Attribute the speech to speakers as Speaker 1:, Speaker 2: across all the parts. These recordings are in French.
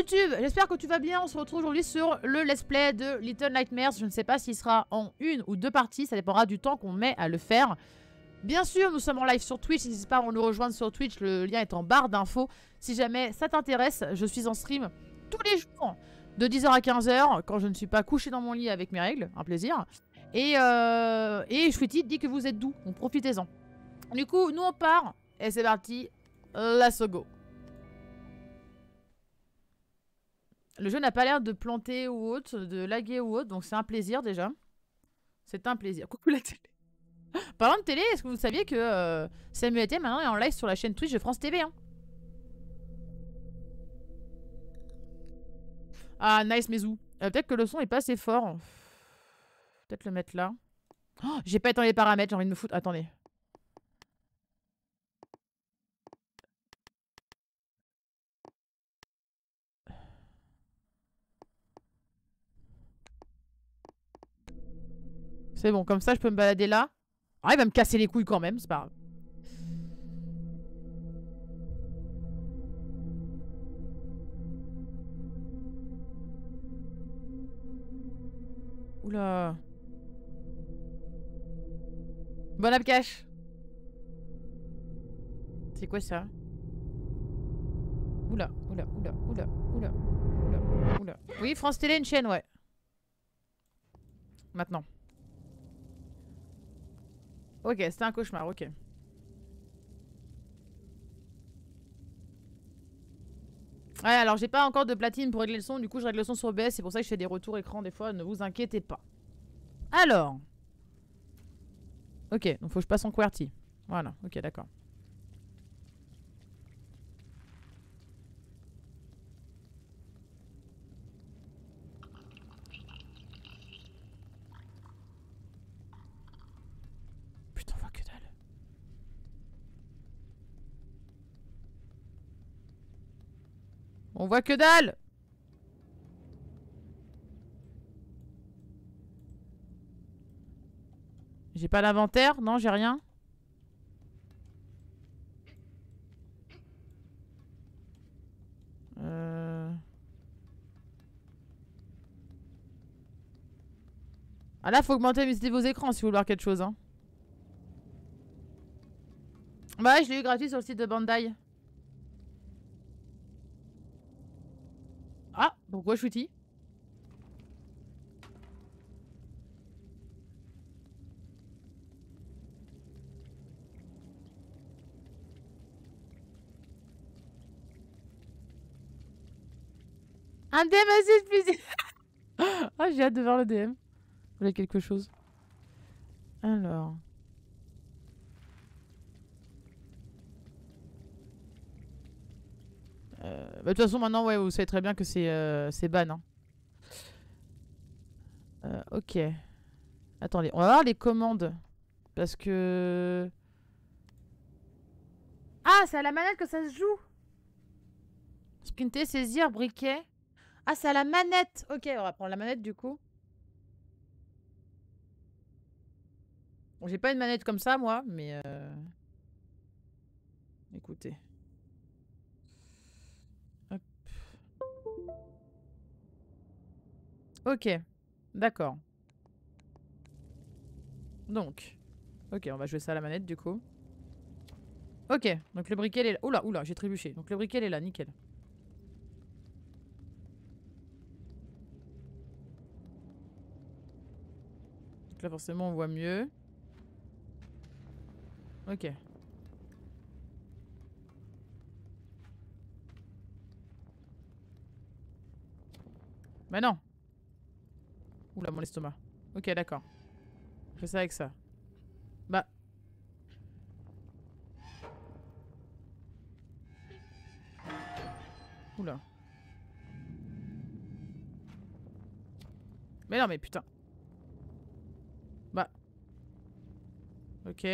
Speaker 1: YouTube, j'espère que tu vas bien. On se retrouve aujourd'hui sur le let's play de Little Nightmares. Je ne sais pas s'il sera en une ou deux parties, ça dépendra du temps qu'on met à le faire. Bien sûr, nous sommes en live sur Twitch, n'hésite pas à nous rejoindre sur Twitch, le lien est en barre d'infos. Si jamais ça t'intéresse, je suis en stream tous les jours de 10h à 15h quand je ne suis pas couché dans mon lit avec mes règles, un plaisir. Et Sweetie dit que vous êtes doux, donc profitez-en. Du coup, nous on part et c'est parti, let's go. Le jeu n'a pas l'air de planter ou autre, de laguer ou autre, donc c'est un plaisir déjà. C'est un plaisir. Coucou la télé. Parlant de télé, est-ce que vous saviez que Samuel Etienne maintenant est en live sur la chaîne Twitch de France TV hein? Ah, nice Mezou. Peut-être que le son est pas assez fort. Peut-être le mettre là. Oh, j'ai pas éteint les paramètres, j'ai envie de me foutre. Attendez. C'est bon, comme ça je peux me balader là. Ah, il va me casser les couilles quand même, c'est pas grave. Oula. Bon app cash. C'est quoi ça? Oula, oula, oula, oula, oula, oula, oula. Oui, France Télé, une chaîne, ouais. Maintenant. Ok, c'était un cauchemar, ok. Ouais, alors j'ai pas encore de platine pour régler le son, du coup je règle le son sur OBS, c'est pour ça que je fais des retours écran des fois, ne vous inquiétez pas. Alors. Ok, donc faut que je passe en QWERTY. Voilà, ok, d'accord. Putain, on voit que dalle. On voit que dalle. J'ai pas l'inventaire, non, j'ai rien. Ah là, faut augmenter visiter vos écrans si vous voulez voir quelque chose. Hein. Bah ouais, je l'ai eu gratuit sur le site de Bandai. Ah, pourquoi Shooty? Un DM assez plus... Ah, j'ai hâte de voir le DM. Vous voulez quelque chose? Alors... Bah, de toute façon, maintenant, ouais, vous savez très bien que c'est ban. Hein. Ok. Attendez, on va voir les commandes. Parce que... Ah, c'est à la manette que ça se joue. Sprinter, saisir, briquet. Ah, c'est à la manette. Ok, on va prendre la manette du coup. Bon, j'ai pas une manette comme ça, moi, mais... Écoutez. Hop. Ok, d'accord. Donc... Ok, on va jouer ça à la manette du coup. Ok, donc le briquet il est là. Oula, oula, j'ai trébuché. Donc le briquet il est là, nickel. Donc là forcément on voit mieux. Ok. Bah non. Oula, mon estomac. Ok, d'accord. Je fais ça avec ça. Bah. Oula. Mais non, mais putain. Bah. Ok.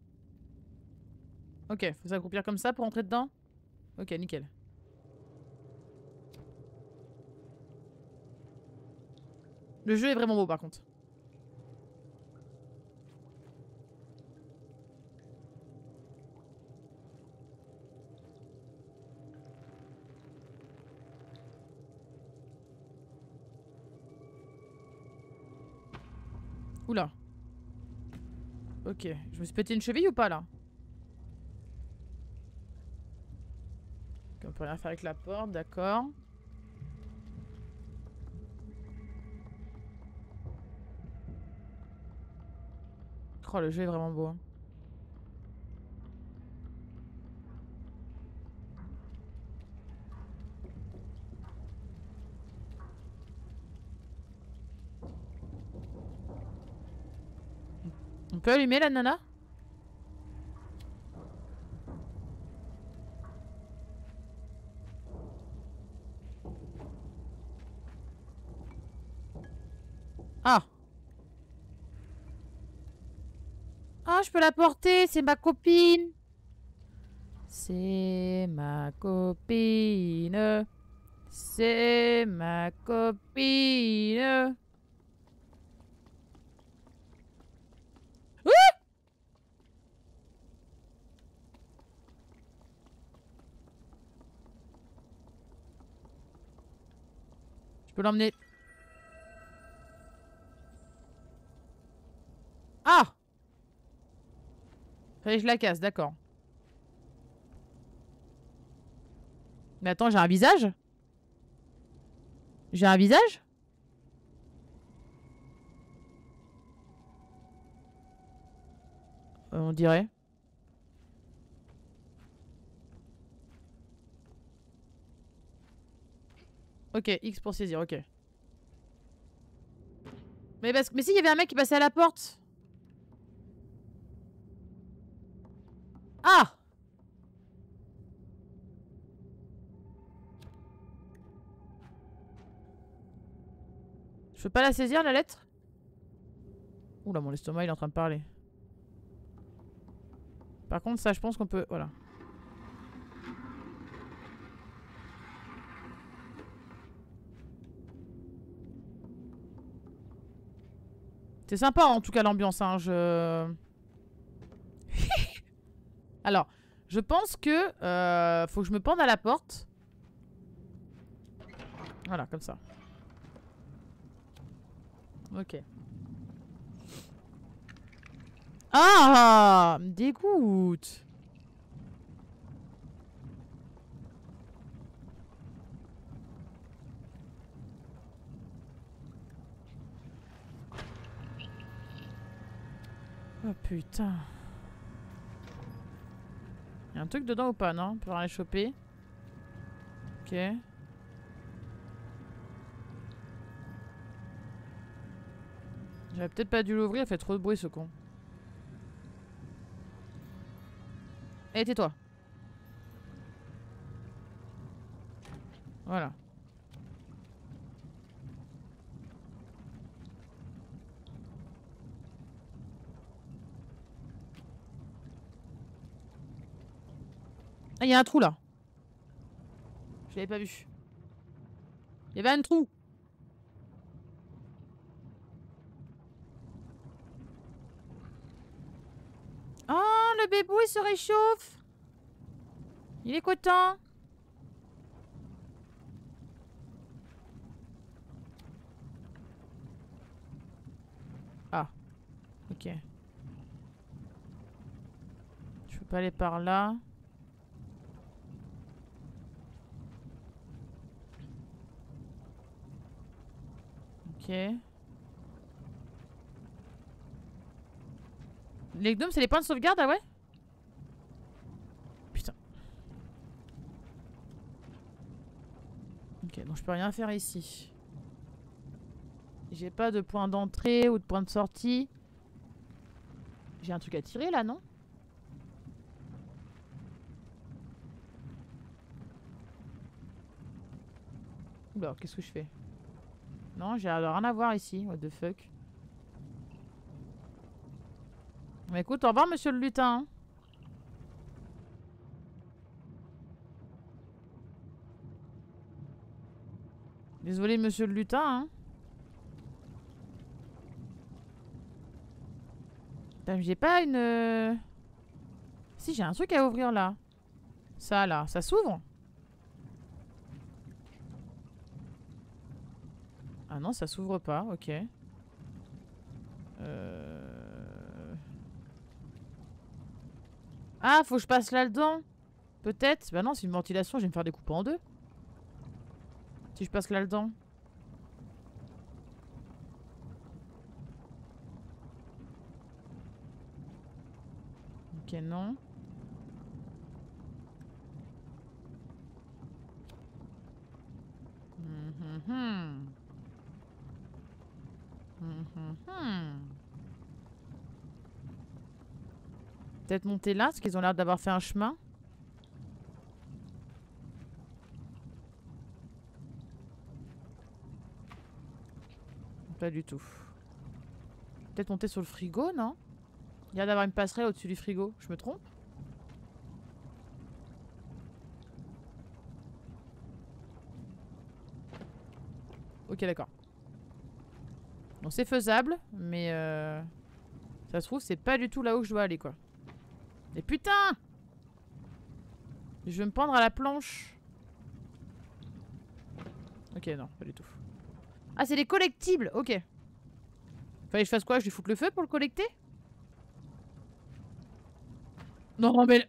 Speaker 1: Ok, faut s'accroupir comme ça pour entrer dedans. Ok, nickel. Le jeu est vraiment beau par contre. Oula. Ok. Je me suis pété une cheville ou pas là? Ok, on peut rien faire avec la porte, d'accord. Oh, le jeu est vraiment beau. On peut allumer la nana? Ah! Ah, je peux la porter, c'est ma copine! C'est ma copine. C'est ma copine. Je peux l'emmener. Ah! Fallait que je la casse, d'accord. Mais attends, j'ai un visage? J'ai un visage? On dirait. Ok, X pour saisir, ok. Mais parce que... Mais si, il y avait un mec qui passait à la porte. Ah! Je peux pas la saisir, la lettre? Oula, mon estomac, il est en train de parler. Par contre, ça, je pense qu'on peut... Voilà. C'est sympa, en tout cas, l'ambiance, hein. Alors, je pense que... faut que je me pende à la porte. Voilà, comme ça. Ok. Ah! Me dégoûte. Oh putain. Y'a un truc dedans ou pas, non? On peut aller choper. Ok. J'aurais peut-être pas dû l'ouvrir, il fait trop de bruit ce con. Eh, tais-toi. Voilà. Ah, il y a un trou là. Je l'avais pas vu. Il y avait un trou. Oh, le bébou, il se réchauffe. Il est content. Ah. Ok. Je peux pas aller par là. Ok. Les gnomes, c'est les points de sauvegarde, ah ouais? Putain. Ok, donc je peux rien faire ici. J'ai pas de point d'entrée ou de point de sortie. J'ai un truc à tirer là, non? Oula, qu'est-ce que je fais? Non, j'ai rien à voir ici. What the fuck? Mais écoute, au revoir, monsieur le lutin. Désolé, monsieur le lutin. Hein. Putain, j'ai pas une... Si, j'ai un truc à ouvrir là. Ça, là. Ça s'ouvre? Ah non, ça s'ouvre pas. Ok. Ah, faut que je passe là-dedans. Peut-être. Bah non, c'est une ventilation, je vais me faire découper en deux. Si je passe là-dedans. Ok, non. Peut-être monter là, parce qu'ils ont l'air d'avoir fait un chemin. Pas du tout. Peut-être monter sur le frigo, non? Il y a d'avoir une passerelle au-dessus du frigo. Je me trompe? Ok, d'accord. Bon, c'est faisable, mais ça se trouve, c'est pas du tout là où je dois aller, quoi. Et putain! Je veux me pendre à la planche. Ok, non, pas du tout. Ah, c'est des collectibles, ok. Fallait que je fasse quoi? Je lui foute le feu pour le collecter? Non, mais...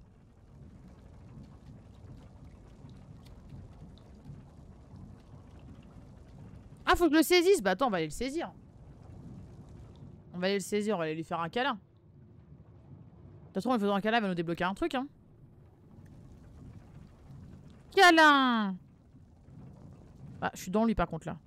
Speaker 1: Ah, faut que je le saisisse? Bah attends, on va aller le saisir. On va aller le saisir, on va aller lui faire un câlin. De toute façon, en lui faisant un câlin, elle va nous débloquer un truc, hein. Câlin! Ah, je suis dans lui par contre là.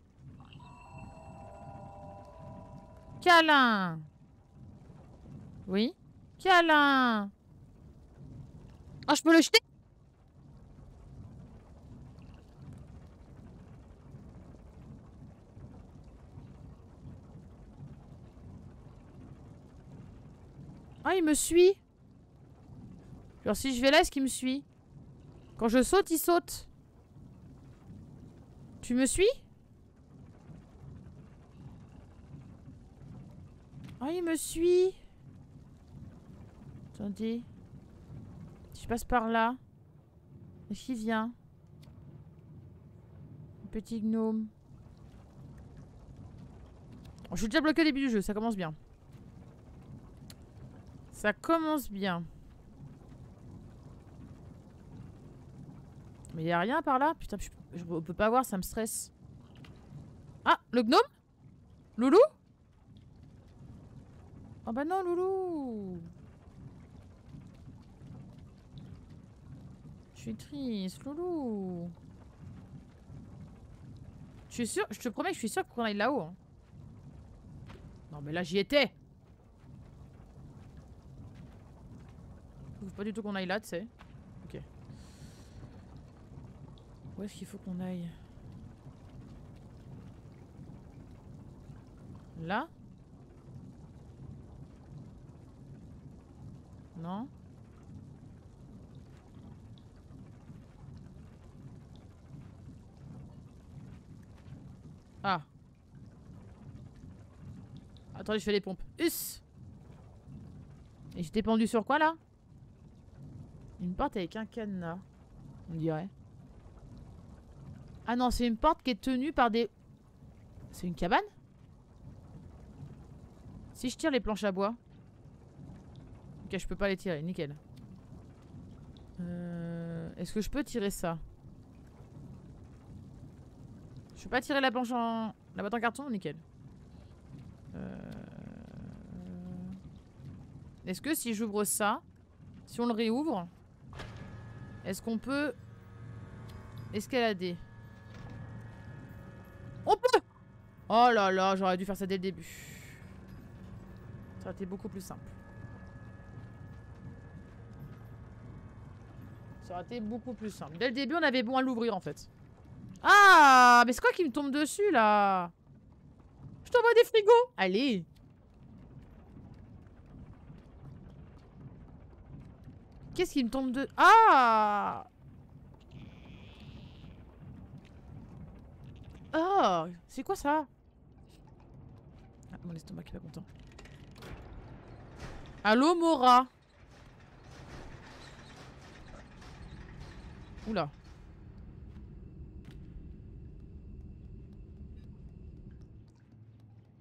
Speaker 1: Câlin! Oui? Câlin! Ah, je peux le jeter? Ah, il me suit. Genre, si je vais là, est-ce qu'il me suit? Quand je saute, il saute. Tu me suis? Ah, il me suit. Attendez. Si je passe par là. Est-ce qu'il vient? Petit gnome. Oh, je suis déjà bloqué au début du jeu, ça commence bien. Ça commence bien. Mais y a rien par là? Putain, je peux pas voir, ça me stresse. Ah, le gnome? Loulou? Oh bah non, Loulou. Je suis triste, Loulou. Je suis sûr, je te promets que je suis sûr qu'on aille là-haut. Hein. Non mais là j'y étais. Faut pas du tout qu'on aille là, tu sais. Ok. Où est-ce qu'il faut qu'on aille? Là? Non? Ah. Attendez, je fais les pompes. Us! Et j'étais pendu sur quoi là? Une porte avec un cadenas. On dirait. Ah non, c'est une porte qui est tenue par des... C'est une cabane? Si je tire les planches à bois. Ok, je peux pas les tirer, nickel. Est-ce que je peux tirer ça? Je peux pas tirer la planche en... La boîte en carton? Nickel. Est-ce que si j'ouvre ça, si on le réouvre, est-ce qu'on peut escalader? On peut! Oh là là, j'aurais dû faire ça dès le début. Ça aurait été beaucoup plus simple. Ça aurait été beaucoup plus simple. Dès le début, on avait bon à l'ouvrir en fait. Ah, mais c'est quoi qui me tombe dessus là? Je t'envoie des frigos. Allez. Qu'est-ce qui me tombe de... Ah! Oh, c'est quoi ça? Ah, mon estomac qui est pas content. Allô, Mora? Oula.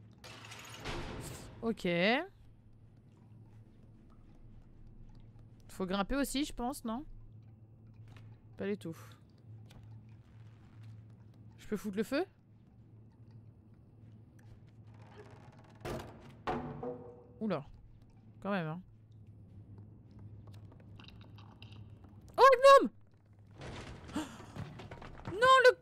Speaker 1: Ok. Faut grimper aussi, je pense, non? Pas du tout. Je peux foutre le feu? Oula. Quand même, hein. Oh, gnome! Non, le...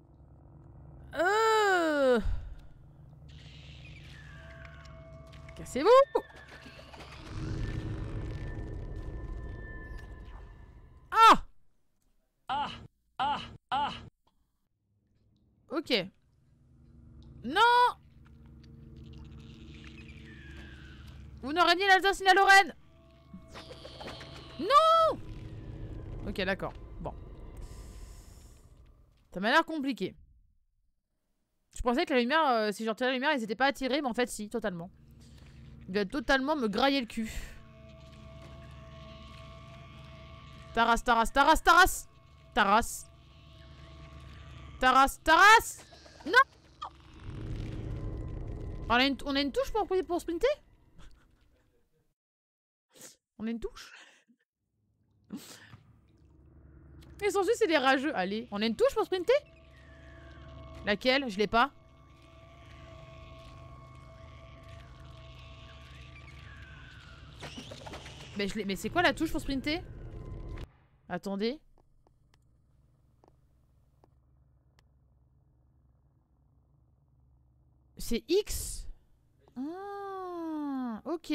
Speaker 1: Cassez-vous! Ah! Ok. Non! Vous n'aurez ni l'Alsace ni la Lorraine! Non! Ok, d'accord. Bon. Ça m'a l'air compliqué. Je pensais que la lumière, si j'en tirais la lumière, ils étaient pas attirés, mais en fait, si, totalement. Il doit totalement me grailler le cul. Taras, Taras, Taras, Taras! Taras. Taras, Taras! Non! On a une touche pour sprinter? On a une touche? Ils sont juste, c'est des rageux. Allez, on a une touche pour sprinter? Laquelle? Je l'ai pas. Mais c'est quoi la touche pour sprinter? Attendez. C'est X? Ah, ok.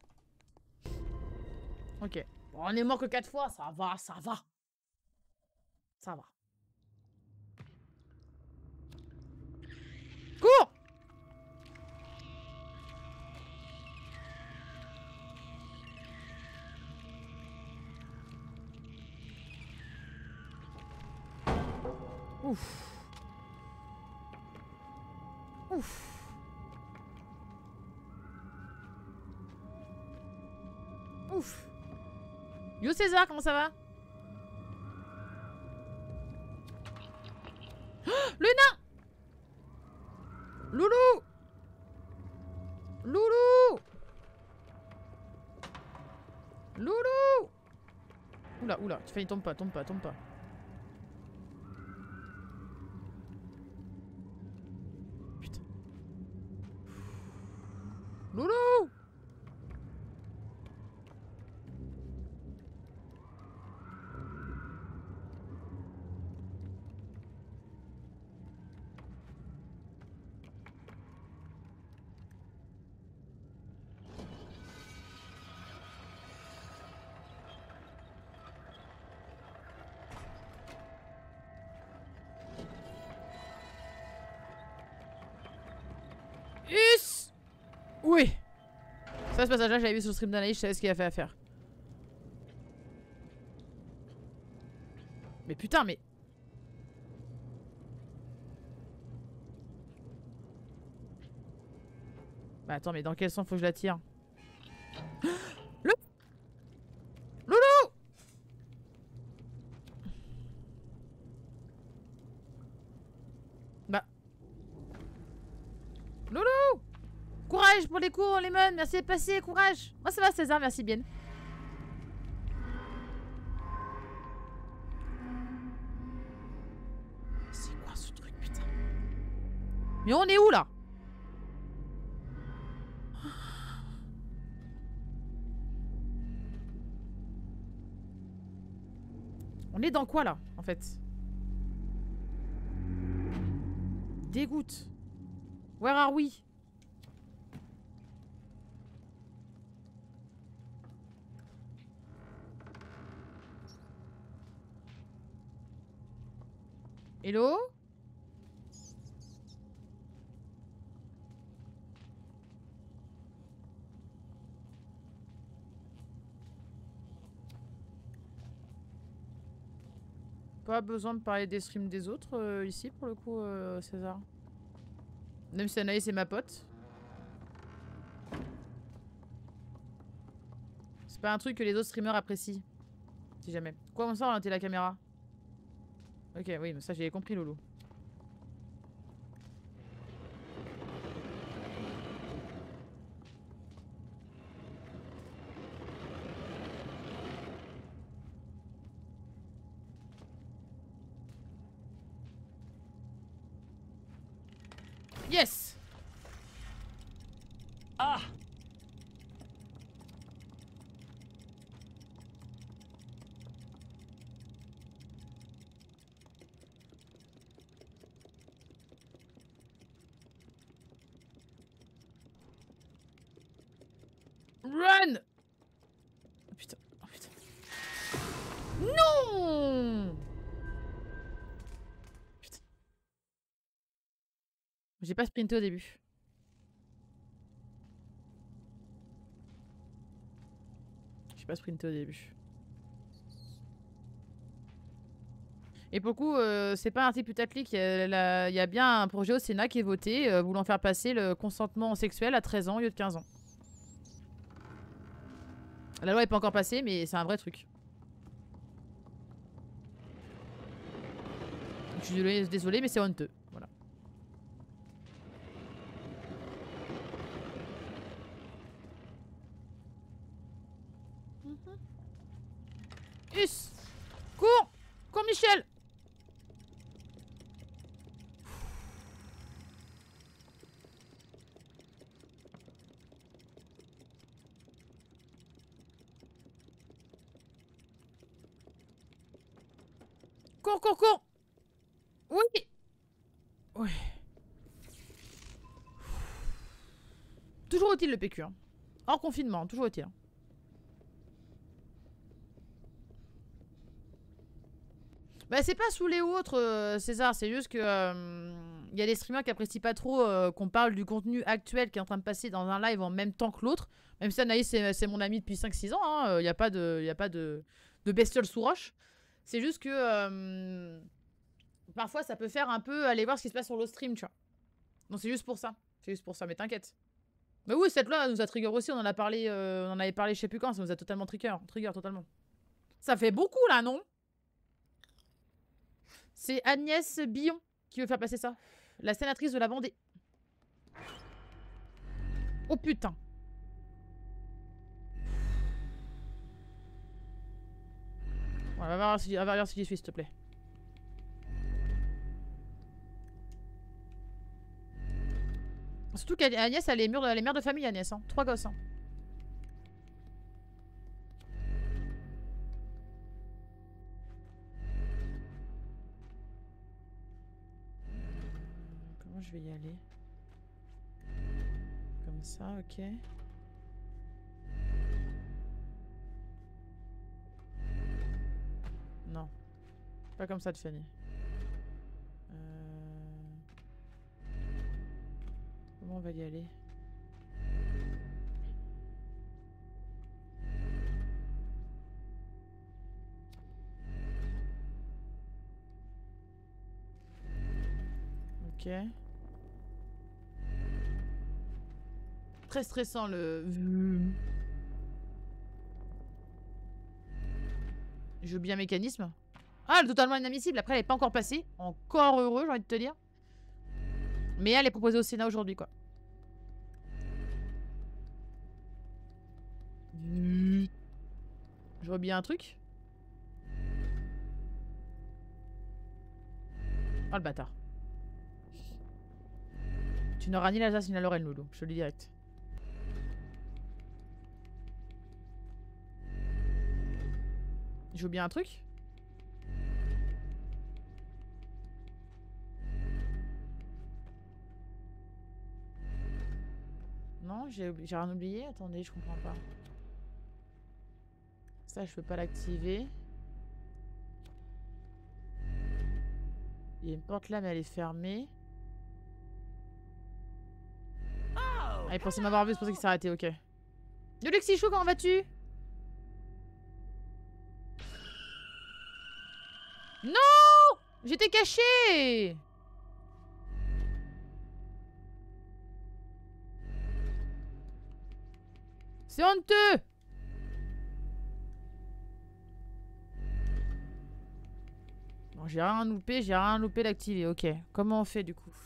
Speaker 1: Ok. Bon, on est mort que 4 fois, ça va, ça va. Ça va. Cours! Ouf. Ouf. Ouf. Yo César, comment ça va? Oh, le nain! Loulou! Loulou! Loulou! Oula, oula, tu fais, tombe pas, tombe pas, tombe pas. Putain. Loulou! Us! Oui! Ça, ce passage-là, j'avais vu sur le stream d'Anaïs, je savais ce qu'il a fait à faire. Mais putain, mais... Bah attends, mais dans quel sens faut que je la tire? Le... Loulou! Bah... Loulou! Courage pour les cours, Lemon, merci de passer, courage! Moi ça va César, merci bien. C'est quoi ce truc, putain? Mais on est où là? On est dans quoi là, en fait? Dégoûte. Where are we? Hello? Pas besoin de parler des streams des autres ici pour le coup, César. Même si Anaïs c'est ma pote. C'est pas un truc que les autres streamers apprécient. Si jamais. Quoi, on sort orienter la caméra? Ok, oui, mais ça j'ai compris, Loulou. Yes.
Speaker 2: Ah.
Speaker 1: Run. Oh putain. Oh putain. Non. Putain. J'ai pas sprinté au début. J'ai pas sprinté au début. Et pour le coup, c'est pas un type putaclic. Il y a bien un projet au Sénat qui est voté voulant faire passer le consentement sexuel à 13 ans au lieu de 15 ans. La loi est pas encore passée, mais c'est un vrai truc. Je suis désolé, mais c'est honteux. Voilà. Us! Cours! Cours, Michel! Cours, cours, cours! Oui! Oui. Toujours utile le PQ. Hein. Hors confinement, toujours utile. Hein. Bah c'est pas saoulé ou autre, César, c'est juste que y a des streamers qui apprécient pas trop qu'on parle du contenu actuel qui est en train de passer dans un live en même temps que l'autre. Même si Anaïs c'est mon ami depuis 5-6 ans, hein, y a pas de bestiole sous roche. C'est juste que parfois ça peut faire un peu aller voir ce qui se passe sur l'autre stream, tu vois. Donc c'est juste pour ça. C'est juste pour ça, mais t'inquiète. Mais oui, cette loi nous a trigger aussi, on en a parlé, on en avait parlé je sais plus quand, ça nous a totalement trigger totalement. Ça fait beaucoup là, non? C'est Agnès Billon qui veut faire passer ça. La sénatrice de la Vendée. Oh putain. Ouais, va voir si j'y suis, s'il te plaît. Surtout qu'Agnès, elle est mère de famille, Agnès. Hein. 3 gosses. Hein. Comment je vais y aller? Comme ça, ok. Non. Pas comme ça, Tiffany. Comment on va y aller? Ok. Très stressant le... Je joue bien mécanisme. Ah, elle est totalement inadmissible. Après, elle est pas encore passée. Encore heureux, j'ai envie de te dire. Mais elle est proposée au Sénat aujourd'hui, quoi. Je vois bien un truc. Oh le bâtard. Tu n'auras ni l'Alsace ni la Lorraine, Loulou. Je te le dis direct. Je vois bien un truc. Non, j'ai rien oublié. Attendez, je comprends pas. Ça, je peux pas l'activer. Il y a une porte là, mais elle est fermée. Ah, il pensait m'avoir vu, c'est pour ça qu'il s'est arrêté, ok. Yo Lexichou, comment vas-tu? Non! J'étais caché! C'est honteux! Bon, j'ai rien loupé d'activer, ok. Comment on fait du coup?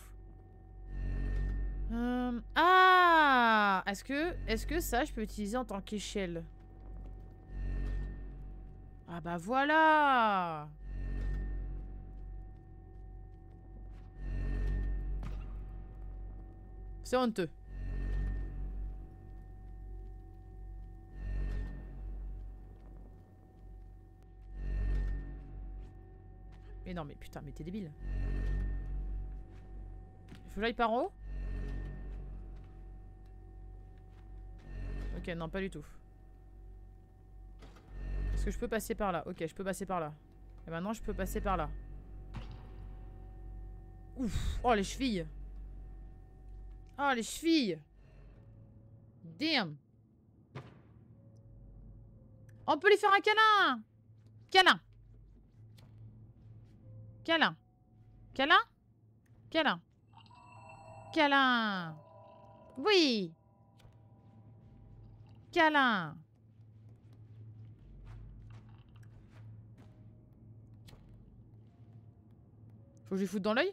Speaker 1: Ah! Est-ce que ça, je peux utiliser en tant qu'échelle? Ah bah voilà! C'est honteux. Mais non, mais putain, mais t'es débile. Il faut que j'aille par en haut? Ok, non, pas du tout. Est-ce que je peux passer par là? Ok, je peux passer par là. Et maintenant, je peux passer par là. Ouf. Oh, les chevilles. Oh, les chevilles. Damn. On peut lui faire un câlin. Câlin. Câlin. Câlin. Câlin. Câlin. Oui. Câlin. Faut que je lui foute dans l'œil?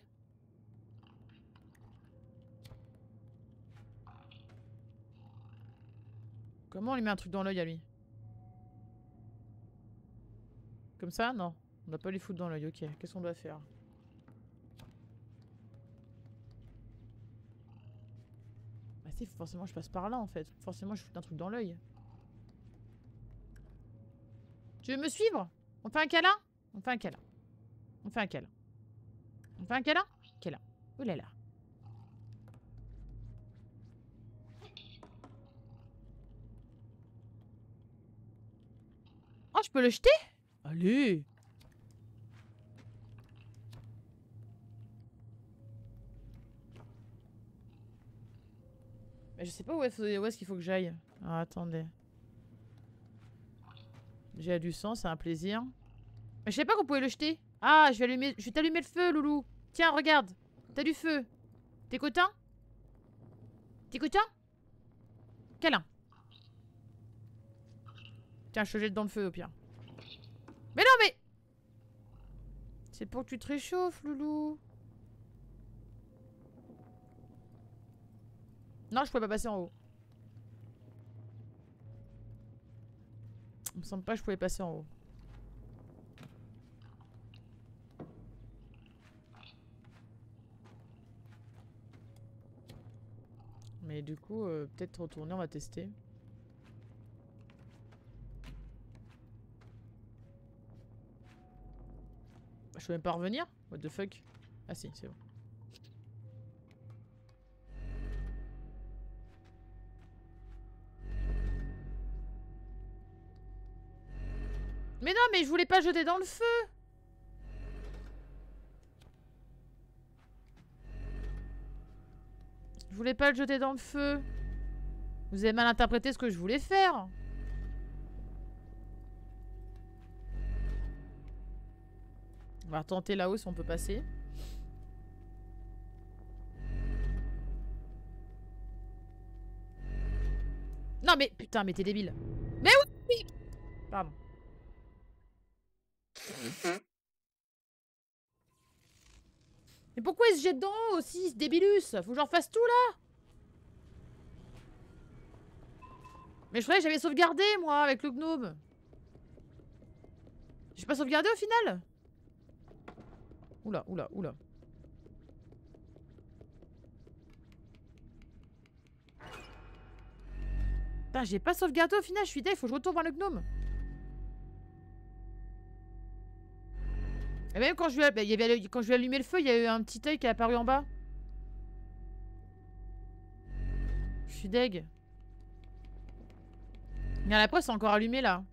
Speaker 1: Comment on lui met un truc dans l'œil à lui? Comme ça? Non. On doit pas lui foutre dans l'œil. Ok. Qu'est-ce qu'on doit faire? Bah si, forcément je passe par là en fait. Forcément je fous un truc dans l'œil. Tu veux me suivre? On fait un câlin? On fait un câlin. On fait un câlin. On fait un câlin? Câlin. Oh là là. Oh, je peux le jeter? Allez. Mais je sais pas où est-ce qu'il faut que j'aille. Ah, attendez. J'ai du sang, c'est un plaisir. Mais je savais pas qu'on pouvait le jeter. Ah, je vais t'allumer le feu, loulou. Tiens, regarde. T'as du feu. T'es content? T'es content? Câlin. Tiens, je te jette dans le feu au pire. Mais non, mais... C'est pour que tu te réchauffes, loulou. Non, je pouvais pas passer en haut. Il me semble pas que je pouvais passer en haut. Mais du coup, peut-être retourner, on va tester. Je peux même pas revenir? What the fuck? Ah si, c'est bon. Mais non, mais je voulais pas jeter dans le feu! Je voulais pas le jeter dans le feu. Vous avez mal interprété ce que je voulais faire. On va tenter là-haut si on peut passer. Non mais putain, mais t'es débile. Mais oui! Pardon. Mais pourquoi il se jette d'en haut aussi, ce débilus? Faut que j'en fasse tout là. Mais je croyais que j'avais sauvegardé moi avec le gnome. J'ai pas sauvegardé au final? Oula, oula, oula. Putain, j'ai pas sauvegardé au final, je suis deg, faut que je retourne voir le gnome. Et même quand je lui ai, quand je lui ai allumé le feu, il y a eu un petit œil qui est apparu en bas. Je suis deg. Regarde, après c'est encore allumé là.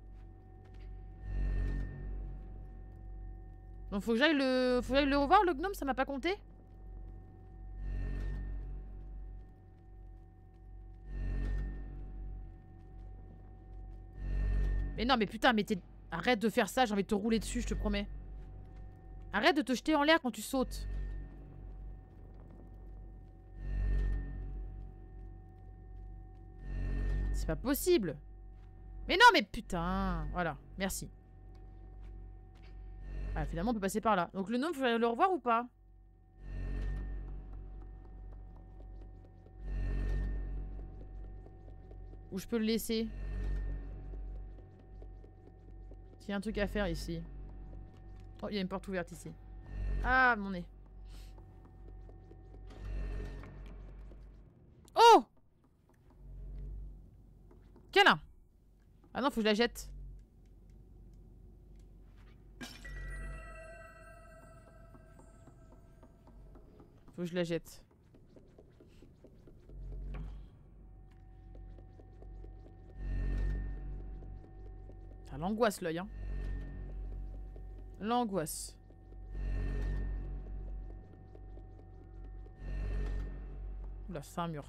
Speaker 1: Donc faut que j'aille le revoir le gnome, ça m'a pas compté. Mais non mais putain, mais arrête de faire ça, j'ai envie de te rouler dessus, je te promets. Arrête de te jeter en l'air quand tu sautes. C'est pas possible. Mais non mais putain. Voilà, merci. Ah, finalement on peut passer par là. Donc le gnome, faut le revoir ou pas? Ou je peux le laisser? Il y a un truc à faire ici. Oh, il y a une porte ouverte ici. Ah, mon nez. qu'elle. Ah non, faut que je la jette. Faut que je la jette. Ah, l'angoisse, l'œil, hein. L'angoisse. Oula, c'est un mur.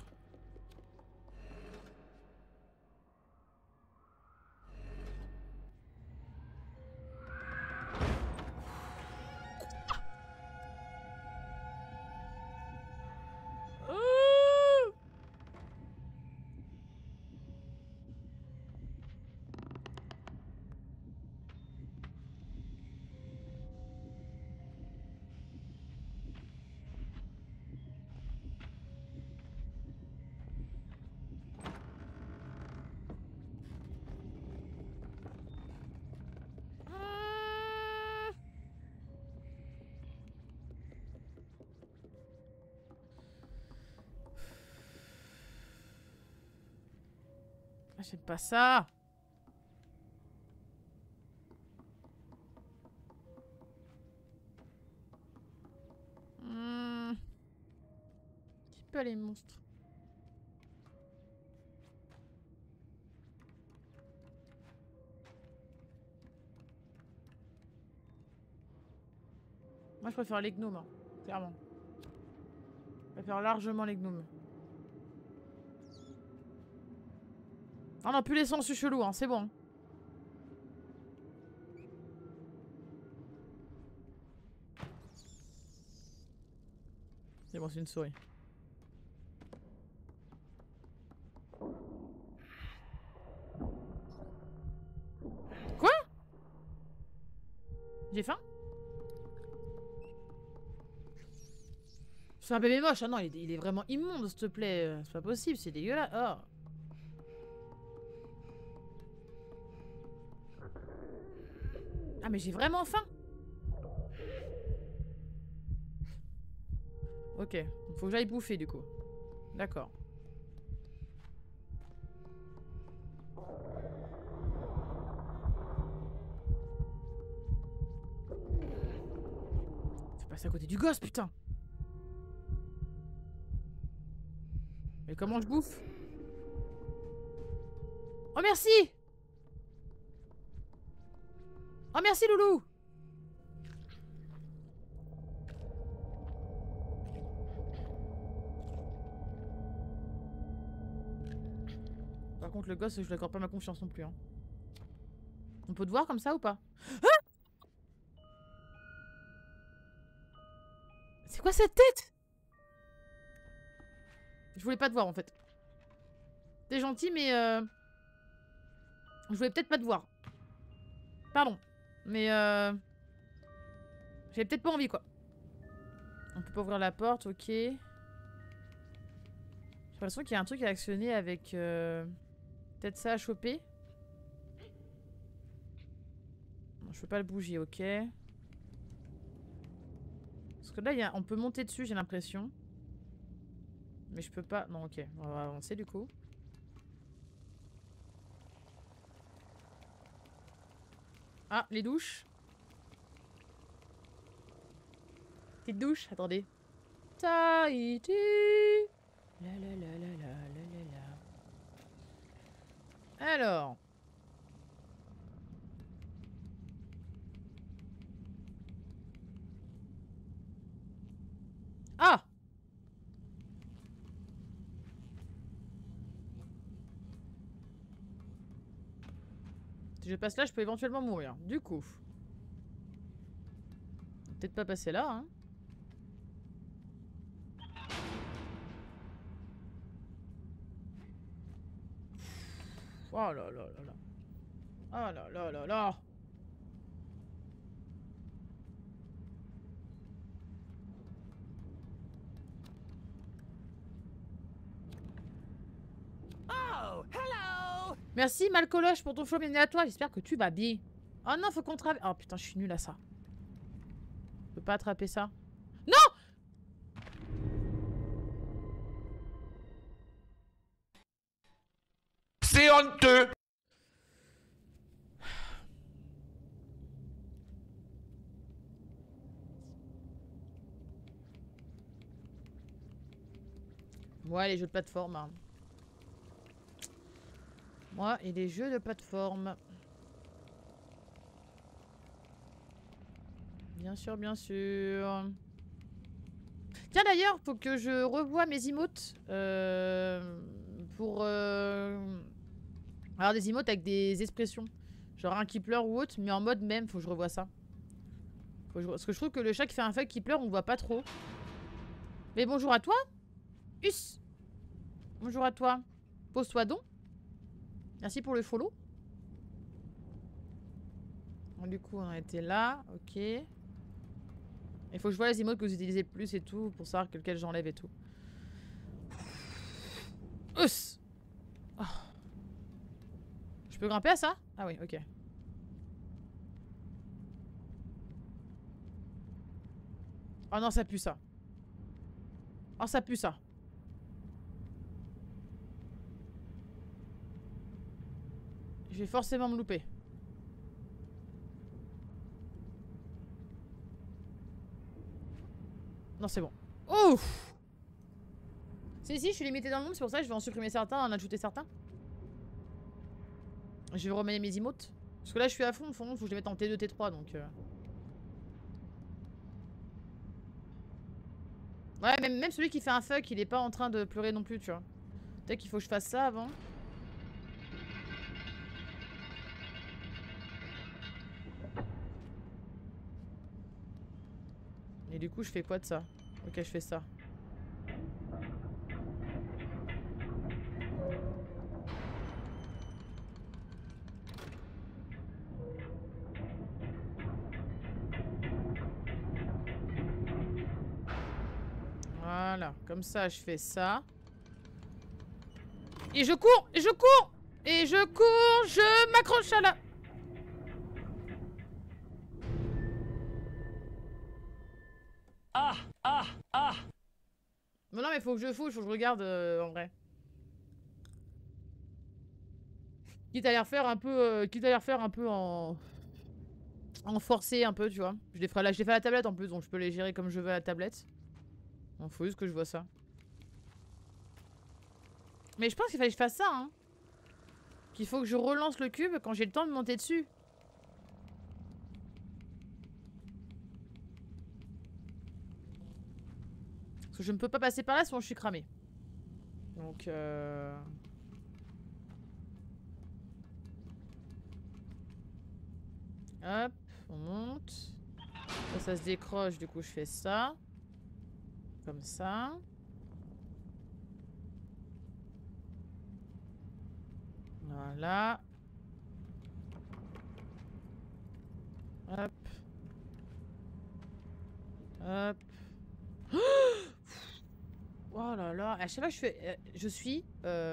Speaker 1: J'aime pas ça. Qui peut aller monstre? Moi je préfère les gnomes, hein, clairement. Je préfère largement les gnomes. Ah non, plus les sons, je suis chelou, hein, c'est bon. C'est bon, c'est une souris. Quoi? J'ai faim? C'est un bébé moche. Ah non, il est vraiment immonde, s'il te plaît. C'est pas possible, c'est dégueulasse. Oh. Ah mais j'ai vraiment faim. Ok, faut que j'aille bouffer du coup. D'accord. Faut passer à côté du gosse, putain. Mais comment je bouffe? Oh merci! Oh merci loulou! Par contre le gosse je lui accorde pas ma confiance non plus hein. On peut te voir comme ça ou pas? Ah! C'est quoi cette tête? Je voulais pas te voir en fait. T'es gentil mais je voulais peut-être pas te voir. Pardon. Mais j'avais peut-être pas envie quoi. On peut pas ouvrir la porte, ok. J'ai l'impression qu'il y a un truc à actionner avec peut-être ça à choper. Non, je peux pas le bouger, ok. Parce que là, on peut monter dessus, j'ai l'impression. Mais je peux pas... Non, ok. On va avancer du coup. Ah, les douches. Petite douche, attendez. Tahiti. La la la la la la la la. Alors. Ah! Si je passe là, je peux éventuellement mourir. Du coup. Peut-être pas passer là, hein. Oh là là là là. Oh là là là là.
Speaker 2: Oh, hello.
Speaker 1: Merci Malcoloche pour ton show, bienvenue à toi. J'espère que tu vas bien. Oh non, faut qu'on traverse. Oh putain, je suis nulle à ça. Je peux pas attraper ça. Non!
Speaker 2: C'est honteux.
Speaker 1: Ouais, les jeux de plateforme. Hein. Moi et les jeux de plateforme. Bien sûr, bien sûr. Tiens d'ailleurs, faut que je revoie mes emotes. Pour avoir des emotes avec des expressions. Genre un qui pleure ou autre, mais en mode même, faut que je revoie ça. Parce que je trouve que le chat qui fait un fuck qui pleure, on voit pas trop. Mais bonjour à toi. Us. Bonjour à toi. Pose-toi donc. Merci pour le follow. Bon, du coup, on était là. Ok. Il faut que je vois les emotes que vous utilisez le plus et tout, pour savoir lequel j'enlève et tout. Us. Oh. Je peux grimper à ça? Ah oui, ok. Oh non, ça pue ça. Oh, ça pue ça. Je vais forcément me louper. Non, c'est bon. Ouf. Si, je suis limité dans le monde, c'est pour ça que je vais en supprimer certains, en ajouter certains. Je vais remanier mes emotes. Parce que là, je suis à fond, faut que je les mette en T2, T3, donc... Ouais, même celui qui fait un fuck, il est pas en train de pleurer non plus, tu vois. Peut-être qu'il faut que je fasse ça avant. Et du coup, je fais quoi de ça? Ok, je fais ça. Voilà, comme ça, je fais ça. Et je cours, et je cours, et je cours, je m'accroche à la... Mais non, mais faut que je fouille, faut que je regarde en vrai. Quitte à les refaire un peu, quitte à les refaire un peu en forcé un peu, tu vois. Je les ferai là, je les fais à la tablette en plus, donc je peux les gérer comme je veux à la tablette. Bon, faut juste que je vois ça. Mais je pense qu'il fallait que je fasse ça, hein. Qu'il faut que je relance le cube quand j'ai le temps de monter dessus. Parce que je ne peux pas passer par là sinon je suis cramé. Donc hop, on monte. Ça se décroche, du coup je fais ça. Comme ça. Voilà. Hop. Hop. Oh là là. À chaque fois je suis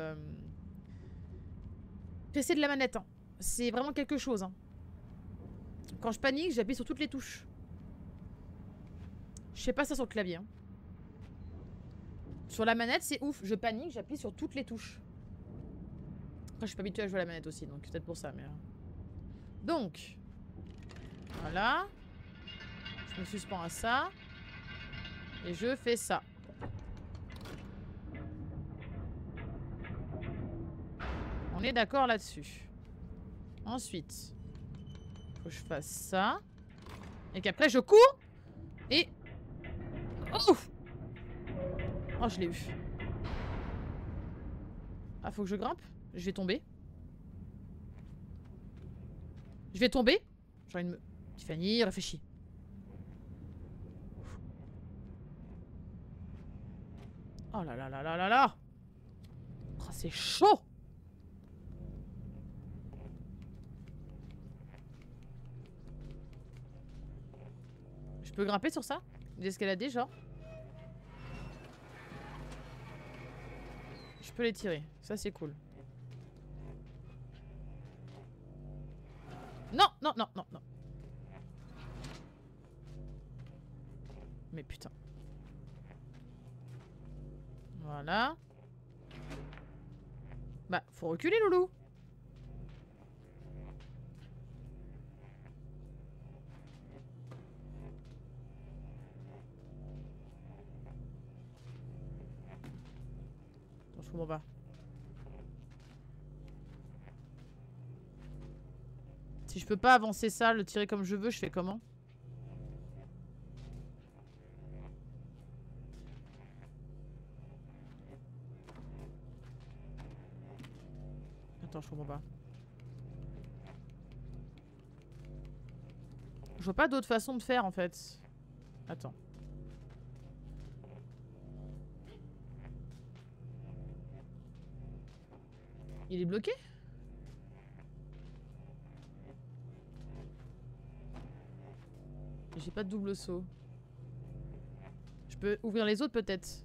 Speaker 1: pressée de la manette. Hein. C'est vraiment quelque chose. Hein. Quand je panique, j'appuie sur toutes les touches. Je sais pas ça sur le clavier. Hein. Sur la manette, c'est ouf. Je panique, j'appuie sur toutes les touches. Après, je suis pas habituée à jouer à la manette aussi, donc peut-être pour ça. Mais donc, voilà. Je me suspends à ça. Et je fais ça. On est d'accord là-dessus. Ensuite, faut que je fasse ça. Et qu'après, je cours. Et... Oh! Oh, je l'ai eu. Ah, faut que je grimpe. Je vais tomber. Je vais tomber. J'ai envie de me... Tiffany, réfléchis. Oh là là là là là là. Oh, c'est chaud. Je peux grimper sur ça? D'escalader, genre? Je peux les tirer. Ça, c'est cool. Non, non, non, non, non. Mais putain. Voilà. Bah, faut reculer, loulou. Je comprends pas. Si je peux pas avancer ça, le tirer comme je veux, je fais comment? Attends, je comprends pas. Je vois pas d'autre façon de faire en fait. Attends. Il est bloqué? J'ai pas de double saut. Je peux ouvrir les autres peut-être.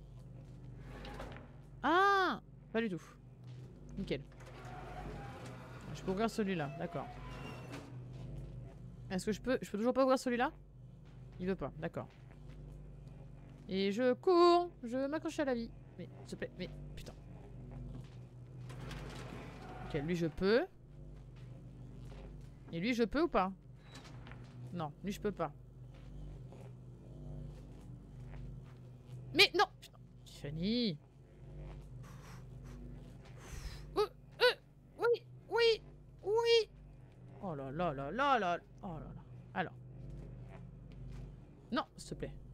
Speaker 1: Ah! Pas du tout. Nickel. Je peux ouvrir celui-là, d'accord. Est-ce que je peux toujours pas ouvrir celui-là? Il veut pas, d'accord. Et je cours. Je m'accroche à la vie. Mais, s'il te plaît, mais, putain. Ok, lui je peux. Et lui je peux ou pas? Non, lui je peux pas. Mais non! Putain, Tiffany! Oui! Oui! Oui! Oh là là là là là! Oh là là! Alors. Non, s'il te plaît.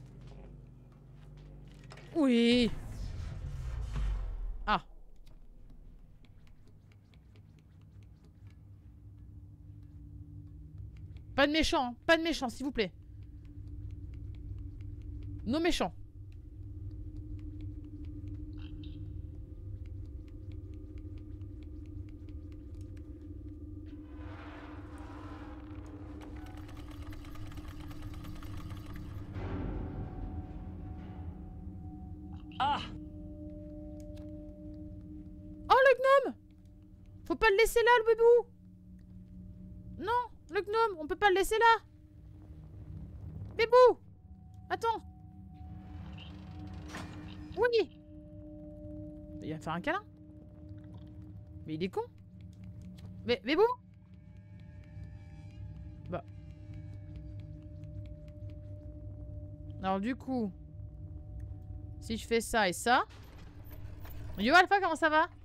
Speaker 1: Oui! Ah! Pas de méchants, hein. Pas de méchants, s'il vous plaît. Non méchants.
Speaker 2: Ah!
Speaker 1: Oh le gnome! Faut pas le laisser là, le bébou! Non, le gnome, on peut pas le laisser là! Bébou! Attends! Oui! Il va me faire un câlin? Mais il est con! Mais bébou! Bah. Alors du coup... Si je fais ça et ça... Yo Alpha, comment ça va?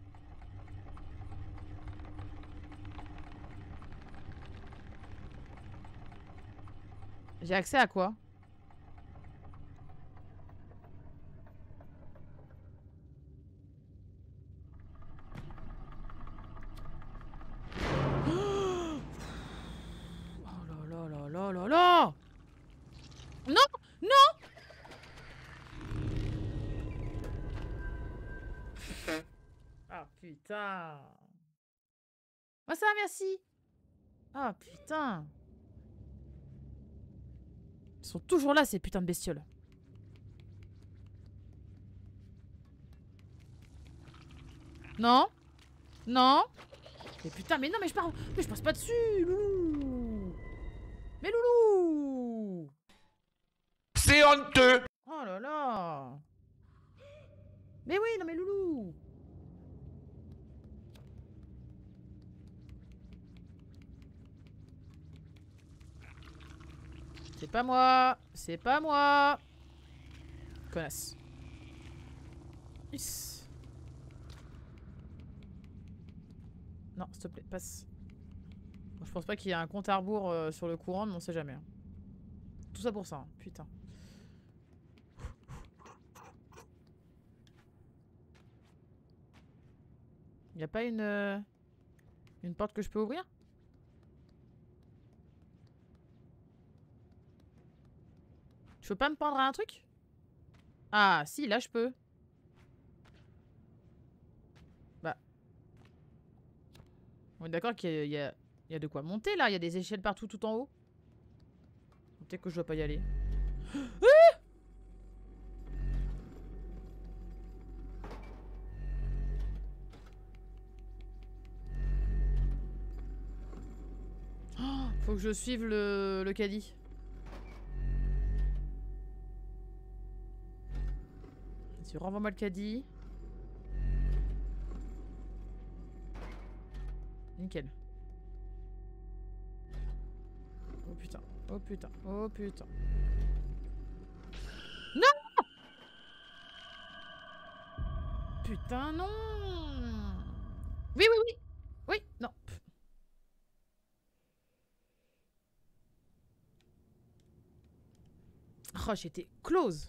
Speaker 1: J'ai accès à quoi? Oh là là là là là là! Non! Non! Ah putain! Ah ça, merci! Ah putain! Ils sont toujours là, ces putains de bestioles. Non? Non? Mais putain, mais non, mais je passe pas dessus, loulou! Mais loulou!
Speaker 2: C'est honteux!
Speaker 1: Oh là là! Mais oui, non mais loulou! C'est pas moi! C'est pas moi! Connasse. Is. Non, s'il te plaît, passe. Bon, je pense pas qu'il y ait un compte à rebours sur le courant, mais on sait jamais. Hein. Tout ça pour ça, hein. Putain. Y a pas une porte que je peux ouvrir? Je peux pas me pendre à un truc? Ah, si, là je peux. Bah. On est d'accord qu'il y a de quoi monter là. Il y a des échelles partout tout en haut. Peut-être que je dois pas y aller. Faut que je suive le caddie. Vas-y, renvoie-moi le caddie. Nickel. Oh putain, oh putain, oh putain. Non! putain, non. Oui, oui, oui. Oui, non. Oh, j'étais close.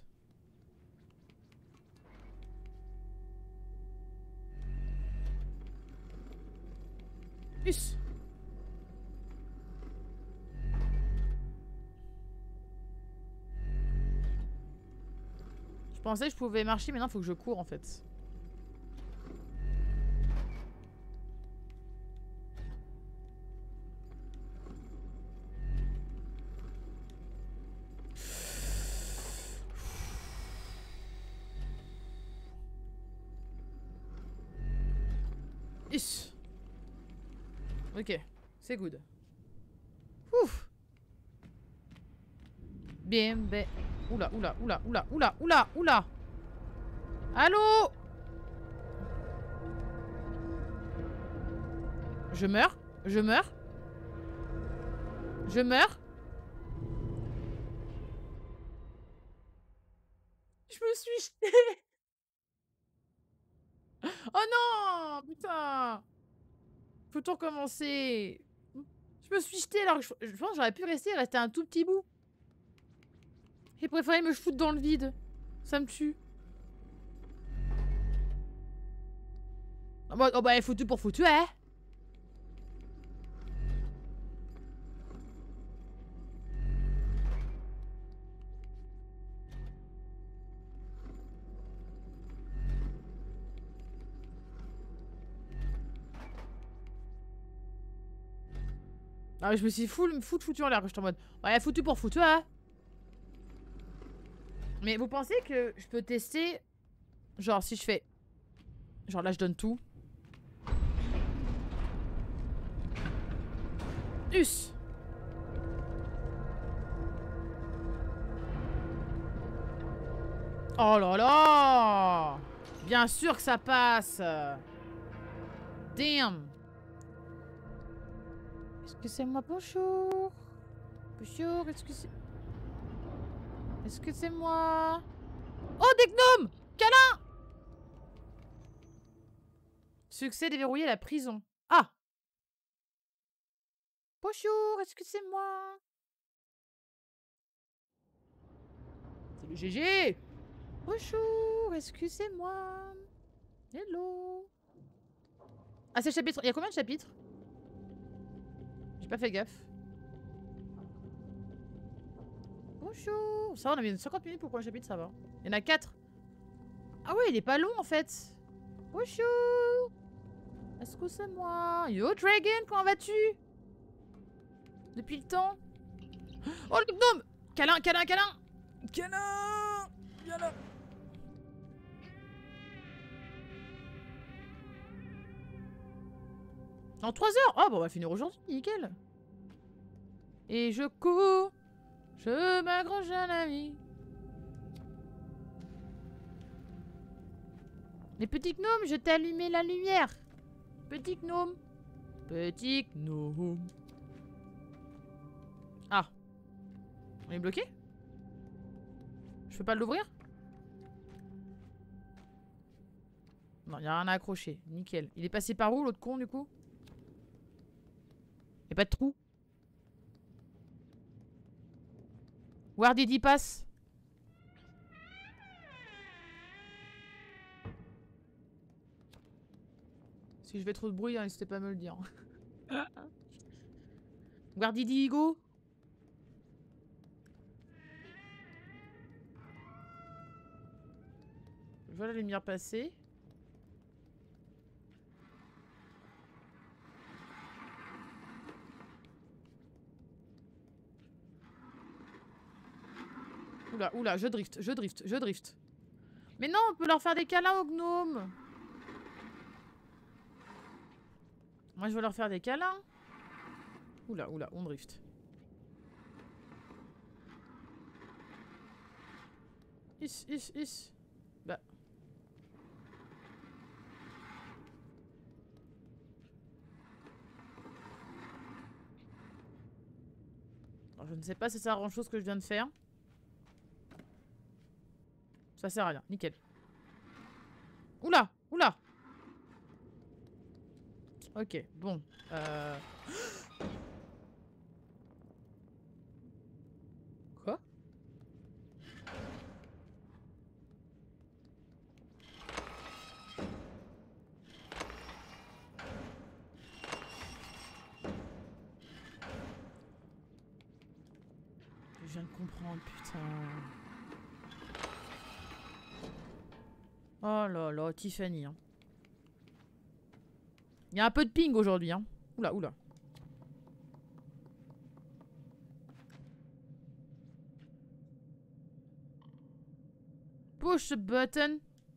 Speaker 1: Us. Je pensais que je pouvais marcher, mais non, faut que je cours en fait. Us. Ok, c'est good. Ouf. Bien, ben. Oula, oula, oula, oula, oula, oula, oula. Allô? Je meurs? Je meurs? Je meurs? Je me suis jetée. Oh non! Putain! Faut tout recommencer. Je me suis jetée alors que je pense que j'aurais pu rester, il restait un tout petit bout. J'ai préféré me foutre dans le vide. Ça me tue. Oh bah foutu pour foutu, hein? Ah, je me suis foutu en l'air, j'étais en mode. Ouais, foutu pour foutu, hein? Mais vous pensez que je peux tester. Genre, si je fais. Genre là, je donne tout. Us! Oh là là! Bien sûr que ça passe! Damn! Est-ce que c'est moi? Bonjour! Bonjour, est-ce que c'est... Est-ce que c'est moi? Oh, des gnomes! Câlin! Succès, déverrouiller la prison. Ah! Bonjour, est-ce que c'est moi? C'est le GG! Bonjour, est-ce que c'est moi? Hello! Ah, c'est le chapitre. Il y a combien de chapitres? J'ai pas fait gaffe. Bonjour! Ça va, on avait 50 minutes pour le premier chapitre, ça va. Il y en a 4. Ah ouais, il est pas long en fait. Bonjour! Est-ce que c'est moi? Yo Dragon, comment vas-tu? Depuis le temps? Oh le gnome! Câlin, câlin, câlin! Câlin! Viens là! En 3 heures! Oh, bon, on va finir aujourd'hui, nickel! Et je cours, je m'accroche à la vie. Les petits gnomes, je t'ai allumé la lumière. Petit gnome. Petit gnome. Ah. On est bloqué? Je peux pas l'ouvrir? Non, il y a rien à accrocher. Nickel. Il est passé par où l'autre con du coup? Y'a pas de trou? Where did he pass? Si je fais trop de bruit, hein, n'hésitez pas à me le dire. Where did he go? Je vois la lumière passer. Oula, oula, je drift, je drift, je drift. Mais non, on peut leur faire des câlins aux gnomes. Moi, je vais leur faire des câlins. Oula, oula, on drift. Is. Bah. Alors, je ne sais pas si ça sert à grand chose que je viens de faire. Ça sert à rien, nickel. Oula, Oula. Ok, bon. Quoi? Je viens de comprendre, putain. Oh là là, Tiffany. Hein. Il y a un peu de ping aujourd'hui. Hein. Oula, oula. Push the button.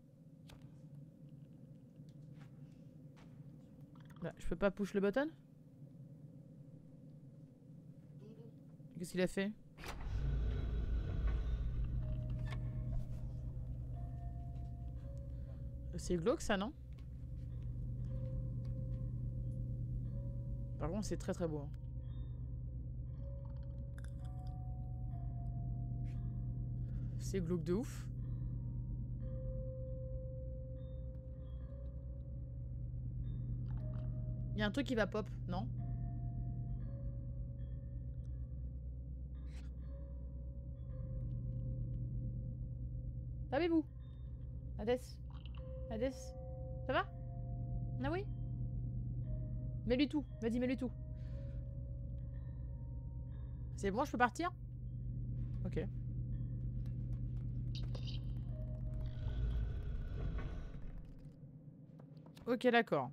Speaker 1: Là, je peux pas push le button? Qu'est-ce qu'il a fait? C'est glauque ça, non? Par contre, c'est très très beau. Hein. C'est glauque de ouf. Il y a un truc qui va pop, non? Savez-vous? Hades? Hades? Ça va? Ah oui? Mets-lui tout. Vas-y, mets-lui tout. C'est bon, je peux partir? Ok. Ok, d'accord.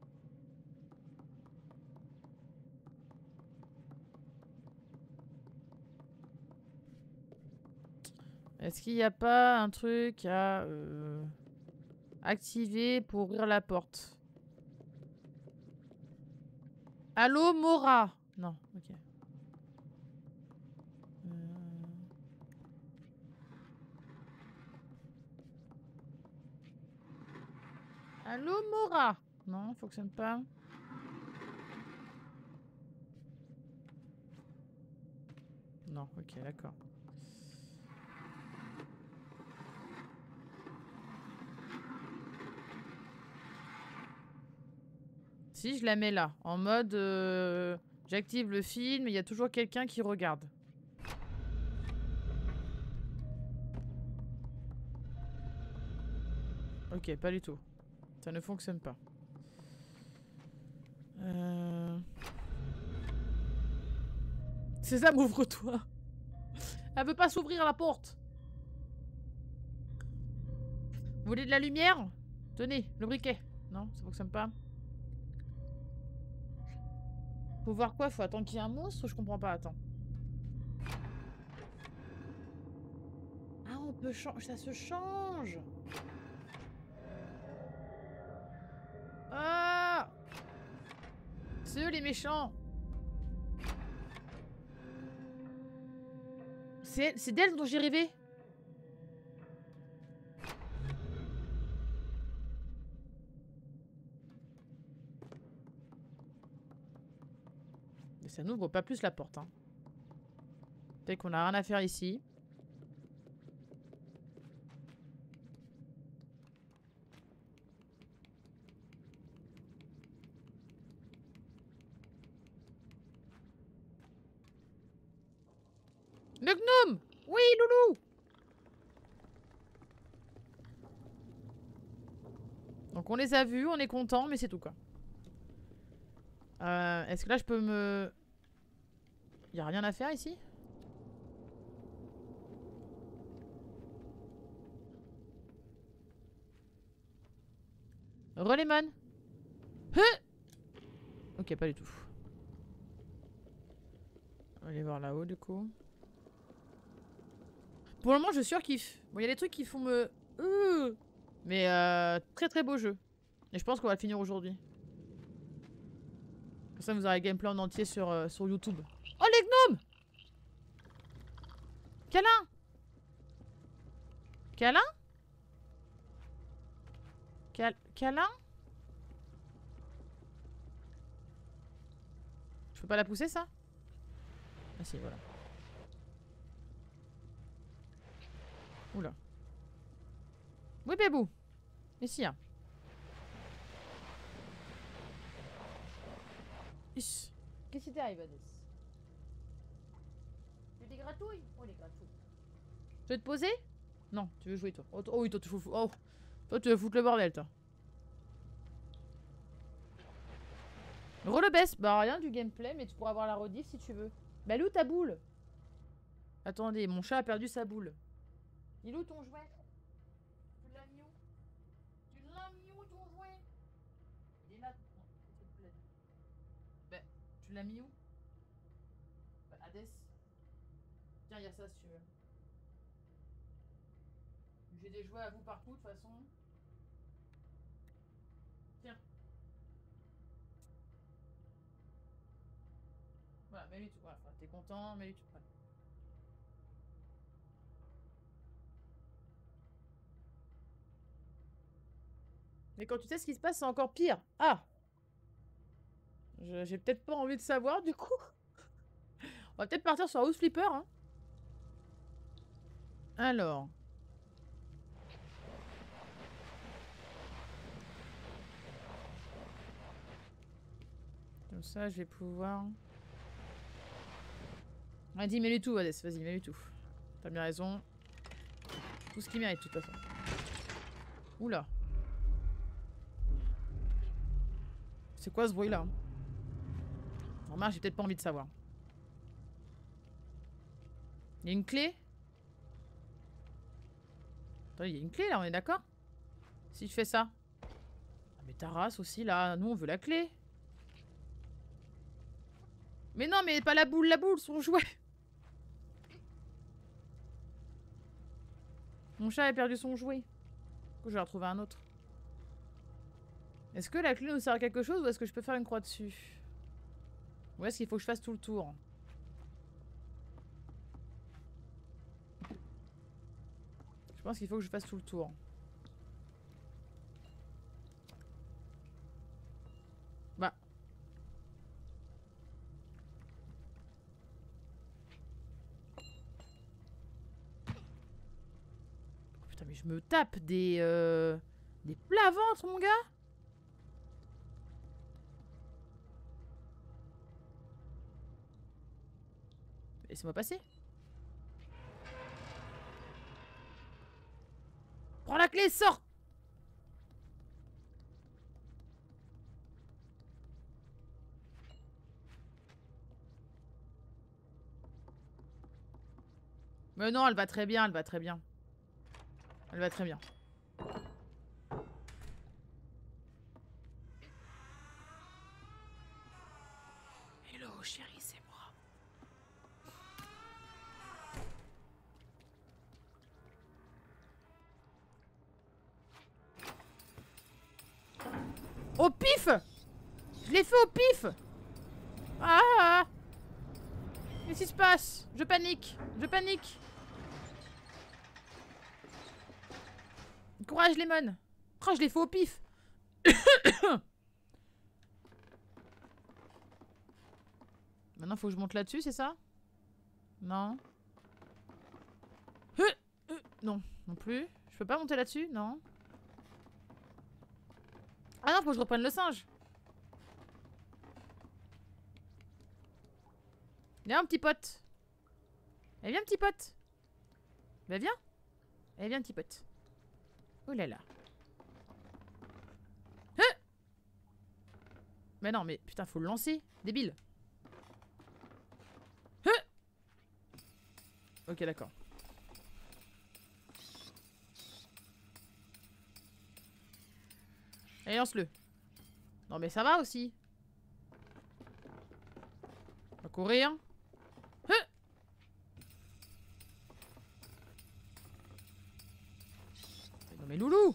Speaker 1: Est-ce qu'il n'y a pas un truc à activer pour ouvrir la porte? Allô, Mora? Non, ok. Allô, Mora? Non, fonctionne pas. Non, ok, d'accord. Si, je la mets là, en mode j'active le film, il y a toujours quelqu'un qui regarde. Ok, pas du tout. Ça ne fonctionne pas. Sésame, ouvre-toi. Elle veut pas s'ouvrir la porte. Vous voulez de la lumière? Tenez, le briquet. Non, ça fonctionne pas. Faut voir quoi? Faut attendre qu'il y ait un monstre? Je comprends pas, attends. Ah, on peut changer. Ça se change. Ah! C'est eux les méchants. C'est d'elle dont j'ai rêvé. Mais ça n'ouvre pas plus la porte. Hein. Peut-être qu'on a rien à faire ici. Le gnome! Oui, loulou! Donc on les a vus, on est content, mais c'est tout quoi. Est-ce que là je peux me... Y'a rien à faire ici? Relayman. Ok, pas du tout. On va aller voir là-haut du coup. Pour le moment je surkiffe. Bon, il y a des trucs qui font me... Mais très très beau jeu. Et je pense qu'on va le finir aujourd'hui. Comme ça vous aurez le gameplay en entier sur, sur YouTube. Oh les gnomes! Câlin! Câlin? Câlin? Je peux pas la pousser ça? Ah si, voilà. Oula. Oui, bébou. Ici. Hein. Qu'est-ce qui t'arrive, Hades? Tu des gratouilles? Oh, les gratouilles. Tu veux te poser? Non, tu veux jouer, toi. Oh, oui, toi, tu veux... Oh. Toi, tu veux foutre le bordel, toi. Re-le-baisse. Bah, rien du gameplay, mais tu pourras avoir la rediff si tu veux. Bah, elle est où ta boule? Attendez, mon chat a perdu sa boule. Il est où ton jouet? Tu l'as mis où? Tu l'as mis où ton jouet? Il est là. Bah, tu l'as mis où? Bah, Hades. Tiens, il y a ça si tu veux. J'ai des jouets à vous partout de toute façon. Tiens. Voilà, mets-lui tout. Voilà, enfin, t'es content, mets-lui tout. Voilà. Mais quand tu sais ce qui se passe, c'est encore pire. Ah! J'ai peut-être pas envie de savoir du coup. On va peut-être partir sur House Flipper. Hein. Alors. Comme ça, je vais pouvoir... On a dit mets-lui tout, Hades. Vas-y, mets-lui tout. T'as bien raison. Tout ce qu'il mérite, de toute façon. Oula. C'est quoi ce bruit-là? Normal, j'ai peut-être pas envie de savoir. Il y a une clé? Attends, il y a une clé là, on est d'accord? Si je fais ça. Ah, mais ta race aussi là, nous on veut la clé. Mais non, mais pas la boule, son jouet. Mon chat a perdu son jouet. Du coup, je vais retrouver un autre. Est-ce que la clé nous sert à quelque chose ou est-ce que je peux faire une croix dessus? Ou est-ce qu'il faut que je fasse tout le tour? Je pense qu'il faut que je fasse tout le tour. Bah. Putain, mais je me tape des plats-ventres, mon gars. Laissez-moi passer. Prends la clé, sors! Mais non, elle va très bien, elle va très bien. Elle va très bien. Hello, chérie, c'est moi. Au pif! Je l'ai fait au pif! Ah! Qu'est-ce qui se passe? Je panique! Je panique! Courage, Lemon! Oh, je l'ai fait au pif! Maintenant, faut que je monte là-dessus, c'est ça? Non. Non, non plus. Je peux pas monter là-dessus? Non. Ah non, faut que je reprenne le singe. Viens, petit pote. Eh, viens, petit pote. Bah, viens. Eh, viens, petit pote. Oh là là. Mais non, mais putain, faut le lancer. Débile. Ok, d'accord. Allez, lance-le. Non, mais ça va aussi. On va courir. Non, mais loulou.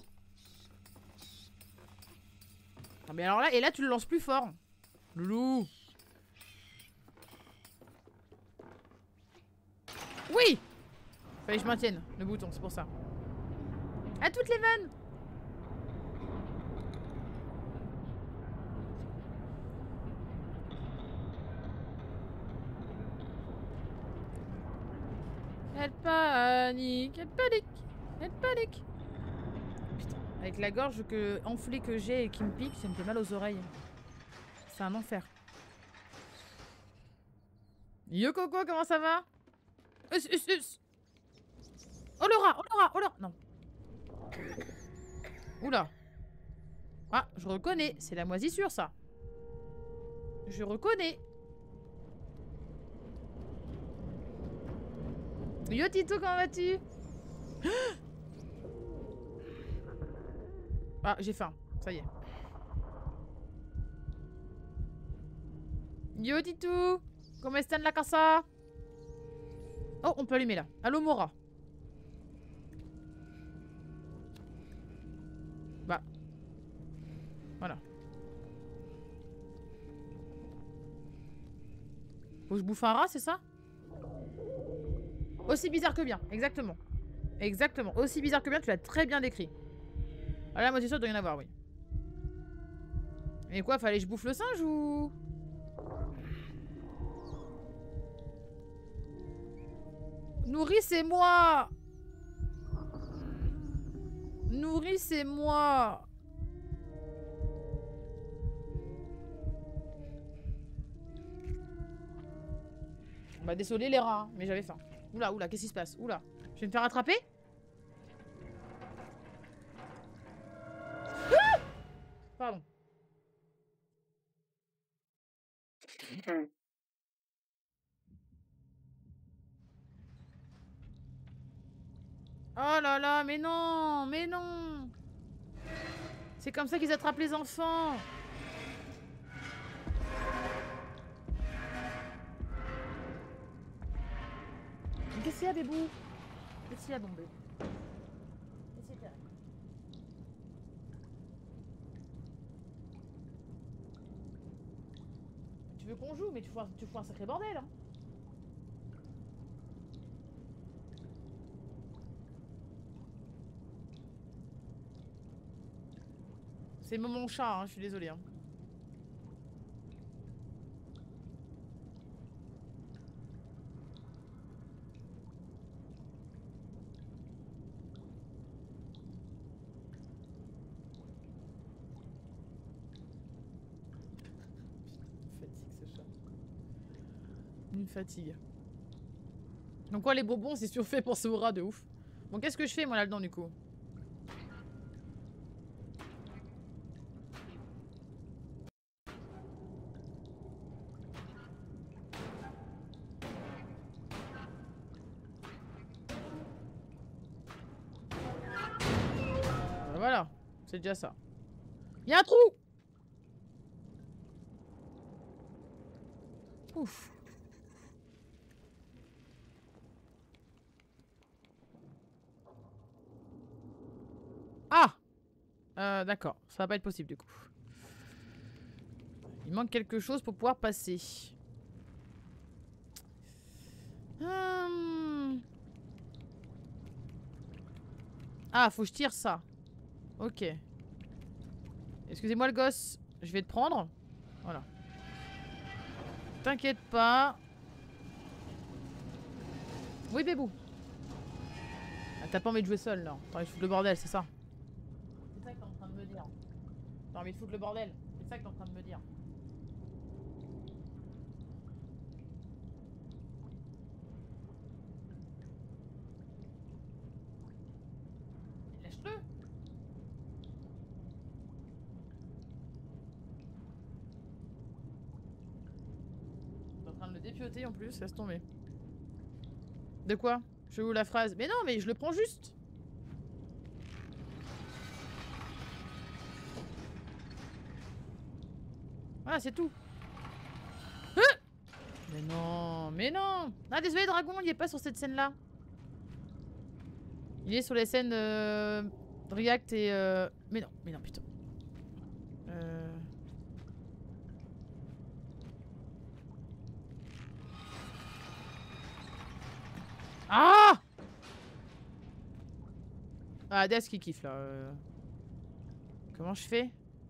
Speaker 1: Non, mais alors là, et là, tu le lances plus fort. Loulou. Oui. Fallait que je maintienne le bouton, c'est pour ça. À toutes les vannes. Elle panique, elle panique, elle panique. Putain, avec la gorge enflée que j'ai et qui me pique, ça me fait mal aux oreilles. C'est un enfer. Yo Coco, comment ça va? Oh Laura, oh Laura, oh Laura. Non. Oula. Ah, je reconnais. C'est la moisissure, ça. Je reconnais. Yo Tito, comment vas-tu? Ah, j'ai faim. Ça y est. Yo Tito, comment est-ce la casa? Oh, on peut allumer là. Allô Mora. Bah. Voilà. Faut que je bouffe un rat, c'est ça? Aussi bizarre que bien, exactement. Exactement. Aussi bizarre que bien, tu l'as très bien décrit. Ah là, moi c'est sûr, il doit y en avoir, oui. Et quoi, fallait que je bouffe le singe ou... Nourrissez-moi! Nourrissez-moi! Bah désolé les rats, hein, mais j'avais faim. Oula, oula, qu'est-ce qui se passe? Oula, je vais me faire attraper? Ah, pardon. Oh là là, mais non, mais non. C'est comme ça qu'ils attrapent les enfants. Qu'est-ce qu'il y a, bébou? Qu'est-ce qu'il y a, bon bébé? Qu'est-ce qu'il y a? Tu veux qu'on joue, mais tu fous un sacré bordel, hein. C'est mon chat, hein, je suis désolée. Hein. Une fatigue. Donc quoi les bonbons c'est surfait pour ce rat de ouf. Bon qu'est-ce que je fais moi là-dedans du coup? Voilà, c'est déjà ça. Il y a un trou. Ouf. Ah, d'accord, ça va pas être possible du coup. Il manque quelque chose pour pouvoir passer. Ah, faut que je tire ça. Ok. Excusez-moi le gosse, je vais te prendre. Voilà. T'inquiète pas. Oui, bébou. Ah, t'as pas envie de jouer seul là. T'as envie de foutre le bordel, c'est ça? C'est ça que t'es en train de me dire. T'as envie de foutre le bordel. C'est ça que t'es en train de me dire. Lâche-le. T'es en train de le dépioter en plus, laisse tomber. De quoi? Je veux la phrase. Mais non, mais je le prends juste. Voilà, c'est tout. Mais non, mais non. Ah, désolé, Dragon, il est pas sur cette scène-là. Il est sur les scènes React et... mais non, putain. Ah! Ah, Death qui kiffe, là. Comment je fais?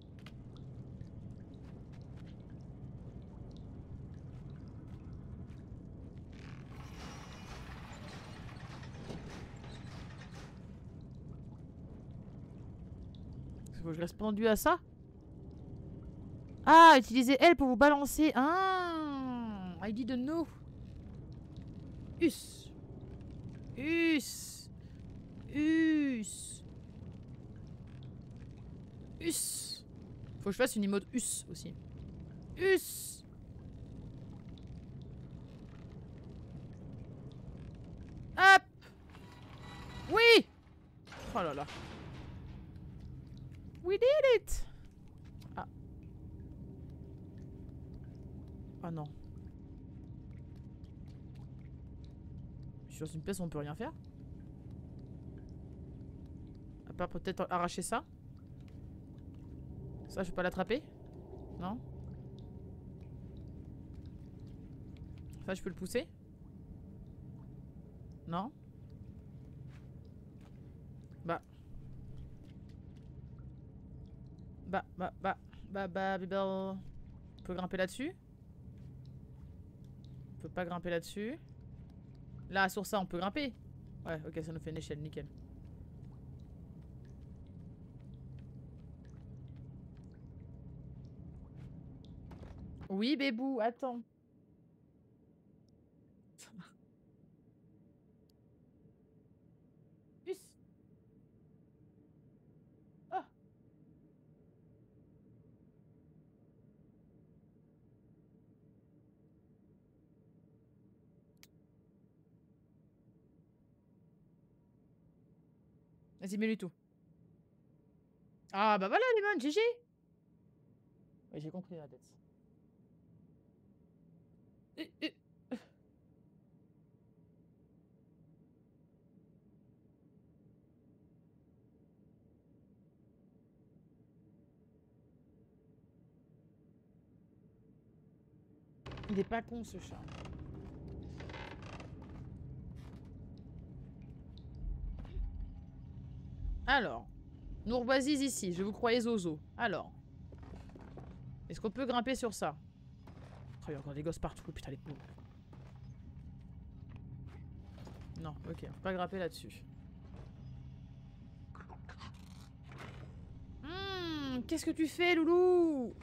Speaker 1: Faut que je reste pendu à ça? Ah, utilisez elle pour vous balancer. Ah, I didn't know. Us. Us. Us. Us. Faut que je fasse une emote us aussi. Us. Hop. Oui. Oh là là. We did it. Ah. Ah non. Je suis dans une pièce où on peut rien faire. À part peut-être arracher ça. Ça, je peux pas l'attraper? Non? Ça, je peux le pousser? Non? Bah. On peut grimper là-dessus? On peut pas grimper là-dessus. Là, sur ça, on peut grimper? Ouais, ok, ça nous fait une échelle, nickel. Oui, bébou, attends. Us. Ah. Vas-y, mets-lui tout. Ah, bah voilà, Lemon, GG. Oui, j'ai compris la tête. Il est pas con, ce chat. Alors, Nourboisiz ici, je vous croyais zozo. Alors, est-ce qu'on peut grimper sur ça? Oh, il y a encore des gosses partout, putain les pauvres. Non, ok, on peut pas grimper là-dessus. Qu'est-ce que tu fais, loulou?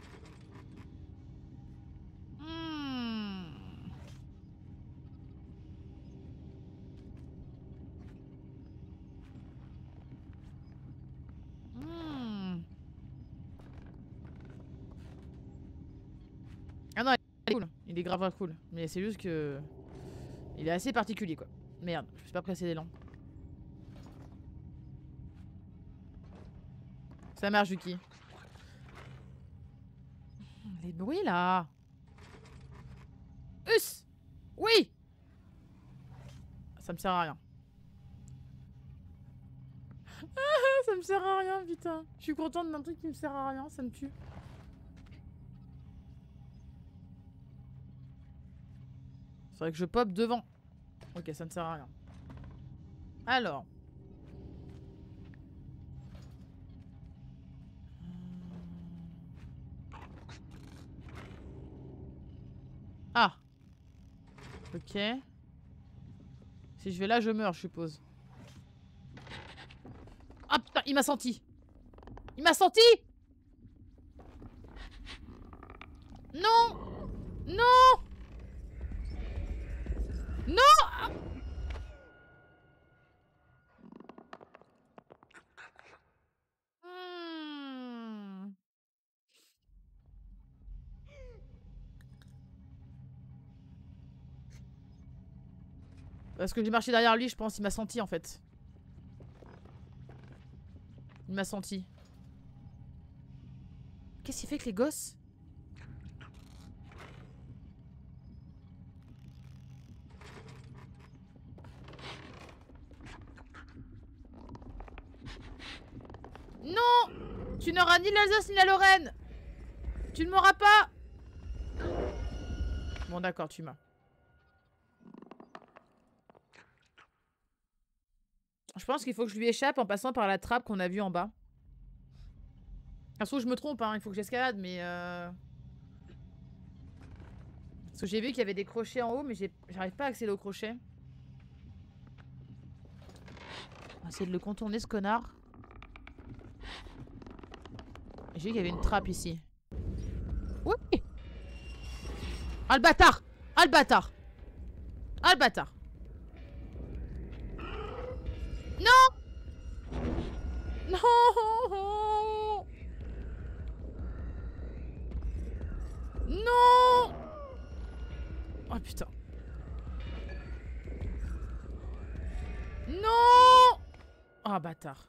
Speaker 1: Ah non, il est cool. Il est grave cool. Mais c'est juste que... il est assez particulier, quoi. Merde, je suis pas pressé d'élan. Ça marche, Yuki. Les bruits, là. Us. Oui. Ça me sert à rien. Ça me sert à rien, putain. Je suis contente d'un truc qui me sert à rien, ça me tue. Faudrait que je pop devant. Ok, ça ne sert à rien. Alors. Ah. Ok. Si je vais là, je meurs, je suppose. Ah putain, il m'a senti. Il m'a senti. Non. Non. Non. Parce que j'ai marché derrière lui, je pense. Il m'a senti en fait. Il m'a senti. Qu'est-ce qu'il fait avec les gosses? Non! Tu n'auras ni l'Alsace ni la Lorraine! Tu ne m'auras pas! Bon d'accord, tu m'as. Je pense qu'il faut que je lui échappe en passant par la trappe qu'on a vue en bas. Parce que je me trompe, hein, il faut que j'escalade, mais parce que j'ai vu qu'il y avait des crochets en haut, mais j'arrive pas à accéder au crochet. On va essayer de le contourner, ce connard. J'ai vu qu'il y avait une trappe ici. Oui! Ah le bâtard! Ah le bâtard! Ah le bâtard! Non! Non! Non! Oh putain. Non! Oh bâtard.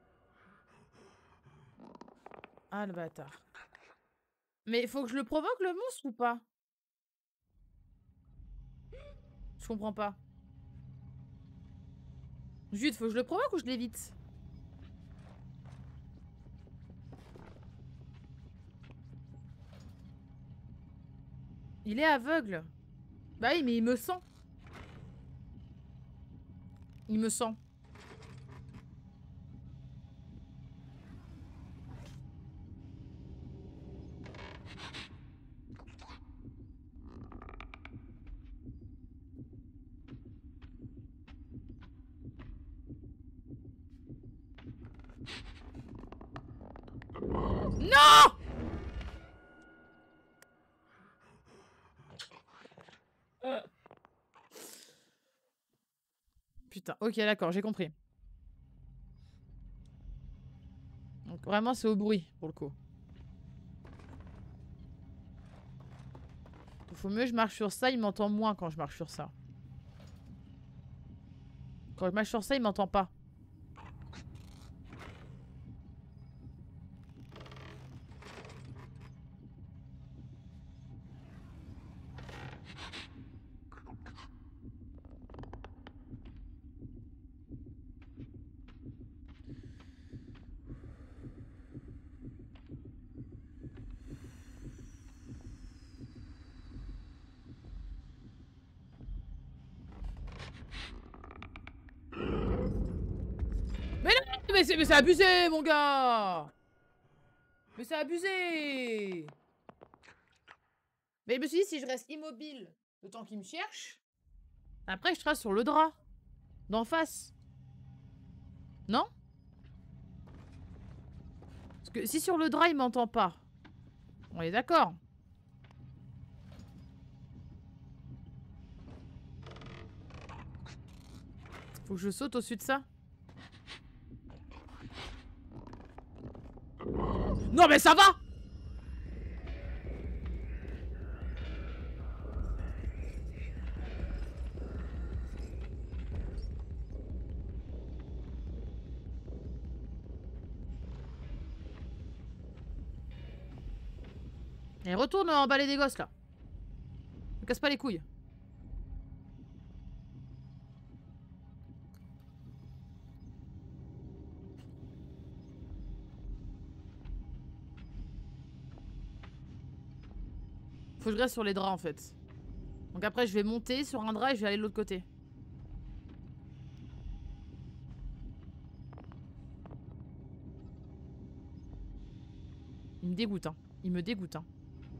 Speaker 1: Ah le bâtard. Mais il faut que je le provoque le monstre ou pas? Je comprends pas. Jude, faut que je le provoque ou je l'évite? Il est aveugle. Bah oui, mais il me sent. Il me sent. Non! Putain, ok, d'accord, j'ai compris. Donc vraiment, c'est au bruit, pour le coup. Il faut mieux que je marche sur ça, il m'entend moins quand je marche sur ça. Quand je marche sur ça, il m'entend pas. Mais c'est abusé, mon gars! Mais c'est abusé! Mais je me suis dit, si je reste immobile le temps qu'il me cherche, après je trace sur le drap. D'en face. Non? Parce que si sur le drap il m'entend pas, on est d'accord. Faut que je saute au-dessus de ça. Non mais ça va! Et retourne emballer des gosses là. Ne casse pas les couilles. Faut que je reste sur les draps en fait. Donc après je vais monter sur un drap et je vais aller de l'autre côté. Il me dégoûte hein. Il me dégoûte hein.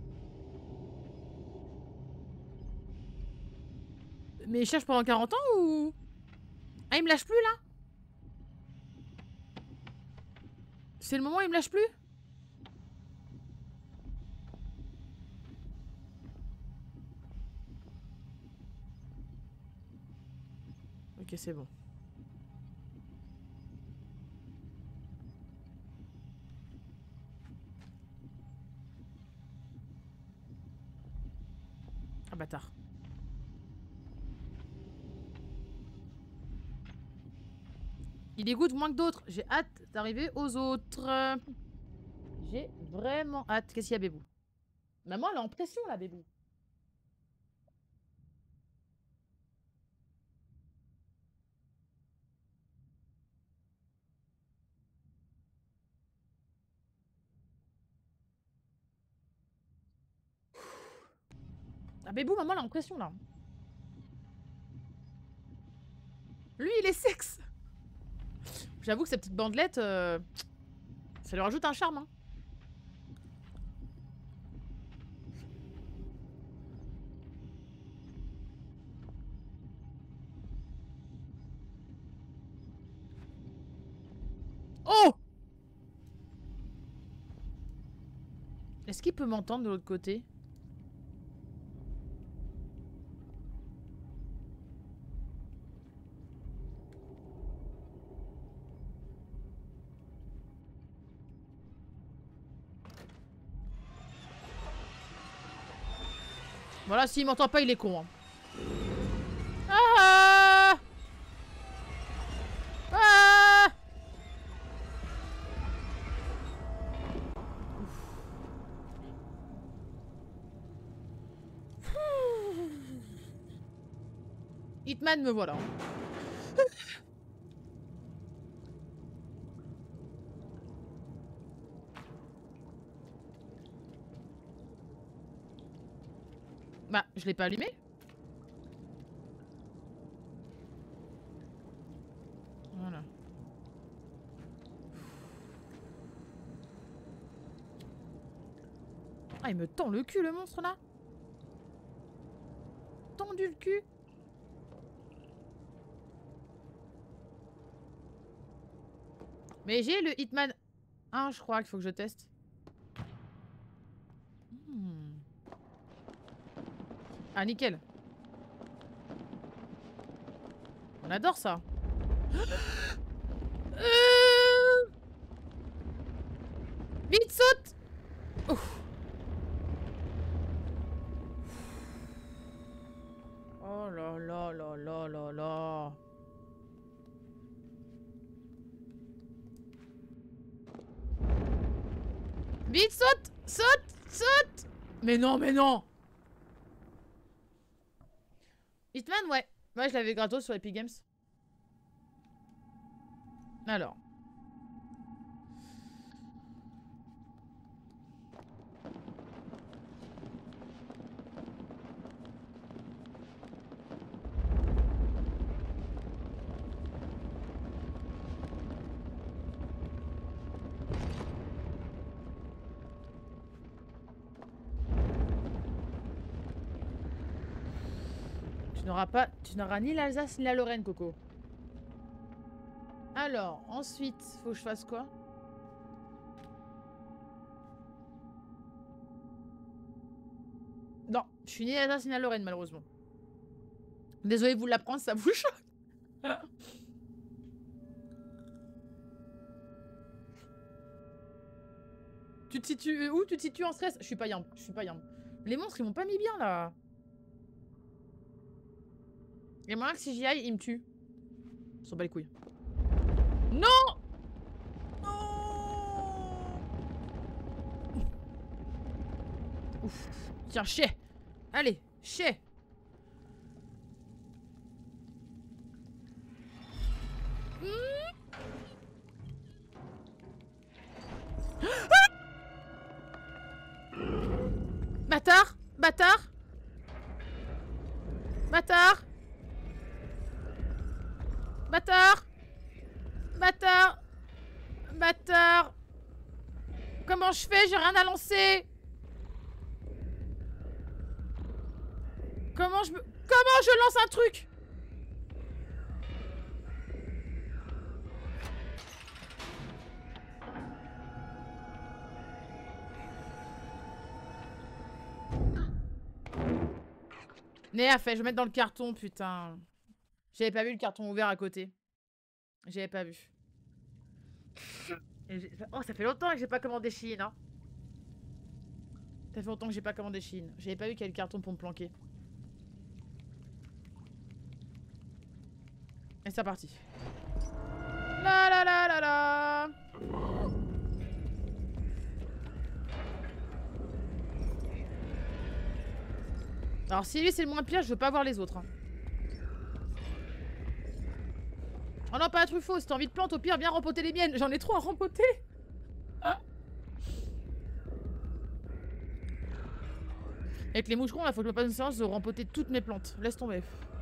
Speaker 1: Mais il cherche pendant 40 ans ou... Ah il me lâche plus là? C'est le moment où il me lâche plus? Ok c'est bon. Ah bâtard. Il dégoûte moins que d'autres. J'ai hâte d'arriver aux autres. J'ai vraiment hâte. Qu'est-ce qu'il y a, Bébou? Maman, elle est en pression, là, Bébou. Ah, Bébou, maman, elle est en pression, là. Lui, il est sexe. J'avoue que sa petite bandelette, ça lui rajoute un charme, hein. Oh! Est-ce qu'il peut m'entendre de l'autre côté? Voilà, s'il m'entend pas, il est con. Hein. Ah ah. Hitman me voilà. Bah, je l'ai pas allumé. Voilà. Ah, il me tend le cul, le monstre, là. Tendu le cul. Mais j'ai le Hitman 1, je crois qu'il faut que je teste. Ah, nickel. On adore ça. Vite, saute. Ouf. Oh là là là là là là. Vite, saute. Saute. Saute. Mais non, mais non. Hitman, ouais. Ouais, je l'avais gratos sur Epic Games. Alors. Tu n'auras ni l'Alsace ni la Lorraine, Coco. Alors, ensuite, faut que je fasse quoi? Non, je suis ni l'Alsace ni la Lorraine, malheureusement. Désolé de vous l'apprendre, ça vous choque. Tu te situes où? Tu te situes en stress? Je suis pas yam, je suis pas yam. Les monstres, ils m'ont pas mis bien, là. Il y a moyen que si j'y aille, il me tue. On s'en bat les couilles. Non! Non! Ouf. Tiens, chais! Allez, chais! Bâtard! Bâtard! Bâtard! Bâtard! Bâtard! Bâtard! Comment je fais? J'ai rien à lancer! Comment je lance un truc? Néa fait, je vais mettre dans le carton, putain. J'avais pas vu le carton ouvert à côté. J'avais pas vu. Oh, ça fait longtemps que j'ai pas commandé Chine, hein. Ça fait longtemps que j'ai pas commandé Chine. J'avais pas vu qu'il y avait le carton pour me planquer. Et c'est parti. La la la la la. Alors si lui c'est le moins pire, je veux pas voir les autres. Hein. Oh non, pas un Truffaut, si t'as envie de plantes, au pire, viens rempoter les miennes. J'en ai trop à rempoter. Hein? Avec les moucherons, là, faut que je me passe une séance de rempoter toutes mes plantes. Laisse tomber.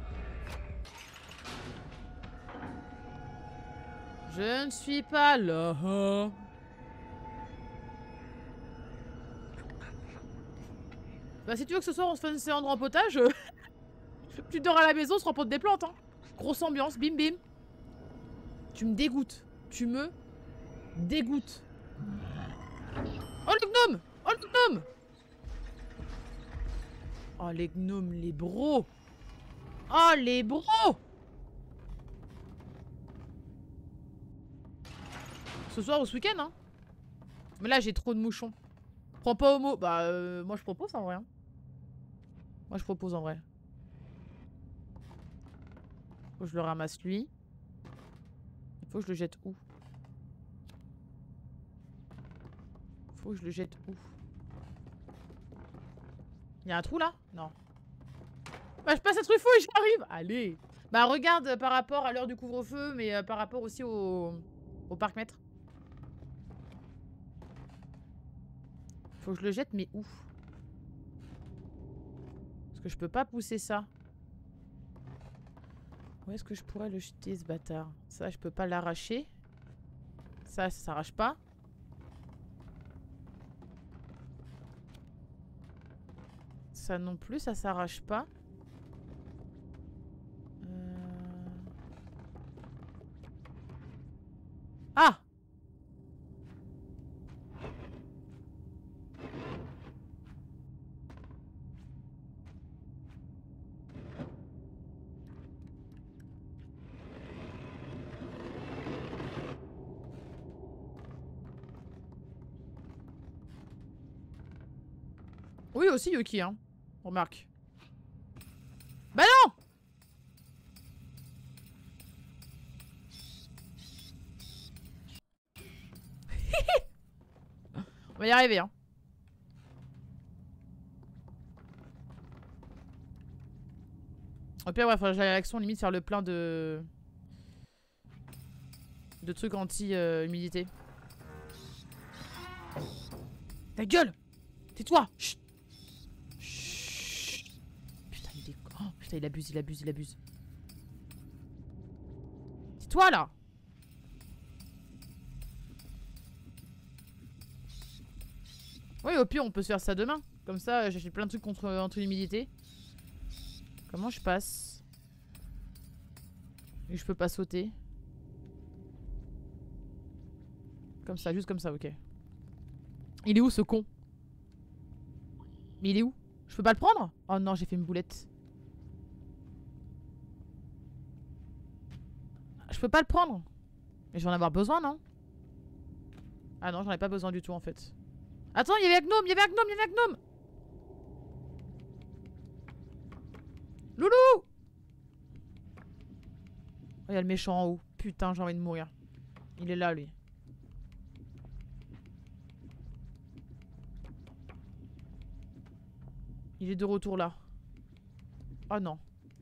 Speaker 1: Je ne suis pas là. Bah si tu veux que ce soir on se fasse une séance de rempotage, tu dors à la maison, on se rempote des plantes. Hein. Grosse ambiance, bim bim. Tu me dégoûtes. Tu me dégoûtes. Oh le gnome! Oh le gnome! Oh les gnomes, les bros! Oh les bros! Ce soir ou ce week-end, hein? Mais là j'ai trop de mouchons. Prends pas au mot. Bah moi je propose en vrai. Hein. Moi je propose en vrai. Faut que je le ramasse lui. Il faut que je le jette où? Faut que je le jette où? Y'a un trou là? Non. Bah je passe à Truffaut et j'y arrive. Allez. Bah regarde par rapport à l'heure du couvre-feu, mais par rapport aussi au parc-mètre. Faut que je le jette, mais où? Parce que je peux pas pousser ça. Où est-ce que je pourrais le jeter, ce bâtard? Ça, je peux pas l'arracher. Ça s'arrache pas. Ça non plus, ça s'arrache pas. Ah! Oui, aussi Yuki, hein. Remarque. Bah non! On va y arriver, hein. Au pire, ouais, faudrait que j'aille à l'action, limite faire le plein de trucs anti-humidité. Ta gueule! Tais-toi! Chut! Chut! Putain, oh, putain, il abuse, il abuse, il abuse. Tais-toi, là! Oui, au pire, on peut se faire ça demain. Comme ça, j'achète plein de trucs contre l'humidité. Comment je passe? Et je peux pas sauter. Comme ça, juste comme ça, ok. Il est où ce con? Mais il est où? Je peux pas le prendre? Oh non, j'ai fait une boulette. Je peux pas le prendre. Mais je vais en avoir besoin, non? Ah non, j'en ai pas besoin du tout en fait. Attends, il y avait un gnome, il y avait un gnome, il y avait un gnome. Loulou! Oh, il y a le méchant en haut. Putain, j'ai envie de mourir. Il est là, lui. Il est de retour là. Oh non.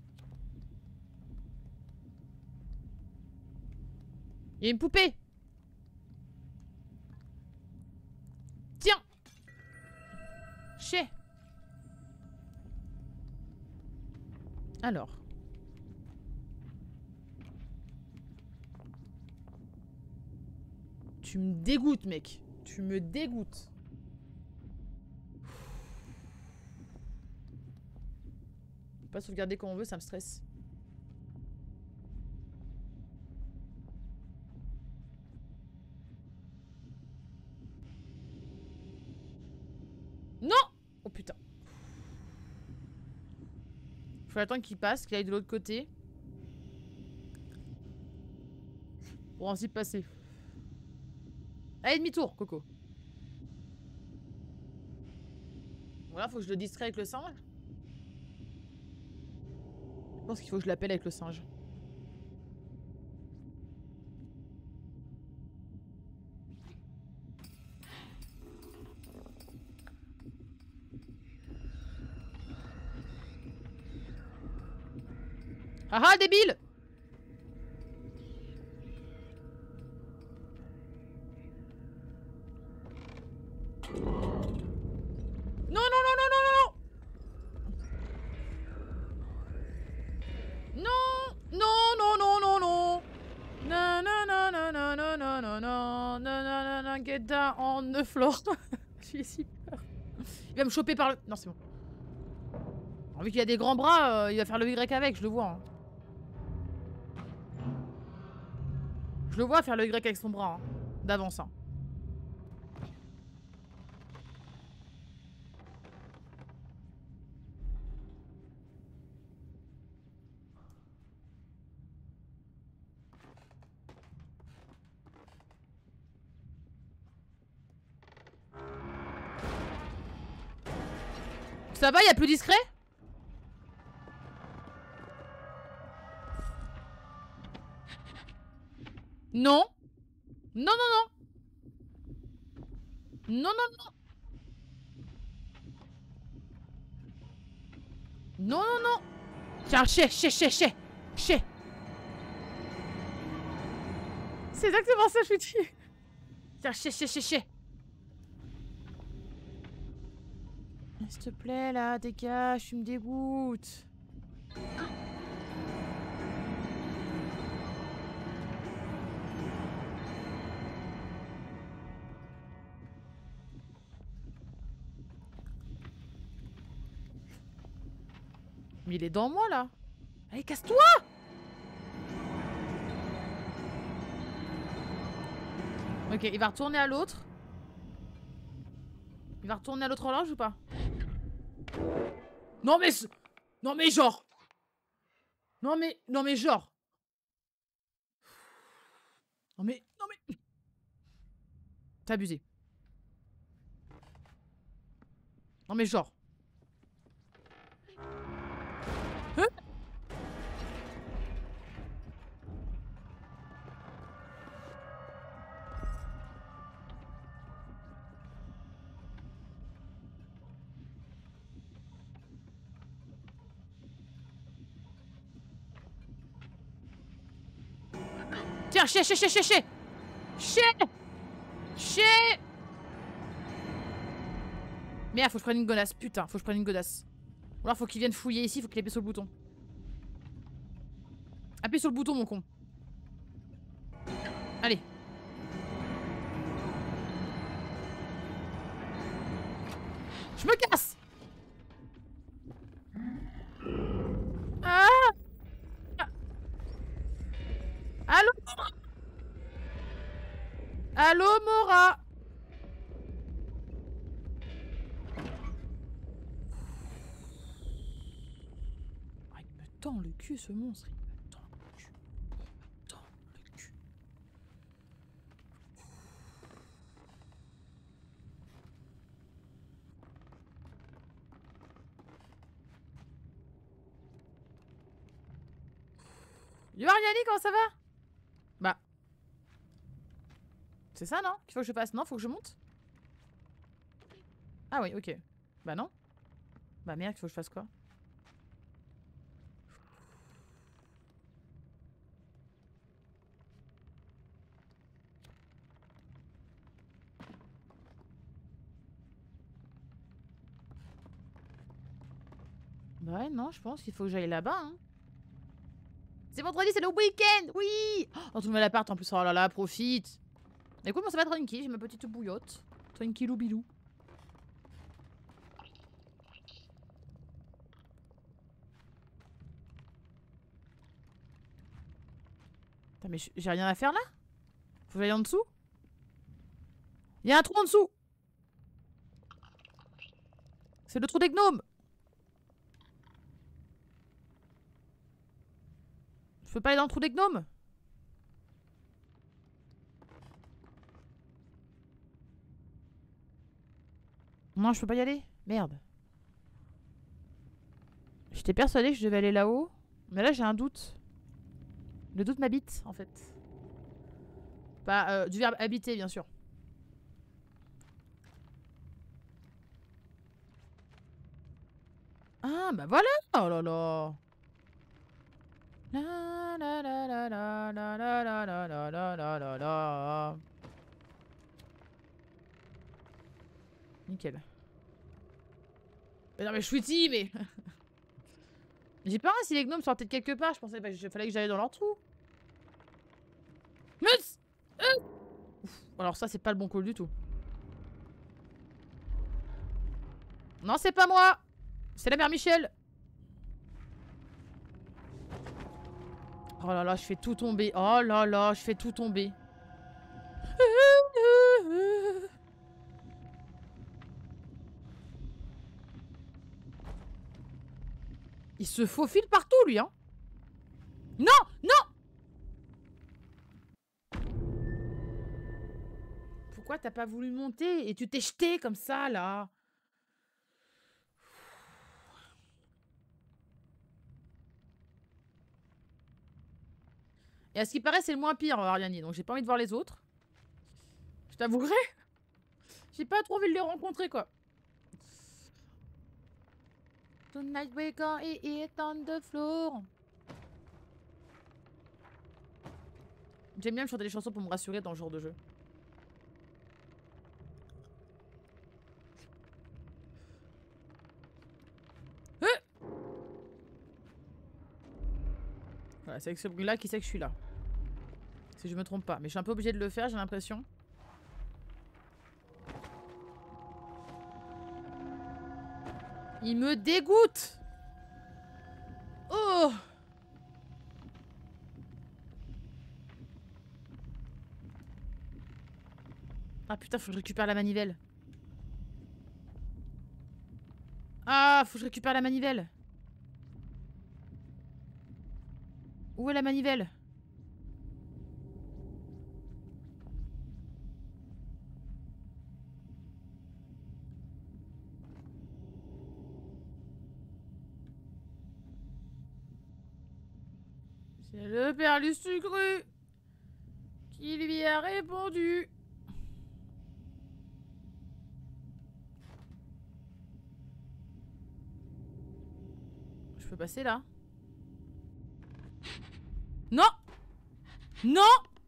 Speaker 1: Il y a une poupée. Tiens. Chais. Alors. Tu me dégoûtes, mec. Tu me dégoûtes. Pas sauvegarder quand on veut, ça me stresse. Non! Oh putain. Faut attendre qu'il passe, qu'il aille de l'autre côté. Pour ensuite passer. Allez, demi-tour, Coco. Voilà, faut que je le distrais avec le singe. Je pense qu'il faut que je l'appelle avec le singe. Ah ah, débile! Non, non, non, non, non, non, non! Non, non, non, non, non, non. Non, non, non, non, non, non, non, non, non, non, non, non, get down on the floor. J'ai si peur. Il va me choper par le... Non, c'est bon. Vu qu'il a des grands bras, il va faire le Y avec, je le vois. Hein. Je le vois faire le Y avec son bras, hein. D'avance. Hein. Ça va, il y a plus discret? Non. Non, non, non. Non, non, non. Non, non, non. Tiens, chais. C'est exactement ça, je dis. Tiens, chais. S'il te plaît, là, dégage, tu me dégoûtes. Mais il est dans moi, là. Allez, casse-toi! Ok, il va retourner à l'autre. Il va retourner à l'autre horloge ou pas? Non mais... Non mais genre... Non mais genre... Non mais... T'as abusé. Non mais genre... Hein? Tiens, chais. Merde, faut que je prenne une godasse. Putain, faut que je prenne une godasse. Ou alors faut qu'il vienne fouiller ici, faut qu'il appuie sur le bouton. Appuie sur le bouton, mon con. Allez. Je me casse. Ah. Allô? Allô, Mora? Ah, il me tend le cul, ce monstre. Il me tend le cul. Yo Ariani, comment ça va? Bah. C'est ça, non? Qu'il faut que je passe? Non, faut que je monte? Ah oui, ok. Bah non. Bah merde, il faut que je fasse quoi? Bah ouais, non, je pense qu'il faut que j'aille là-bas, hein. C'est vendredi, c'est le week-end. Oui. Oh, tout le monde à l'appart en plus. Oh là là, profite. Écoute, moi ça va tranquille. J'ai ma petite bouillotte. Tranquillou bilou. Putain, mais j'ai rien à faire là? Faut que j'aille en dessous? Il y a un trou en dessous. C'est le trou des gnomes. Je peux pas aller dans le trou des gnomes? Non, je peux pas y aller. Merde. J'étais persuadée que je devais aller là-haut. Mais là, j'ai un doute. Le doute m'habite, en fait. Bah, du verbe habiter, bien sûr. Ah, bah voilà. Oh là là. La la la la la la la la la la la la la la. Nickel. Mais non mais Sweetie, mais... J'ai pas si les gnomes sortaient de quelque part, je pensais bah, fallait que j'aille dans leur trou. Ouf, alors ça c'est pas le bon call du tout. Non c'est pas moi. C'est la mère Michel. Oh là là, je fais tout tomber. Oh là là, je fais tout tomber. Il se faufile partout lui, hein. Non, non. Pourquoi t'as pas voulu monter et tu t'es jeté comme ça là? Et à ce qui paraît, c'est le moins pire, Ariani. Donc j'ai pas envie de voir les autres. Je t'avouerai. J'ai pas trop envie de les rencontrer, quoi. Tonight we're gonna eat on the floor. J'aime bien me chanter des chansons pour me rassurer dans ce genre de jeu. Voilà, c'est avec ce bruit-là qui sait que je suis là. Si je me trompe pas. Mais je suis un peu obligée de le faire, j'ai l'impression. Il me dégoûte. Oh. Ah putain, faut que je récupère la manivelle. Ah, faut que je récupère la manivelle. Où est la manivelle? C'est le père Lustucru qui lui a répondu. Je peux passer là? Non! Non!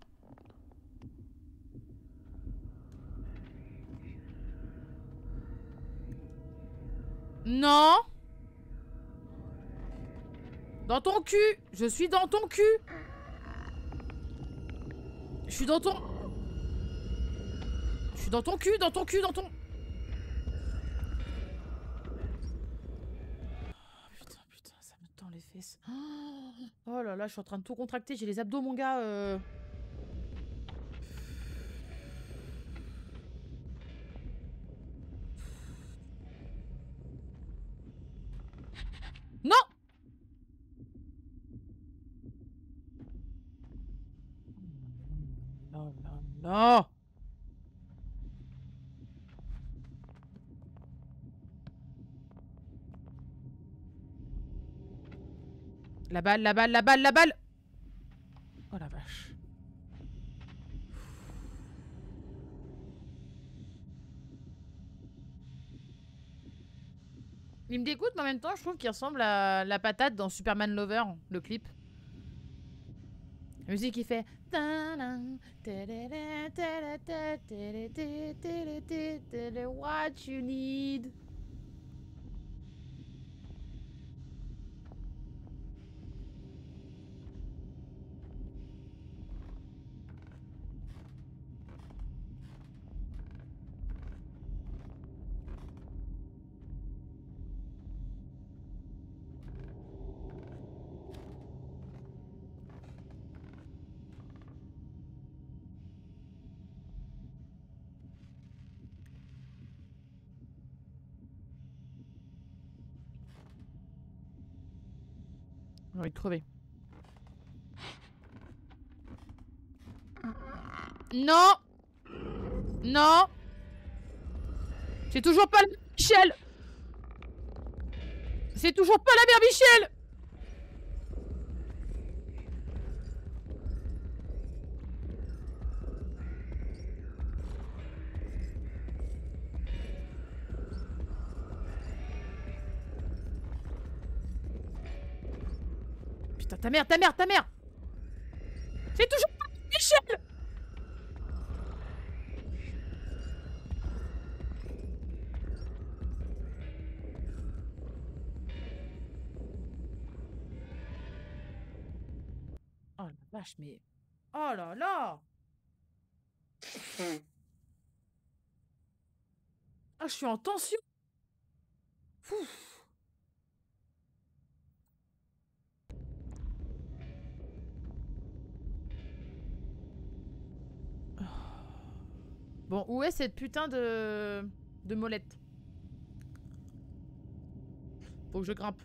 Speaker 1: Non! Dans ton cul! Je suis dans ton cul! Je suis dans ton... Je suis dans ton cul, dans ton cul, dans ton... Putain, ça me tend les fesses. Oh là là, je suis en train de tout contracter. J'ai les abdos, mon gars. Non! Non, non, non! La balle, la balle, la balle, la balle! Oh la vache. Il me dégoûte, mais en même temps, je trouve qu'il ressemble à la patate dans Superman Lover, le clip. La musique qui fait... What you need. J'ai envie de crever. Non! Non! C'est toujours pas la mère Michel! C'est toujours pas la mère Michel! Putain, ta mère, ta mère, ta mère! C'est toujours pas la mère Michel! Oh la vache, mais... Oh là là! Ah, je suis en tension! Ouf. Bon, où est cette putain de molette? Faut que je grimpe.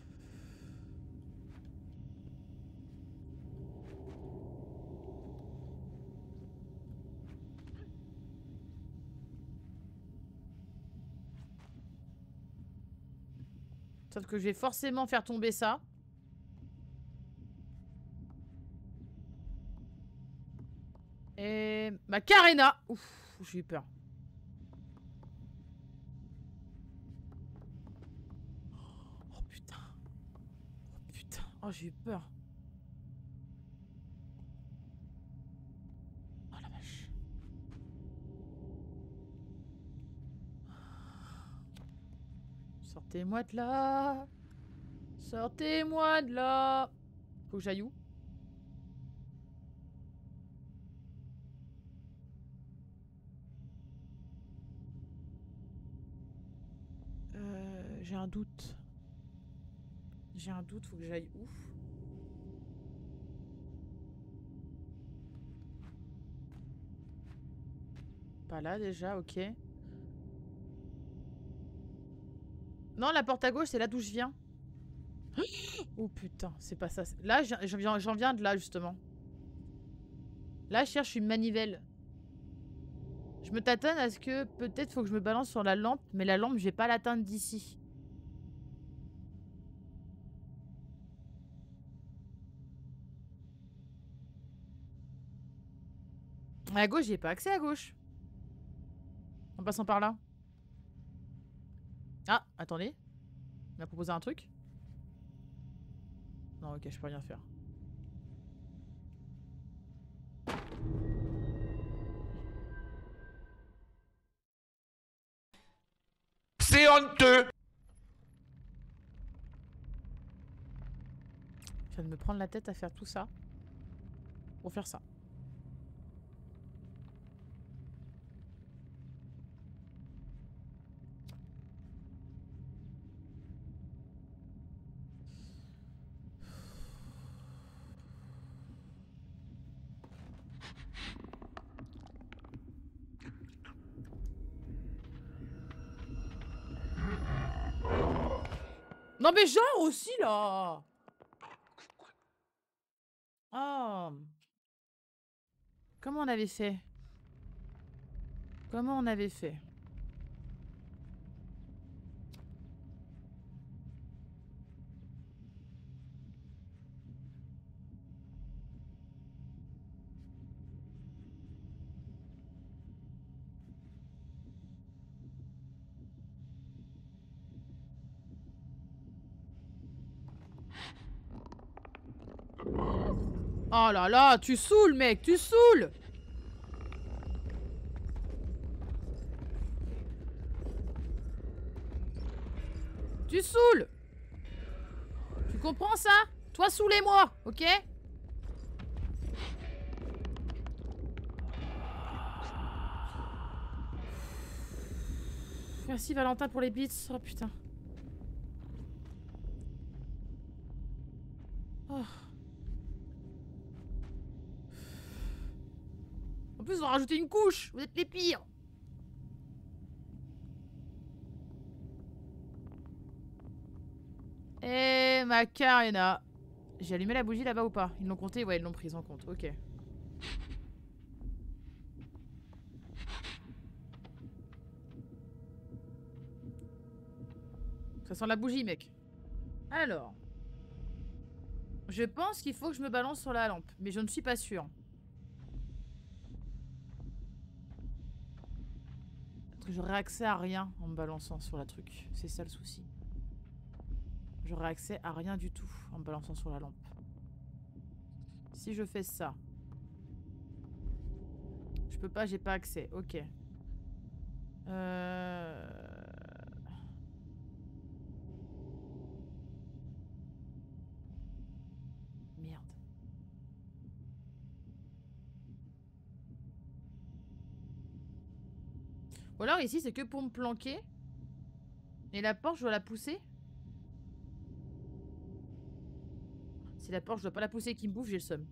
Speaker 1: Sauf que je vais forcément faire tomber ça. Macarena. Ouf, j'ai eu peur. Oh putain. Oh putain. Oh, j'ai eu peur. Oh la vache. Sortez-moi de là. Sortez-moi de là. Faut que j'aille où? J'ai un doute. J'ai un doute, faut que j'aille où? Pas là déjà, ok. Non, la porte à gauche, c'est là d'où je viens. Oh putain, c'est pas ça. Là, j'en viens de là, justement. Là, je cherche une manivelle. Je me tâtonne à ce que peut-être faut que je me balance sur la lampe, mais la lampe, je vais pas l'atteindre d'ici. À gauche, j'ai pas accès à gauche. En passant par là. Ah, attendez. Il m'a proposé un truc. Non, ok, je peux rien faire.
Speaker 2: C'est honteux.
Speaker 1: Je viens de me prendre la tête à faire tout ça. Pour faire ça. Non mais genre aussi là. Oh. Comment on avait fait? Comment on avait fait? Oh là là, tu saoules mec, tu saoules. Tu saoules. Tu comprends ça? Toi saoulez-moi, ok? Merci Valentin pour les beats. Oh putain. Oh. En plus, ils ont rajouté une couche. Vous êtes les pires. Et Macarena. J'ai allumé la bougie là-bas ou pas? Ils l'ont compté? Ouais, ils l'ont prise en compte. Ok. Ça sent la bougie, mec. Alors. Je pense qu'il faut que je me balance sur la lampe. Mais je ne suis pas sûre. J'aurai accès à rien en me balançant sur la truc. C'est ça le souci. J'aurai accès à rien du tout en me balançant sur la lampe. Si je fais ça. Je peux pas, j'ai pas accès. Ok. Merde. Ou alors ici c'est que pour me planquer. Et la porte je dois la pousser. Si la porte je dois pas la pousser et qu'il me bouffe, j'ai le seum.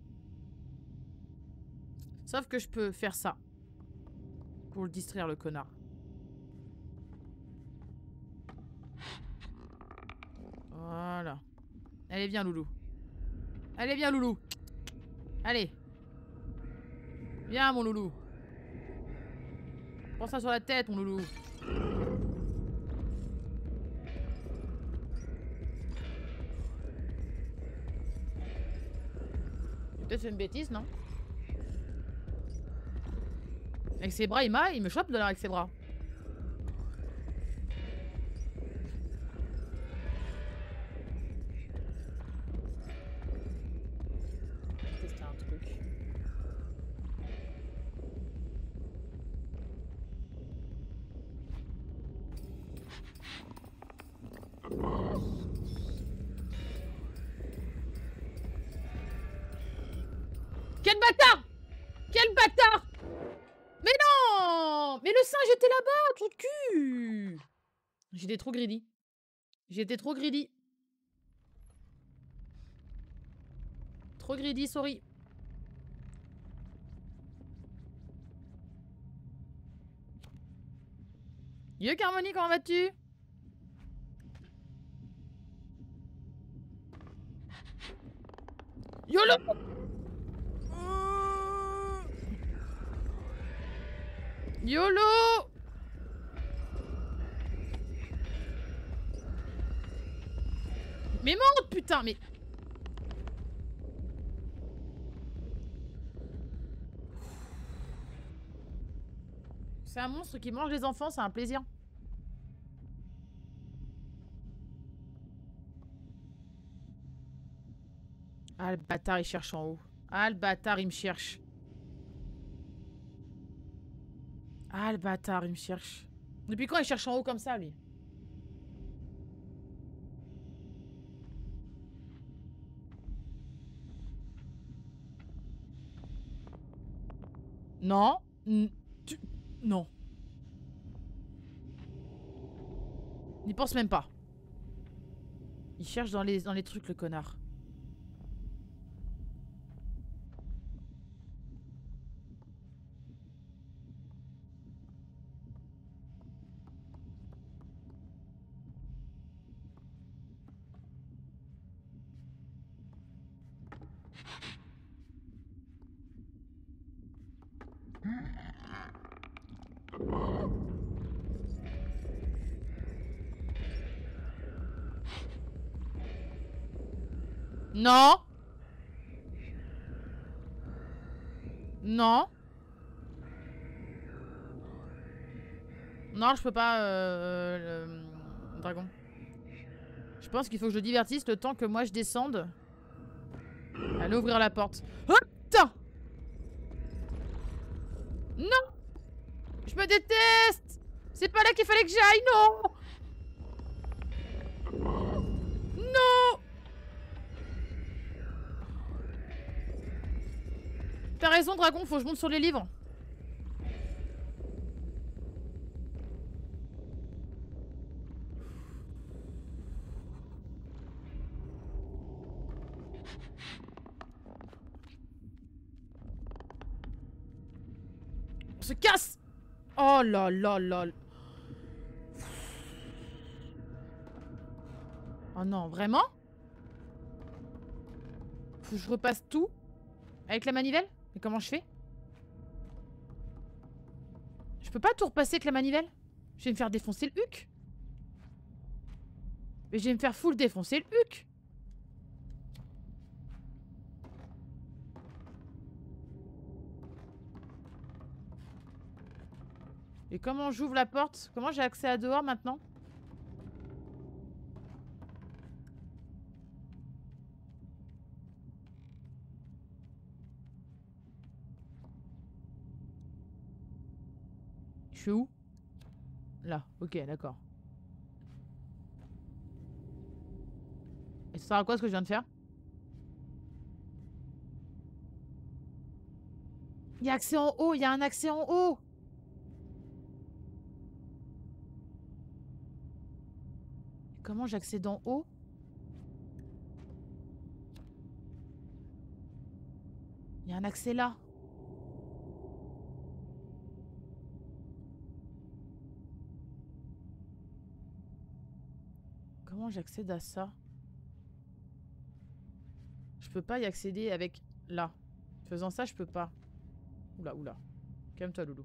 Speaker 1: Sauf que je peux faire ça. Pour le distraire le connard. Voilà. Allez viens loulou. Allez viens loulou. Allez. Viens mon loulou. Prends ça sur la tête mon loulou. J'ai peut-être fait une bêtise, non? Avec ses bras, il me chope de là avec ses bras. Tester un truc. Quel bâtard! Quel bâtard! Mais non! Mais le singe était là-bas, trou de cul! J'étais trop greedy. J'étais trop greedy. Trop greedy, sorry. Yo Carmony, comment vas-tu? YOLO! YOLO! Mais monte, putain, mais... C'est un monstre qui mange les enfants, c'est un plaisir. Ah, le bâtard, il cherche en haut. Ah, le bâtard, il me cherche. Ah, le bâtard, il me cherche. Depuis quand il cherche en haut comme ça, lui? Non. Non. N'y pense même pas. Il cherche dans les trucs, le connard. Non. Non. Non, je peux pas, dragon. Je pense qu'il faut que je le divertisse le temps que moi je descende. Allez ouvrir la porte. Oh putain! Non! Je me déteste! C'est pas là qu'il fallait que j'aille, non! Non! T'as raison, dragon, faut que je monte sur les livres. On se casse! Oh là là là. Oh non, vraiment? Faut que je repasse tout? Avec la manivelle? Mais comment je fais? Je peux pas tout repasser avec la manivelle? Je vais me faire défoncer le huc. Mais je vais me faire full défoncer le huc. Et comment j'ouvre la porte? Comment j'ai accès à dehors maintenant? Je suis où? Là, ok, d'accord. Et ça sert à quoi ce que je viens de faire? Il y a accès en haut, il y a un accès en haut. Comment j'accède en haut? Il y a un accès là. Comment j'accède à ça? Je peux pas y accéder avec là. Faisant ça, je peux pas. Oula, oula. Calme-toi, loulou.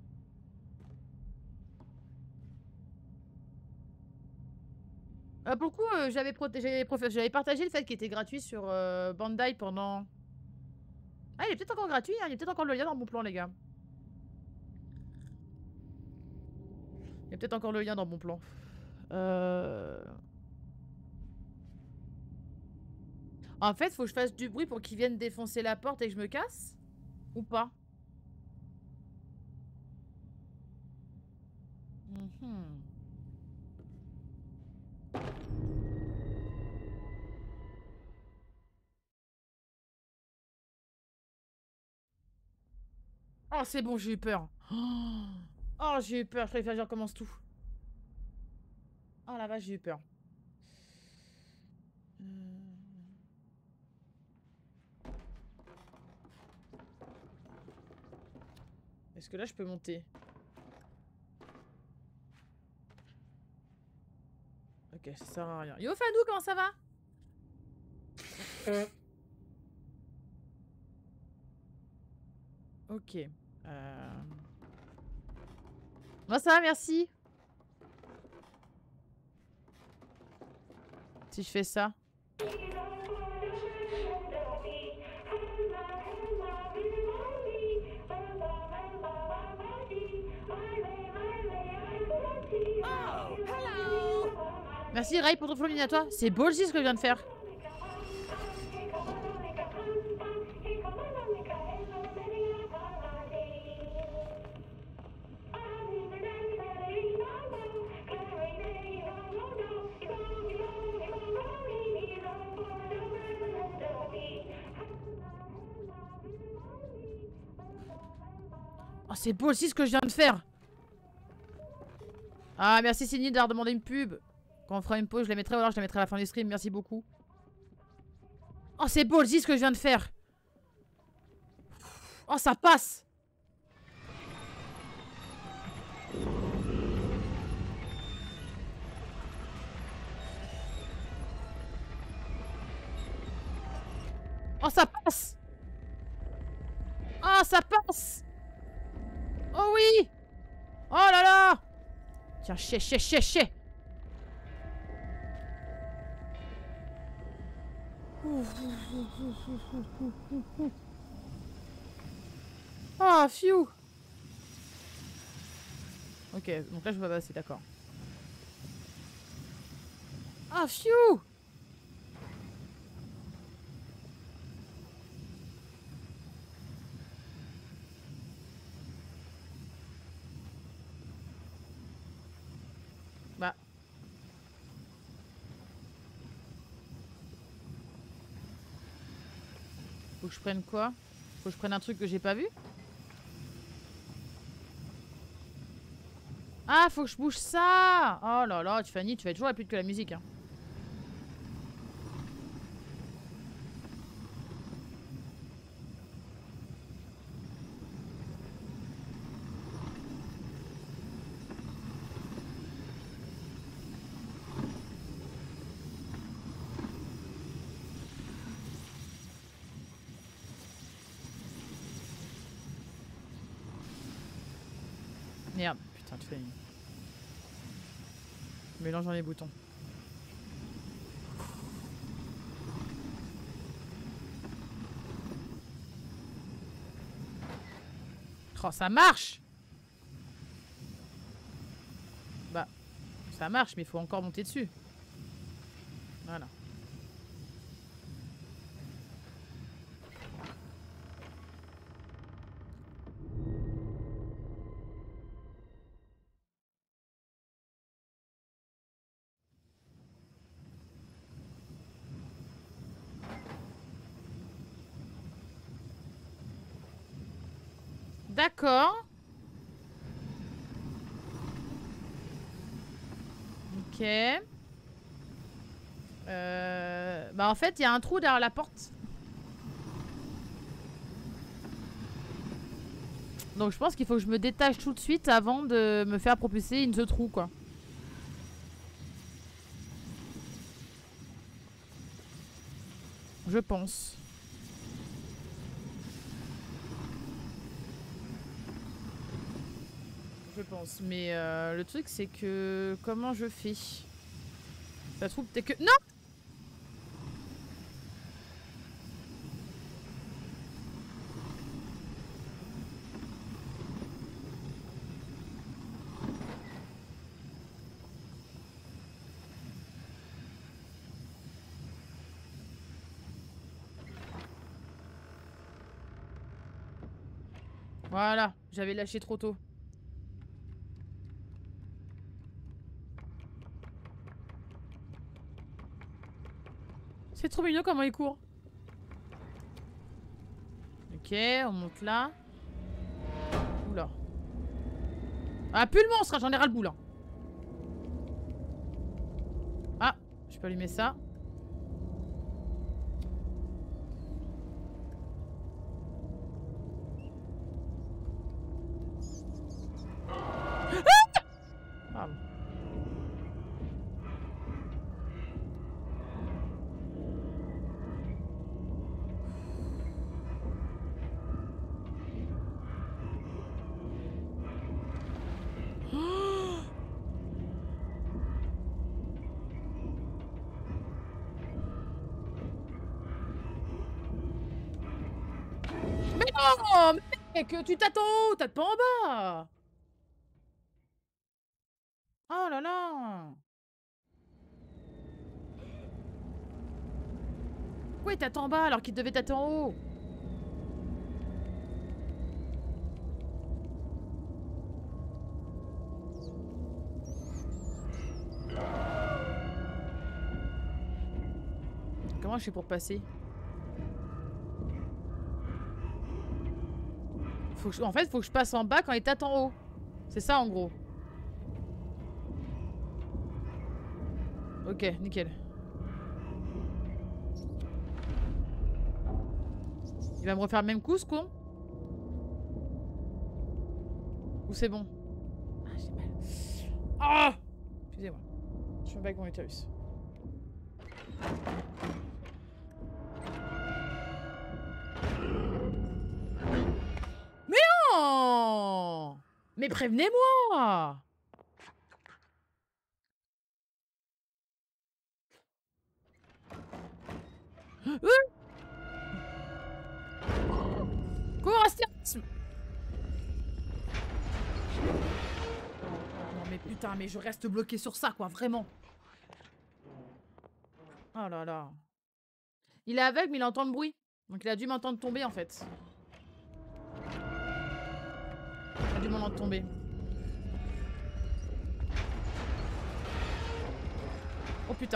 Speaker 1: Pour le coup, j'avais partagé le fait qu'il était gratuit sur Bandai pendant... Ah, il est peut-être encore gratuit, hein. Il y a peut-être encore le lien dans mon plan, les gars. y a peut-être encore le lien dans mon plan. En fait, faut que je fasse du bruit pour qu'ils viennent défoncer la porte et que je me casse? Ou pas? Oh, c'est bon, j'ai eu peur. Oh, j'ai eu peur. Je croyais que je recommence tout. Oh la vache, j'ai eu peur. Est-ce que là, je peux monter? Ok, ça sert à rien. Yo, Fadou, comment ça va? Ok. Moi, ça va, merci. Si je fais ça. Merci Ray pour ton follow à toi. C'est beau aussi ce que je viens de faire. Oh, c'est beau aussi ce que je viens de faire. Ah, merci Cindy d'avoir demandé une pub. Quand on fera une pause, je la mettrai ou alors je la mettrai à la fin du stream. Merci beaucoup. Oh, c'est beau aussi ce que je viens de faire. Oh, ça passe. Oh, ça passe. Oh, ça passe. Oh oui. Oh là là. Tiens, chais. Oh, phew. Ok, donc là je peux pas passer, d'accord. Ah, phew. Bah. Faut que je prenne quoi? Faut que je prenne un truc que j'ai pas vu? Ah, faut que je bouge ça. Oh là là, Tiffany, tu vas être toujours plus que la musique, hein. Merde, putain, tu fais une... Mélange dans les boutons. Oh, ça marche. Bah, ça marche, mais il faut encore monter dessus. Voilà. D'accord. Ok. Bah en fait, il y a un trou derrière la porte. Donc je pense qu'il faut que je me détache tout de suite avant de me faire propulser in the trou, quoi. Je pense. Je pense. Mais le truc, c'est que... Comment je fais? Ça se trouve peut-être que... Non! Voilà, j'avais lâché trop tôt. C'est trop mignon comment il court. Ok, on monte là. Oula. Ah, plus le monstre, j'en ai ras le bout là. Ah, je peux allumer ça. Pardon. Mais non, mec, tu t'attends où? T'attends pas en bas. Oh là là. Pourquoi il t'attend en bas alors qu'il devait t'attendre en haut? Comment je fais pour passer? En fait, faut que je passe en bas quand il t'attend en haut. C'est ça en gros. Ok, nickel. Il va me refaire le même coup, ce con? Ou c'est bon? Ah, j'ai mal. Ah! Excusez-moi. Je suis avec mon utérus. Mais non! Mais prévenez-moi! Cours, astérisme! Non mais putain, mais je reste bloqué sur ça, quoi, vraiment. Oh là là. Il est aveugle, mais il entend le bruit. Donc il a dû m'entendre tomber, en fait. Il a dû m'entendre tomber. Oh putain.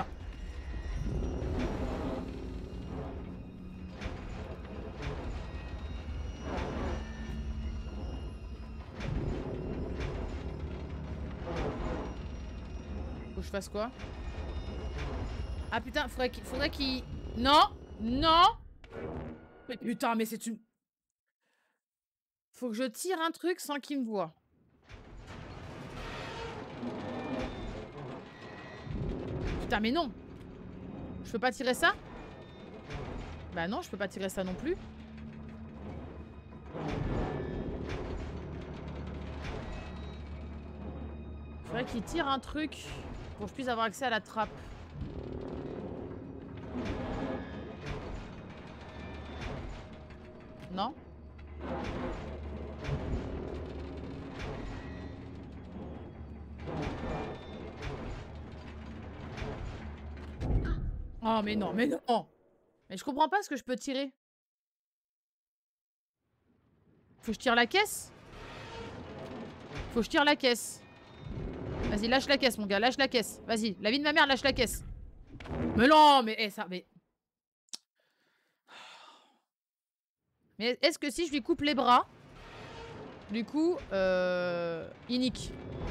Speaker 1: Faut que je fasse quoi? Ah putain, faudrait qu'il... Non! Non! Mais putain, mais c'est une... Faut que je tire un truc sans qu'il me voie. Putain, mais non! Je peux pas tirer ça? Bah non, je peux pas tirer ça non plus. Faudrait qu'il tire un truc pour que je puisse avoir accès à la trappe. Non? Oh mais non, mais non! Mais je comprends pas ce que je peux tirer. Faut que je tire la caisse? Faut que je tire la caisse. Vas-y, lâche la caisse, mon gars, lâche la caisse. Vas-y, la vie de ma mère, lâche la caisse. Mais non, mais ça, mais... Mais est-ce que si je lui coupe les bras, du coup, il nique?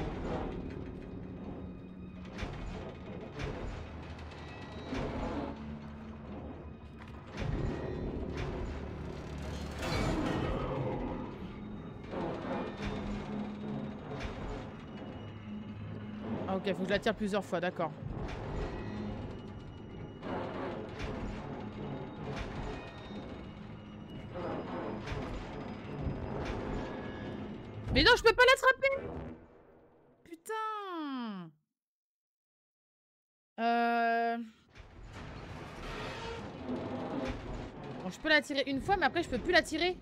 Speaker 1: Ah ok, faut que je la tire plusieurs fois, d'accord. Mais non, je peux pas l'attraper! Putain! Bon, je peux la tirer une fois, mais après, je peux plus la tirer.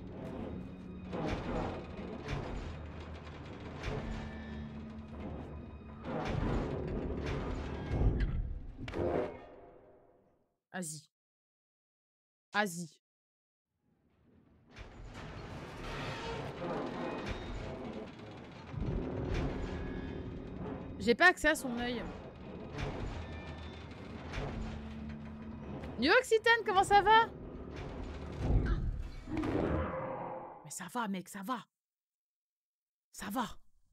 Speaker 1: Vas-y. Vas-y. J'ai pas accès à son œil. New Occitane, comment ça va? Mais ça va, mec, ça va. Ça va.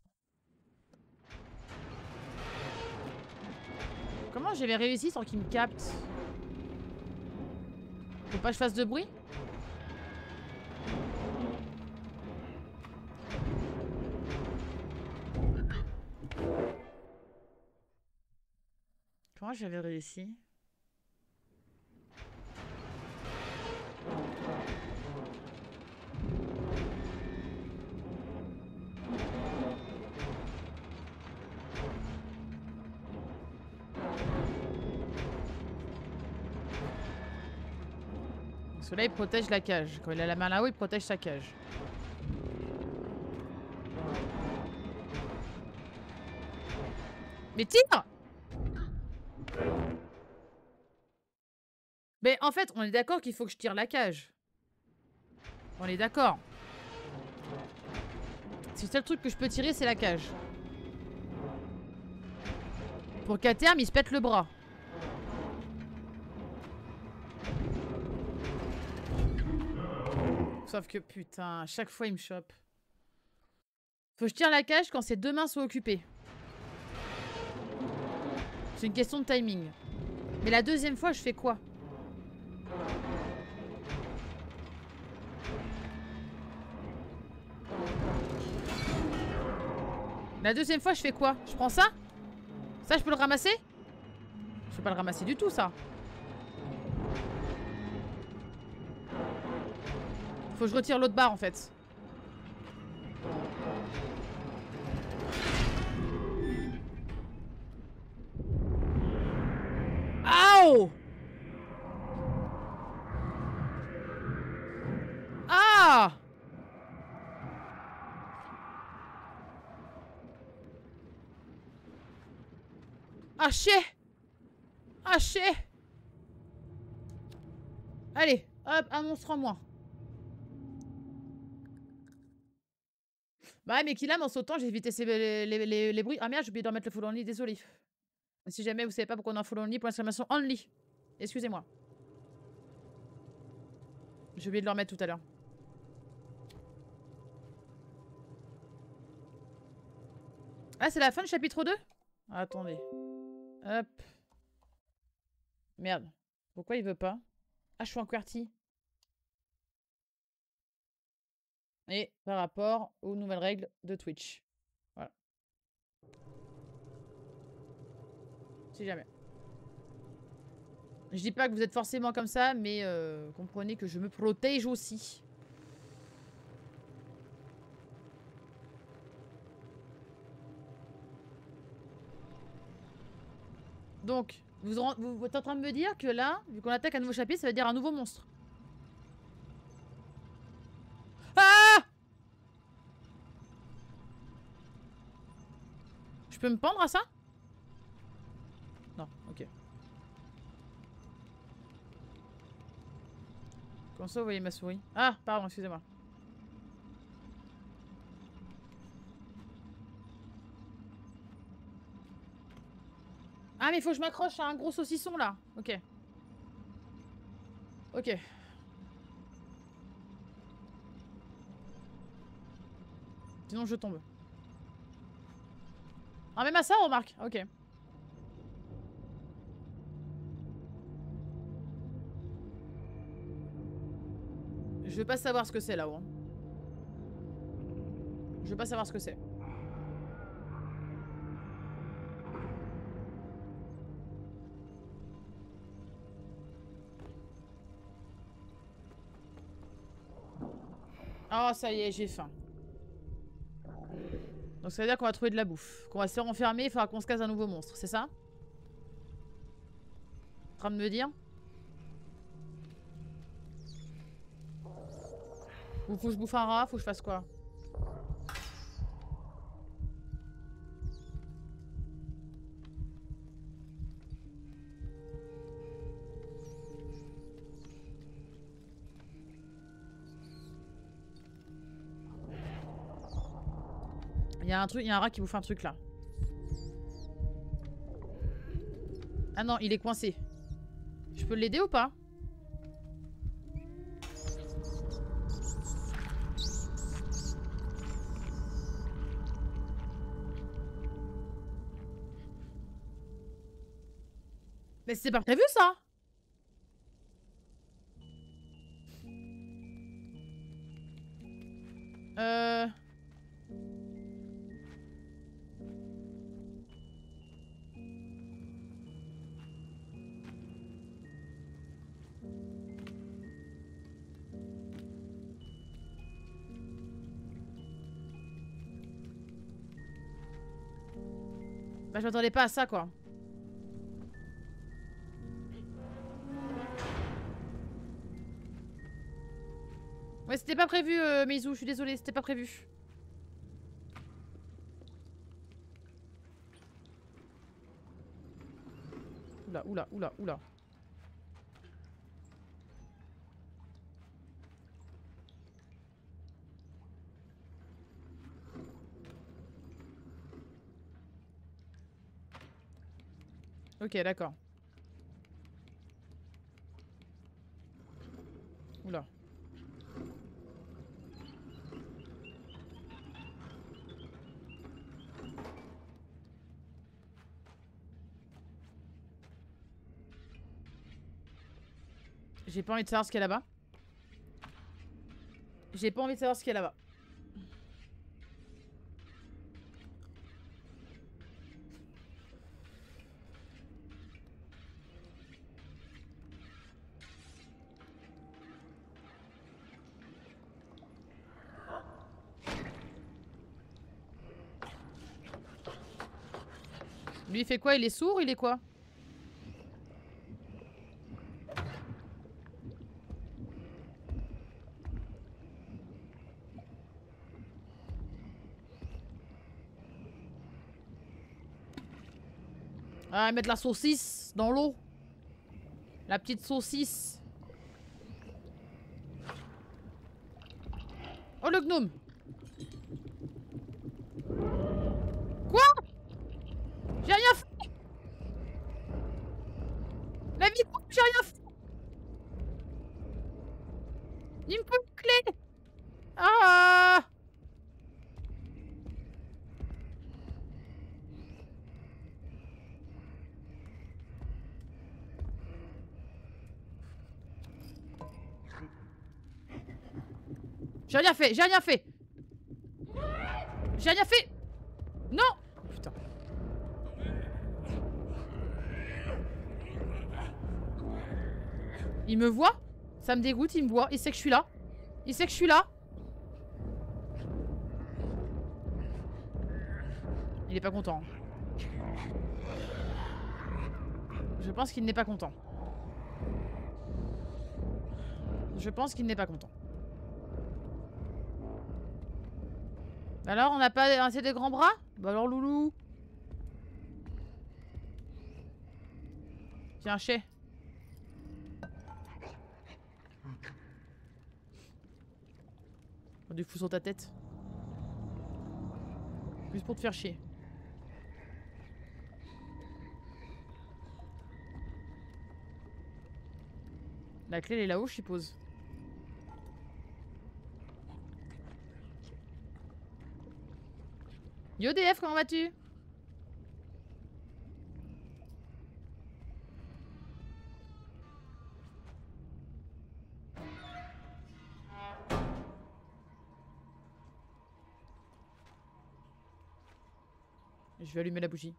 Speaker 1: Comment j'avais réussi sans qu'il me capte? Faut pas que je fasse de bruit? Comment j'avais réussi? Parce que là, il protège la cage. Quand il a la main là-haut, il protège sa cage. Mais tire! Mais en fait, on est d'accord qu'il faut que je tire la cage. On est d'accord. Si le seul truc que je peux tirer, c'est la cage. Pour qu'à terme, il se pète le bras. Sauf que putain, à chaque fois il me chope. Faut que je tire la cage quand ses deux mains sont occupées. C'est une question de timing. Mais la deuxième fois, je fais quoi? La deuxième fois, je fais quoi? Je prends ça? Ça, je peux le ramasser? Je peux pas le ramasser du tout, ça. Faut que je retire l'autre barre, en fait. Aouh! Ah! Ah, chier! Ah, chier! Allez, hop, un monstre en moins. Bah, mais qu'il a en sautant, j'ai évité les bruits. Ah merde, j'ai oublié de remettre le full only, désolé. Si jamais vous savez pas pourquoi on a un full only, pour l'exclamation only. Excusez-moi. J'ai oublié de le remettre tout à l'heure. Ah, c'est la fin du chapitre 2? Attendez. Hop. Merde. Pourquoi il veut pas? Ah, je suis en QWERTY. Et par rapport aux nouvelles règles de Twitch. Voilà. Si jamais. Je dis pas que vous êtes forcément comme ça, mais comprenez que je me protège aussi. Donc, vous êtes en train de me dire que là, vu qu'on attaque un nouveau chapitre, ça veut dire un nouveau monstre. Ah! Je peux me pendre à ça? Non, ok. Comment ça, vous voyez ma souris? Ah, pardon, excusez-moi. Ah, mais il faut que je m'accroche à un gros saucisson, là. Ok. Ok. Sinon, je tombe. Ah, même à ça, on remarque. Ok. Je veux pas savoir ce que c'est, là-haut. Je veux pas savoir ce que c'est. Oh, ça y est, j'ai faim. Donc ça veut dire qu'on va trouver de la bouffe. Qu'on va se faire enfermer, il faudra qu'on se casse un nouveau monstre, c'est ça? En train de me dire? Ou faut que je bouffe un rat, faut que je fasse quoi? Il y a un truc, il y a un rat qui bouffe un truc là. Ah non, il est coincé. Je peux l'aider ou pas? Mais c'est pas prévu ça! Bah je m'attendais pas à ça quoi. Ouais c'était pas prévu Meizu, je suis désolée, c'était pas prévu. Oula, oula, oula, oula. Ok, d'accord. Oula. J'ai pas envie de savoir ce qu'il y a là-bas. J'ai pas envie de savoir ce qu'il y a là-bas. Lui il fait quoi? Il est sourd? Il est quoi? Ah, mettre la saucisse dans l'eau. La petite saucisse. Oh le gnome. Quoi? J'ai rien fait. La vie, j'ai rien fait. Il me faut une clé. Ah. J'ai rien fait, j'ai rien fait. J'ai rien fait. Non. Putain. Il me voit? Ça me dégoûte, il me voit. Il sait que je suis là. Il sait que je suis là. Il est pas content. Je pense qu'il n'est pas content. Je pense qu'il n'est pas content. Alors, on n'a pas assez de grands bras? Bah alors, loulou. Tiens, chais. Du fou sur ta tête. Juste pour te faire chier. La clé elle est là-haut, je suppose. Yo DF, comment vas-tu? Je vais allumer la bougie.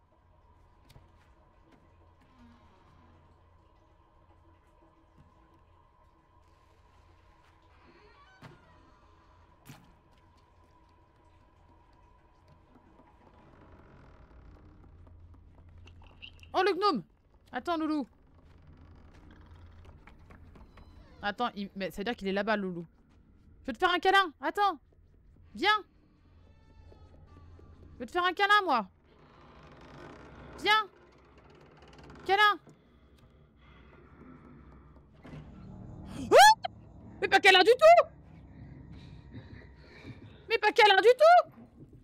Speaker 1: Oh le gnome! Attends loulou. Attends, mais ça veut dire qu'il est là-bas loulou. Je veux te faire un câlin. Attends. Viens. Je veux te faire un câlin moi. Viens. Câlin. Oh! Mais pas câlin du tout. Mais pas câlin du tout.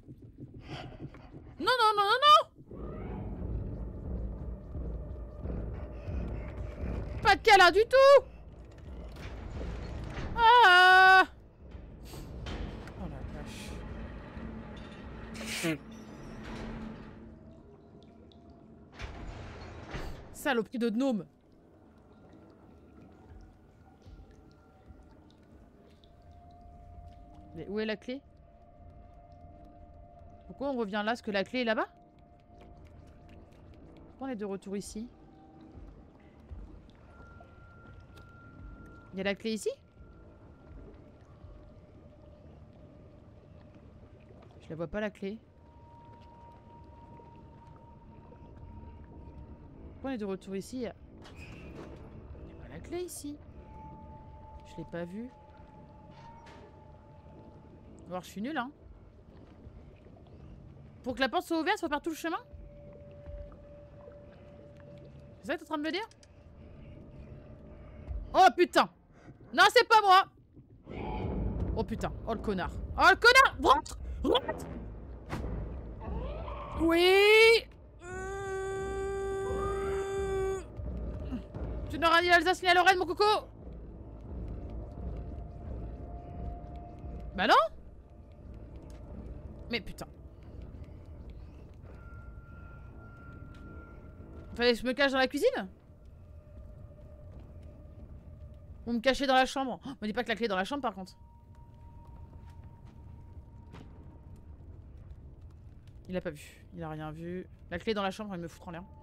Speaker 1: Non, non, non, non, non. Pas de câlin du tout. Ah. Oh la vache. Saloperie de gnome. Mais où est la clé? Pourquoi on revient là? Parce que la clé est là-bas? Pourquoi on est de retour ici? Il y a la clé ici? Je la vois pas la clé. Pourquoi on est de retour ici? Il y a pas la clé ici. Je l'ai pas vue. Alors je suis nulle, hein. Pour que la porte soit ouverte, il faut faire tout le chemin? C'est ça que t'es en train de me dire? Oh putain! Non, c'est pas moi! Oh putain, oh le connard. Oh le connard! Rentre! Rentre! Oui! Tu n'auras ni l'Alsace ni la Lorraine, mon coco! Bah non! Mais putain. Fallait que je me cache dans la cuisine? Ou me cacher dans la chambre? Oh, me dis pas que la clé est dans la chambre par contre. Il a pas vu. Il a rien vu. La clé est dans la chambre, il me fout en l'air.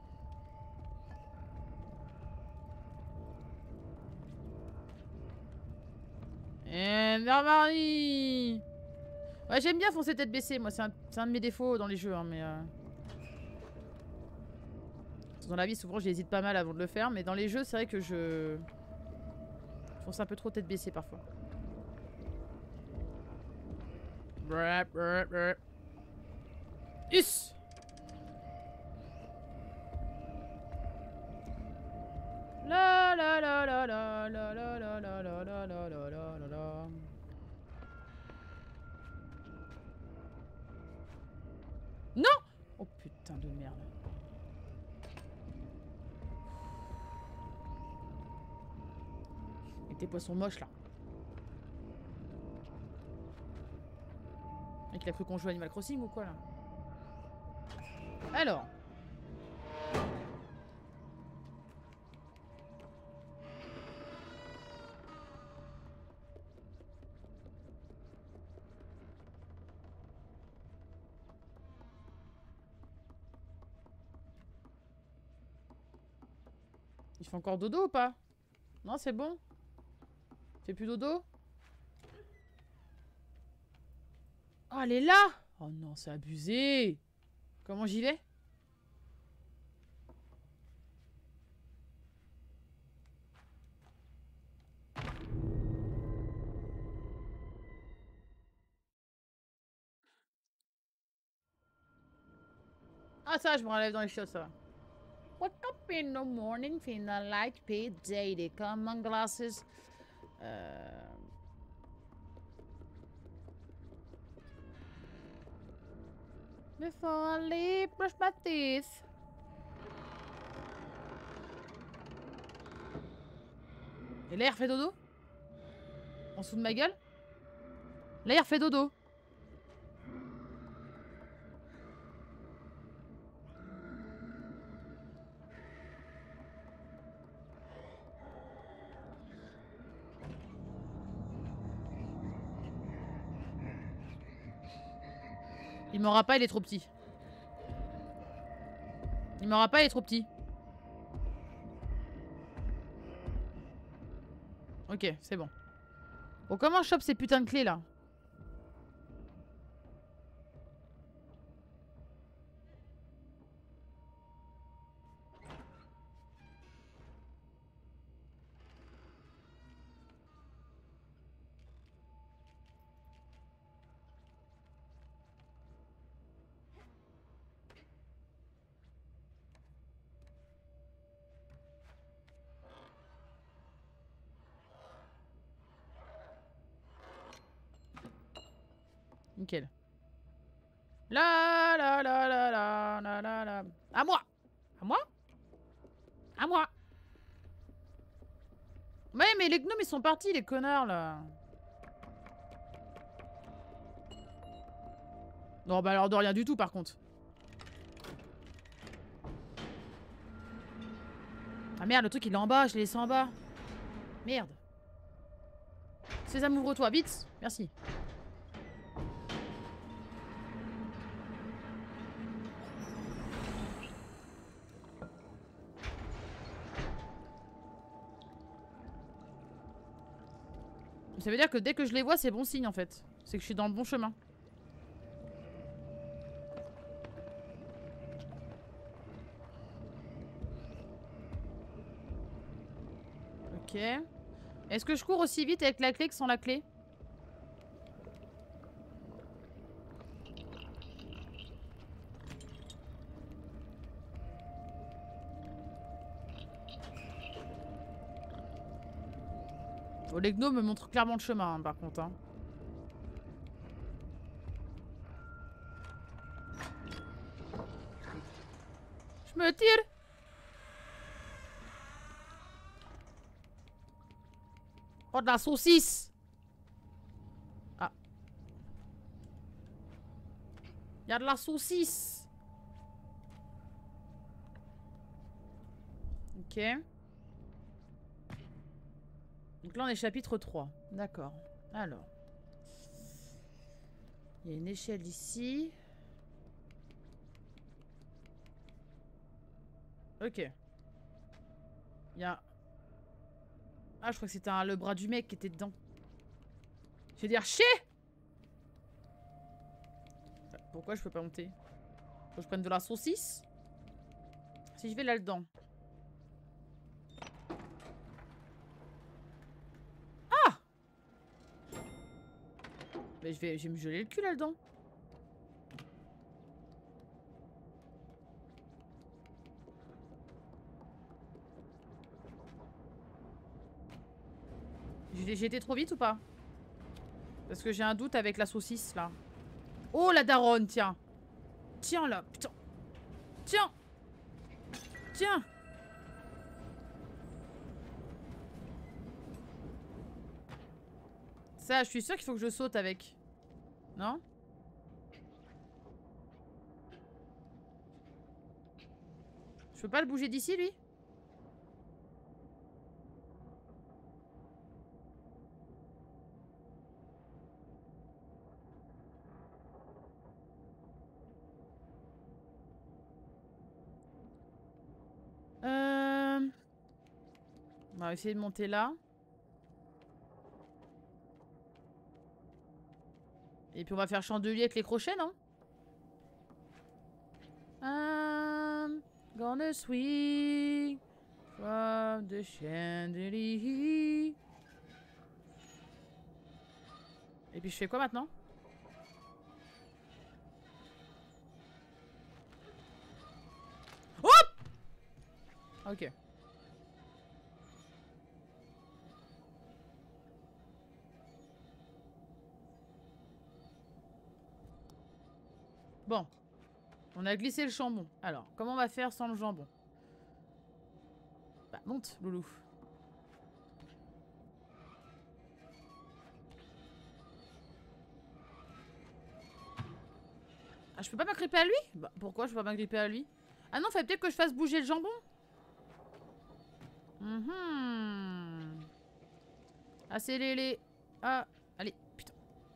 Speaker 1: Marie. Ouais, j'aime bien foncer tête baissée. Moi, c'est un de mes défauts dans les jeux, hein, mais... Dans la vie, souvent, j'hésite pas mal avant de le faire, mais dans les jeux, c'est vrai que je fonce un peu trop tête baissée parfois. Us. La la la la la la la la la la la la la la. Non! Oh putain de merde. Et tes poissons moches là. Mec, il a cru qu'on jouait à Animal Crossing ou quoi là? Alors. Il fait encore dodo ou pas? Non, c'est bon? Il fait plus dodo? Oh, elle est là! Oh non, c'est abusé! Comment j'y vais? Ah ça, je me relève dans les chiottes, ça va. Wake up in the morning, feeling like P. Diddy. Come on, glasses. Before I leave, brush my teeth. Et l'air fait dodo? En dessous de ma gueule? L'air fait dodo. Il m'aura pas, il est trop petit. Il m'aura pas, il est trop petit. Ok, c'est bon. Bon, comment je chope ces putains de clés là? Nickel. La la la la la la la la. À moi! À moi? À moi! Ouais, mais les gnomes, ils sont partis, les connards, là. Non, bah alors de rien du tout, par contre. Ah merde, le truc, il est en bas. Je l'ai laissé en bas. Merde. Sésame, ouvre-toi, vite. Merci. Ça veut dire que dès que je les vois, c'est bon signe en fait. C'est que je suis dans le bon chemin. Ok. Est-ce que je cours aussi vite avec la clé que sans la clé? Oh, les gnomes me montrent clairement le chemin, hein, par contre. Hein. Je me tire. Oh, de la saucisse. Ah. Il y a de la saucisse. Ok. Donc là, on est chapitre 3. D'accord. Alors. Il y a une échelle ici. Ok. Il y a... Ah, je crois que c'était le bras du mec qui était dedans. Je vais dire chier. Pourquoi je peux pas monter? Faut que je prenne de la saucisse? Si je vais là-dedans. Ah! Mais je vais me geler le cul là-dedans. J'ai été trop vite ou pas? Parce que j'ai un doute avec la saucisse là. Oh la daronne, tiens. Tiens là, putain. Tiens. Tiens. Ça, je suis sûre qu'il faut que je saute avec. Non? Je peux pas le bouger d'ici, lui? On va essayer de monter là. Et puis on va faire chandelier avec les crochets, non? I'm gonna swing from the chandelier. Et puis je fais quoi maintenant? Hop! Ok. Bon. On a glissé le jambon. Alors, comment on va faire sans le jambon? Bah, monte, loulou. Ah, je peux pas m'agripper à lui? Bah, pourquoi je peux pas m'agripper à lui? Ah non, fallait peut-être que je fasse bouger le jambon. Ah, c'est les... Ah, allez, putain.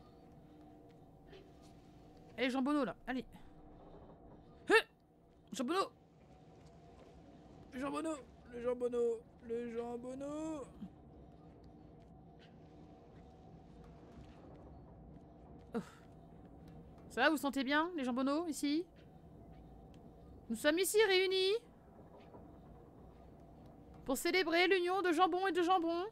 Speaker 1: Allez, jambonneau, là, allez. Jambonneau. Le jambonneau. Le jambonneau. Le jambonneau. Oh. Ça va, vous sentez bien, les jambonneaux, ici? Nous sommes ici réunis pour célébrer l'union de jambon et de jambon.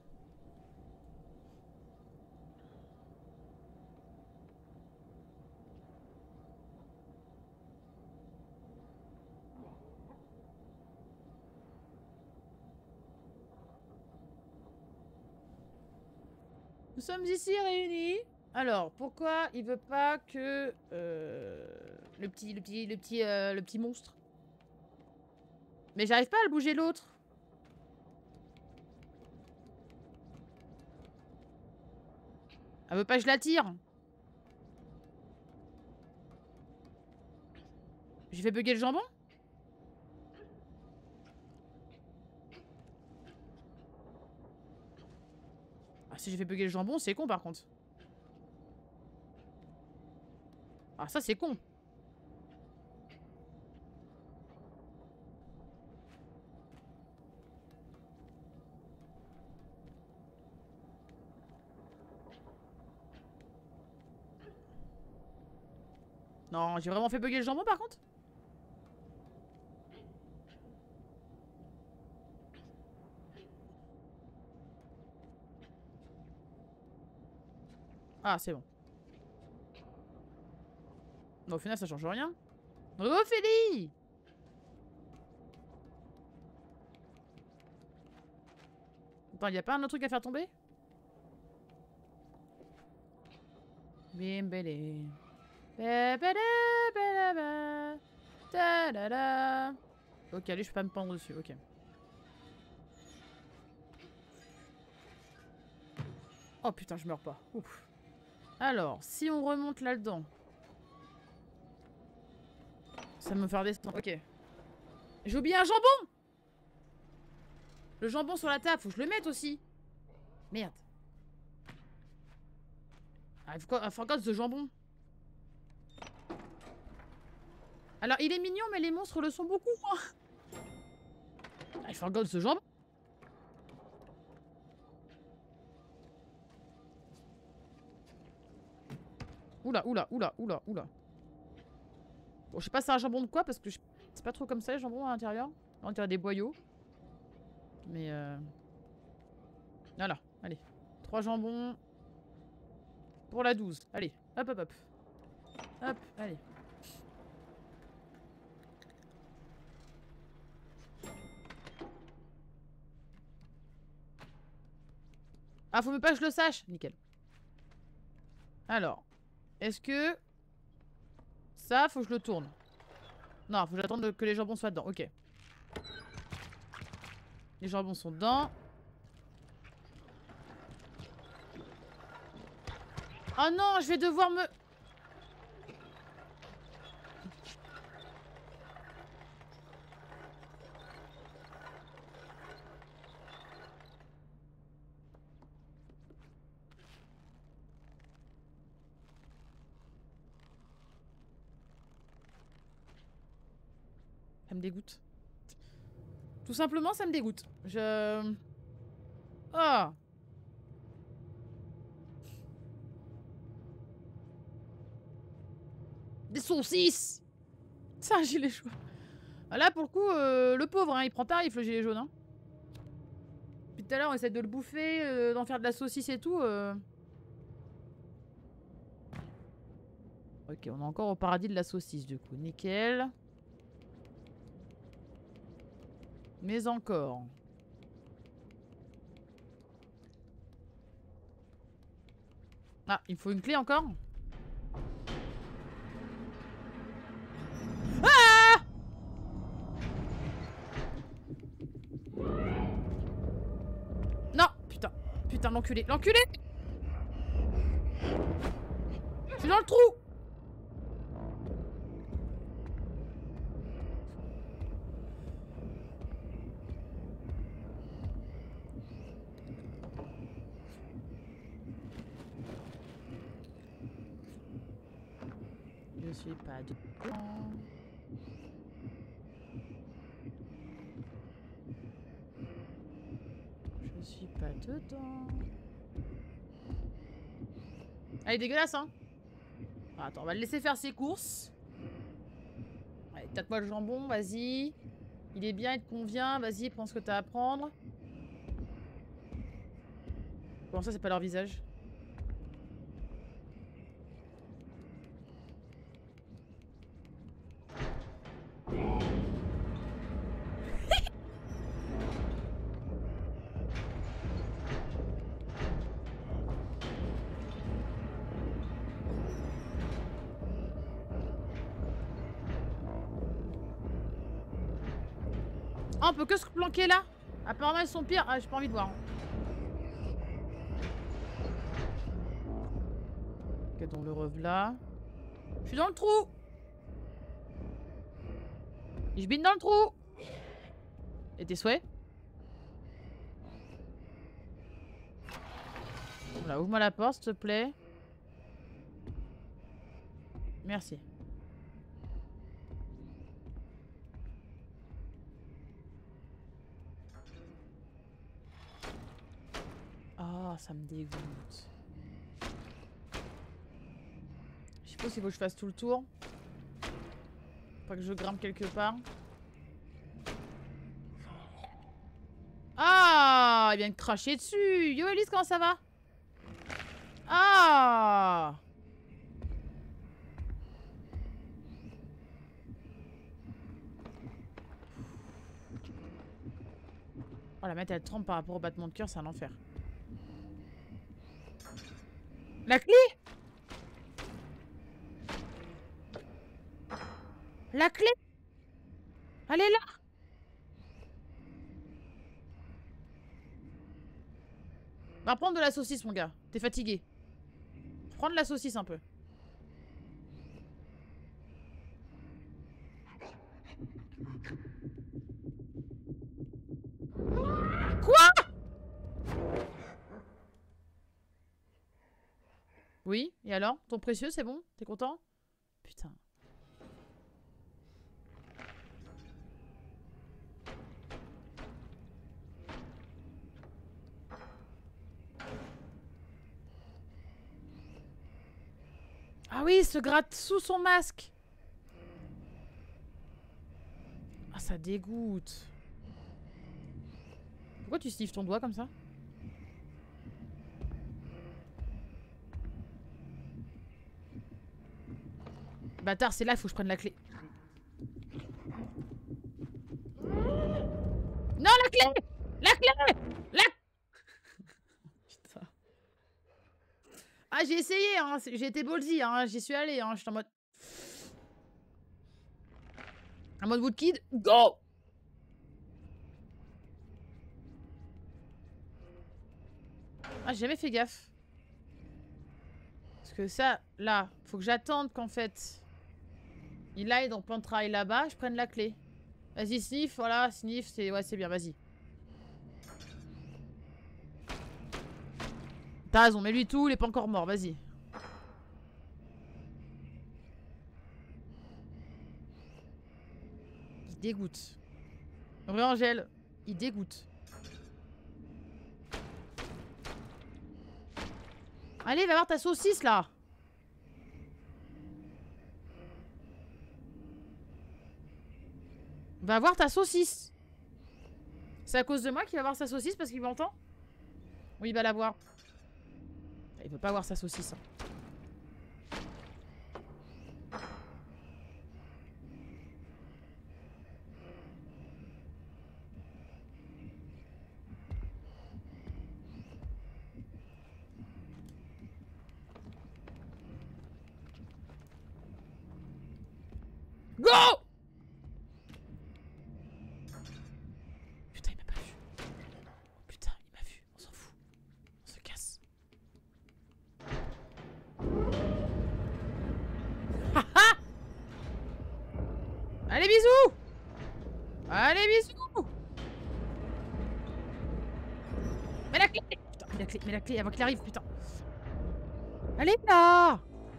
Speaker 1: Nous sommes ici réunis. Alors, pourquoi il veut pas que le petit monstre? Mais j'arrive pas à le bouger l'autre. Elle veut pas que je la tire. J'ai fait bugger le jambon? Ah, si j'ai fait bugger le jambon, c'est con par contre. Ah, ça c'est con. Non, j'ai vraiment fait bugger le jambon par contre? Ah, c'est bon. Non, au final, ça change rien. Ophélie! Attends, y'a pas un autre truc à faire tomber? Bim, belé. Ok, allez, je peux pas me pendre dessus, ok. Oh putain, je meurs pas. Ouf. Alors, si on remonte là-dedans. Ça va me faire descendre. Ok. J'ai oublié un jambon! Le jambon sur la table, faut que je le mette aussi. Merde. I forgot ce jambon. Alors, il est mignon, mais les monstres le sont beaucoup, quoi. I forgot ce jambon. Oula, oula, oula, oula, oula. Bon, je sais pas c'est un jambon de quoi, parce que c'est pas trop comme ça, les jambons à l'intérieur. On dirait des boyaux. Mais voilà, allez. 3 jambons. Pour la 12. Allez, hop, hop, hop. Hop, allez. Ah, faut même pas que je le sache. Nickel. Alors, est-ce que ça, faut que je le tourne? Non, faut que j'attende que les jambons soient dedans. Ok. Les jambons sont dedans. Oh non, je vais devoir me... Ça me dégoûte. Tout simplement, ça me dégoûte. Oh. Des saucisses. C'est un gilet jaune. Ah, là, pour le coup, le pauvre, hein, il prend tarif, le gilet jaune. Hein. Depuis tout à l'heure, on essaie de le bouffer, d'en faire de la saucisse et tout. Ok, on est encore au paradis de la saucisse, du coup. Nickel. Mais encore. Ah, il me faut une clé encore? Ah! Non, putain. Putain, l'enculé. L'enculé! Je suis dans le trou! Je suis pas dedans. Je suis pas dedans. Elle est dégueulasse, hein. Attends, on va le laisser faire ses courses. Allez, tâte-moi le jambon, vas-y. Il est bien, il te convient, vas-y, prends ce que t'as à prendre. Bon, ça, c'est pas leur visage. Ah, on peut que se planquer là? Apparemment, ils sont pires. Ah, j'ai pas envie de voir. Ok, donc le revelà. Je suis dans le trou. Je bine dans le trou. Et tes souhaits? Voilà, ouvre-moi la porte, s'il te plaît. Merci. Ah, ça me dégoûte. Je suppose qu'il faut que je fasse tout le tour. Pas que je grimpe quelque part. Ah, il vient de cracher dessus. Yo Elise, comment ça va? Ah. Oh, la mettre elle trempe par rapport au battement de cœur, c'est un enfer. La clé? La clé? Elle est là. Va prendre de la saucisse, mon gars. T'es fatigué. Prends de la saucisse un peu. Quoi? Oui, et alors? Ton précieux, c'est bon? T'es content? Putain. Ah oui, il se gratte sous son masque. Ah, ça dégoûte. Pourquoi tu sniffes ton doigt comme ça? Bâtard, c'est là, il faut que je prenne la clé. Non, la clé! La clé! La... Putain. Ah, j'ai essayé, hein. J'ai été ballsy, hein. J'y suis allé, hein. J'étais en mode... En mode Woodkid, go! Ah, j'ai jamais fait gaffe. Parce que ça, là, faut que j'attende qu'en fait... Il aille dans plan de travail là-bas, je prenne la clé. Vas-y, sniff, voilà, sniff, c'est... Ouais, c'est bien, vas-y. T'as raison, mets-lui tout, il est pas encore mort, vas-y. Il dégoûte. Vrai Angèle, il dégoûte. Allez, va voir ta saucisse, là. Va voir ta saucisse. C'est à cause de moi qu'il va voir sa saucisse parce qu'il m'entend? Oui, il va la voir. Il veut pas voir sa saucisse. Go! Putain, il m'a pas vu. Oh, putain, il m'a vu. On s'en fout. On se casse. Haha! Allez, bisous! Allez, bisous! Mets la clé! Putain, mets la clé avant qu'il arrive, putain. Allez, là!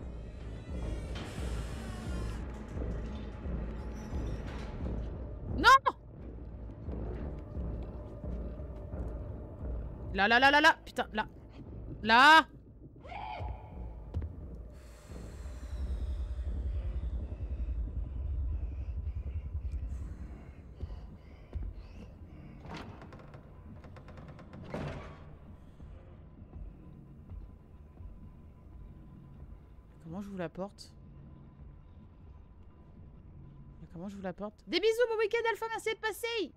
Speaker 1: Non! Là, là, là, là, là! Putain, là! Là! Comment j'ouvre la porte? Comment j'ouvre la porte? Des bisous, bon week-end, Alpha, merci de passer!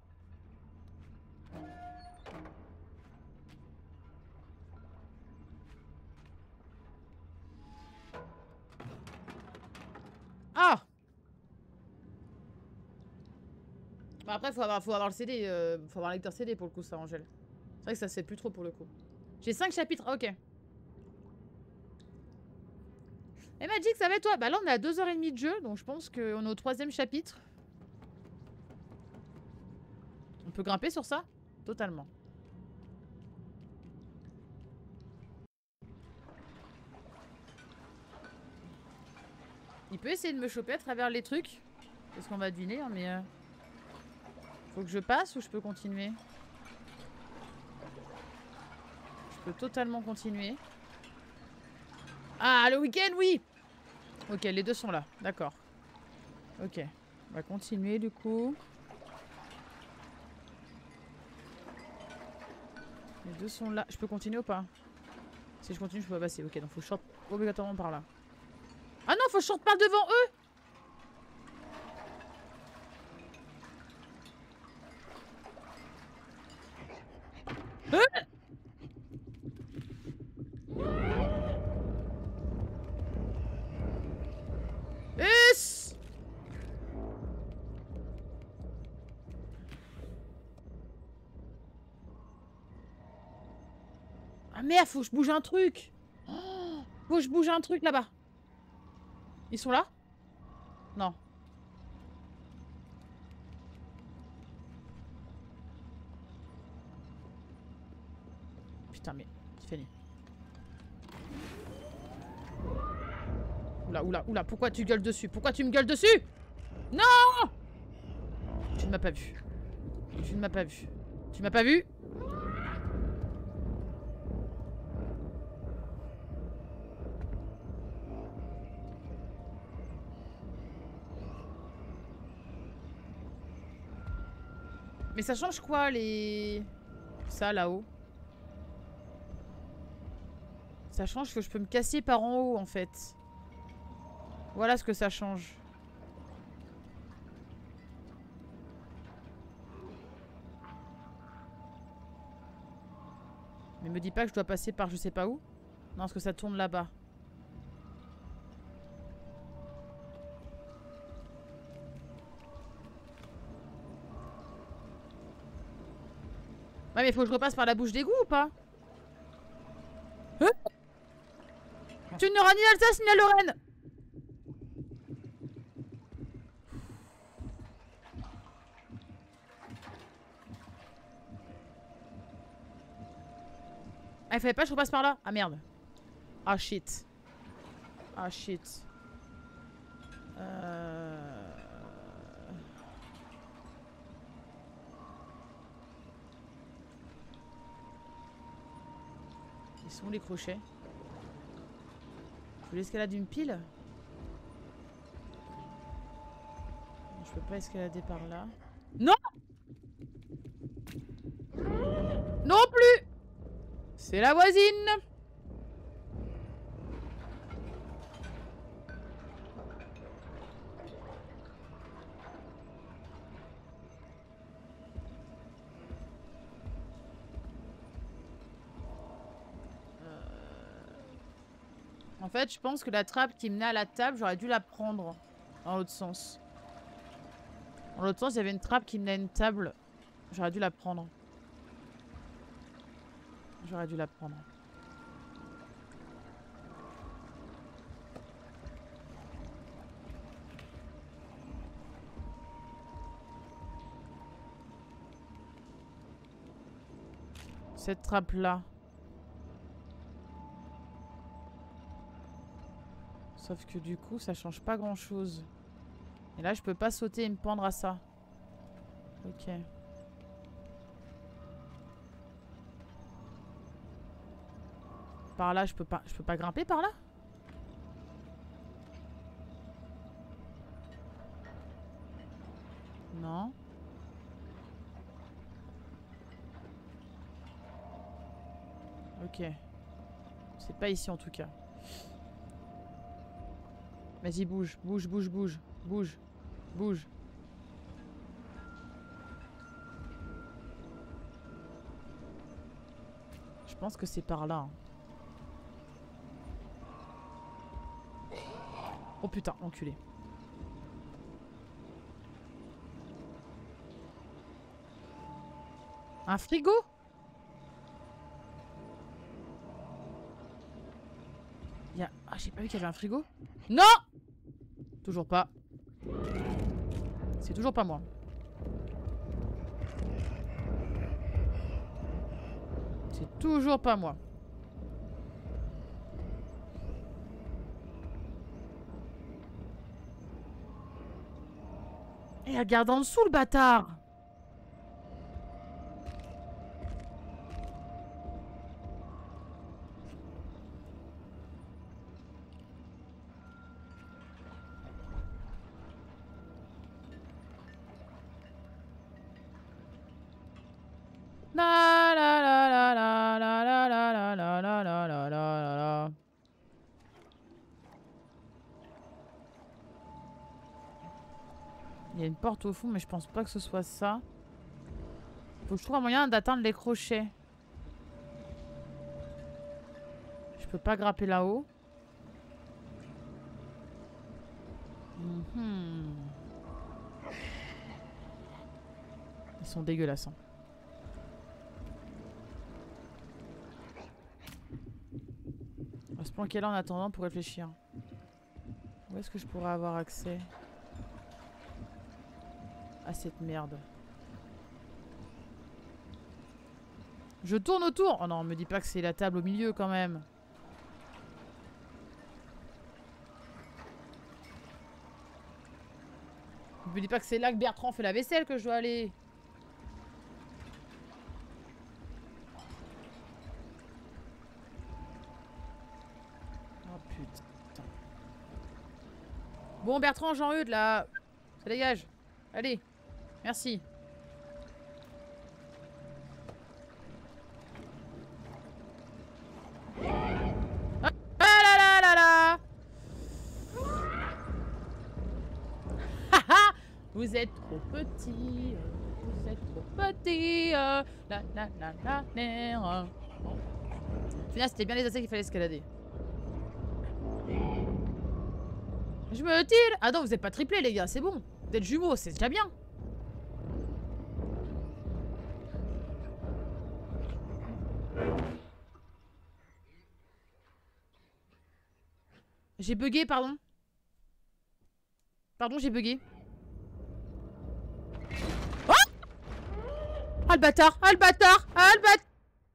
Speaker 1: Ah! Bah après, faut avoir le CD, faut avoir un lecteur CD pour le coup, ça, Angèle. C'est vrai que ça se fait plus trop pour le coup. J'ai 5 chapitres, ok. Et Magic, ça va et toi? Bah là, on est à 2h30 de jeu, donc je pense qu'on est au 3e chapitre. On peut grimper sur ça? Totalement. Il peut essayer de me choper à travers les trucs. C'est ce qu'on va deviner, hein, mais... Faut que je passe ou je peux continuer? Je peux totalement continuer. Ah, le week-end, oui! Ok, les deux sont là. D'accord. Ok. On va continuer, du coup. Les deux sont là. Je peux continuer ou pas? Si je continue, je peux pas passer. Ok, donc faut que je sorte obligatoirement par là. Ah non, faut que je sorte par devant eux! Yes! Ah merde, faut que je bouge un truc! Oh, faut que je bouge un truc là-bas. Ils sont là? Non. Putain, mais... Tiffany. Oula, oula, oula, pourquoi tu gueules dessus? Pourquoi tu me gueules dessus? Non! Tu ne m'as pas vu. Tu ne m'as pas vu. Tu m'as pas vu? Mais ça change quoi, les... Ça, là-haut? Ça change que je peux me casser par en haut, en fait. Voilà ce que ça change. Mais me dis pas que je dois passer par je sais pas où. Non, parce que ça tourne là-bas. Ouais, mais faut que je repasse par la bouche d'égout ou pas? Hein? Tu n'auras ni l'Alsace ni la Lorraine! Ah, il fallait pas que je repasse par là? Ah merde. Ah shit. Ah shit. Ils sont où les crochets? Je veux l'escalader d'une pile? Je peux pas escalader par là. Non! Non plus! C'est la voisine! En fait, je pense que la trappe qui menait à la table, j'aurais dû la prendre dans l'autre sens. Dans l'autre sens, il y avait une trappe qui menait à une table. J'aurais dû la prendre. J'aurais dû la prendre. Cette trappe-là. Sauf que du coup, ça change pas grand-chose. Et là, je peux pas sauter et me pendre à ça. Ok. Par là, je peux pas grimper par là? Non. Ok. C'est pas ici en tout cas. Vas-y, bouge, bouge, bouge, bouge, bouge, bouge. Je pense que c'est par là. Hein. Oh putain, enculé. Un frigo? Ah, j'ai pas vu qu'il y avait un frigo. Non! Toujours pas. C'est toujours pas moi. C'est toujours pas moi. Et regarde en dessous le bâtard. La la la la la la la la la la la la la la. Il y a une porte au fond, mais je pense pas que ce soit ça. Faut que je trouve un moyen d'atteindre les crochets. Je peux pas grimper là-haut. Ils sont dégueulasses. Hein. On va se planquer là en attendant pour réfléchir. Où est-ce que je pourrais avoir accès à cette merde? Je tourne autour. Oh non, me dis pas que c'est la table au milieu quand même. Me dis pas que c'est là que Bertrand fait la vaisselle que je dois aller. Oh putain. Bon Bertrand, Jean-Eudes là. Ça dégage. Allez. Merci. Vous êtes trop petit, vous êtes trop petit, la la la la la. Au final, c'était bien les assiettes qu'il fallait escalader. Je me tire. Ah non, vous êtes pas triplés, les gars, c'est bon. Vous êtes jumeaux, c'est déjà bien. J'ai bugué, pardon. Pardon, j'ai bugué. Ah le bâtard! Ah le bâtard! Ah le bâtard!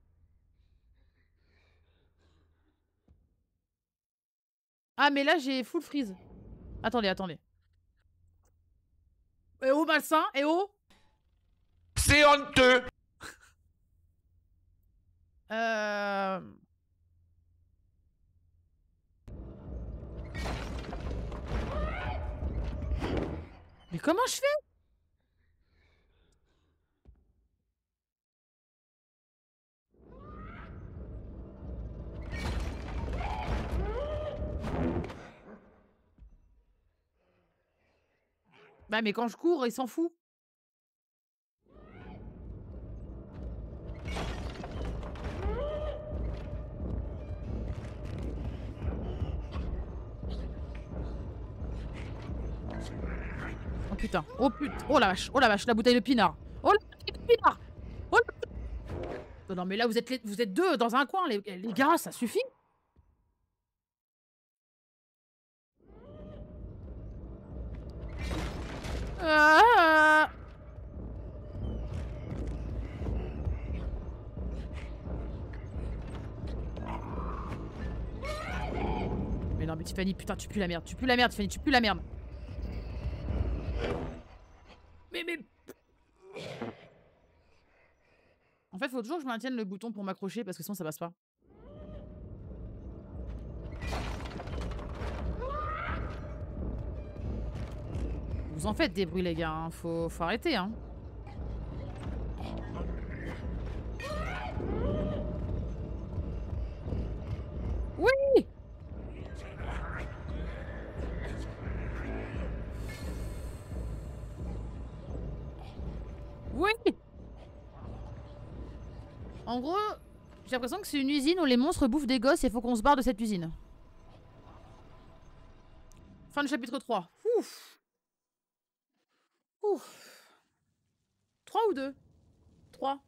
Speaker 1: Ah mais là j'ai full freeze. Attendez, attendez. Eh oh malsain! Eh oh!
Speaker 2: C'est honteux. Mais comment je fais? Bah mais quand je cours, il s'en fout. Oh putain, oh putain, oh la vache, la bouteille de pinard. Oh la bouteille de pinard. Oh la... Non mais là vous êtes deux dans un coin, les gars, ça suffit. Ah. Mais non mais Tiffany, putain, tu pues la merde, Tiffany, tu pues la merde. Mais... En fait, faut toujours que je maintienne le bouton pour m'accrocher parce que sinon ça passe pas. Vous en faites des bruits les gars, hein. Faut arrêter hein. Oui. Oui. En gros, j'ai l'impression que c'est une usine où les monstres bouffent des gosses et il faut qu'on se barre de cette usine. Fin du chapitre 3. Ouf. Ouf. 3 ou 2? 3.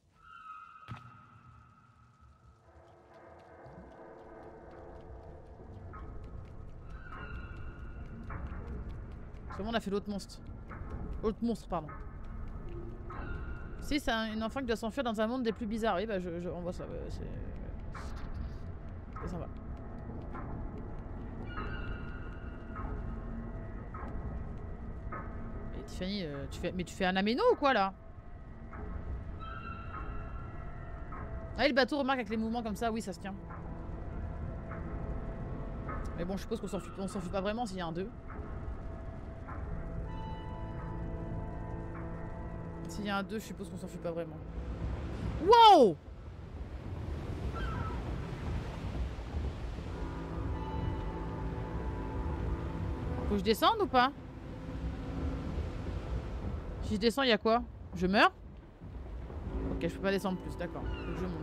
Speaker 1: Comment on a fait l'autre monstre? L'autre monstre, pardon. Si, c'est une enfant qui doit s'enfuir dans un monde des plus bizarres. Oui, bah on voit ça. Ouais, c'est sympa. Et Tiffany, tu fais un améno ou quoi là? Ah, et le bateau, remarque avec les mouvements comme ça, oui, ça se tient. Mais bon, je suppose qu'on s'en fout pas vraiment s'il y a un 2. S'il y a un 2, je suppose qu'on s'en fout pas vraiment. Wow! Faut que je descende ou pas? Si je descends, il y a quoi? Je meurs? Ok, je peux pas descendre plus, d'accord. Faut que je monte.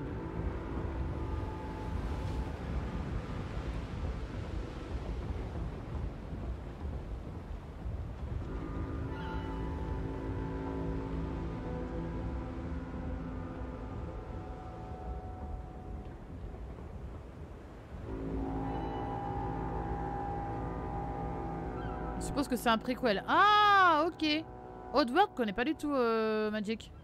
Speaker 1: Je suppose que c'est un préquel. Ah, ok. Oddworld connais pas du tout Magic.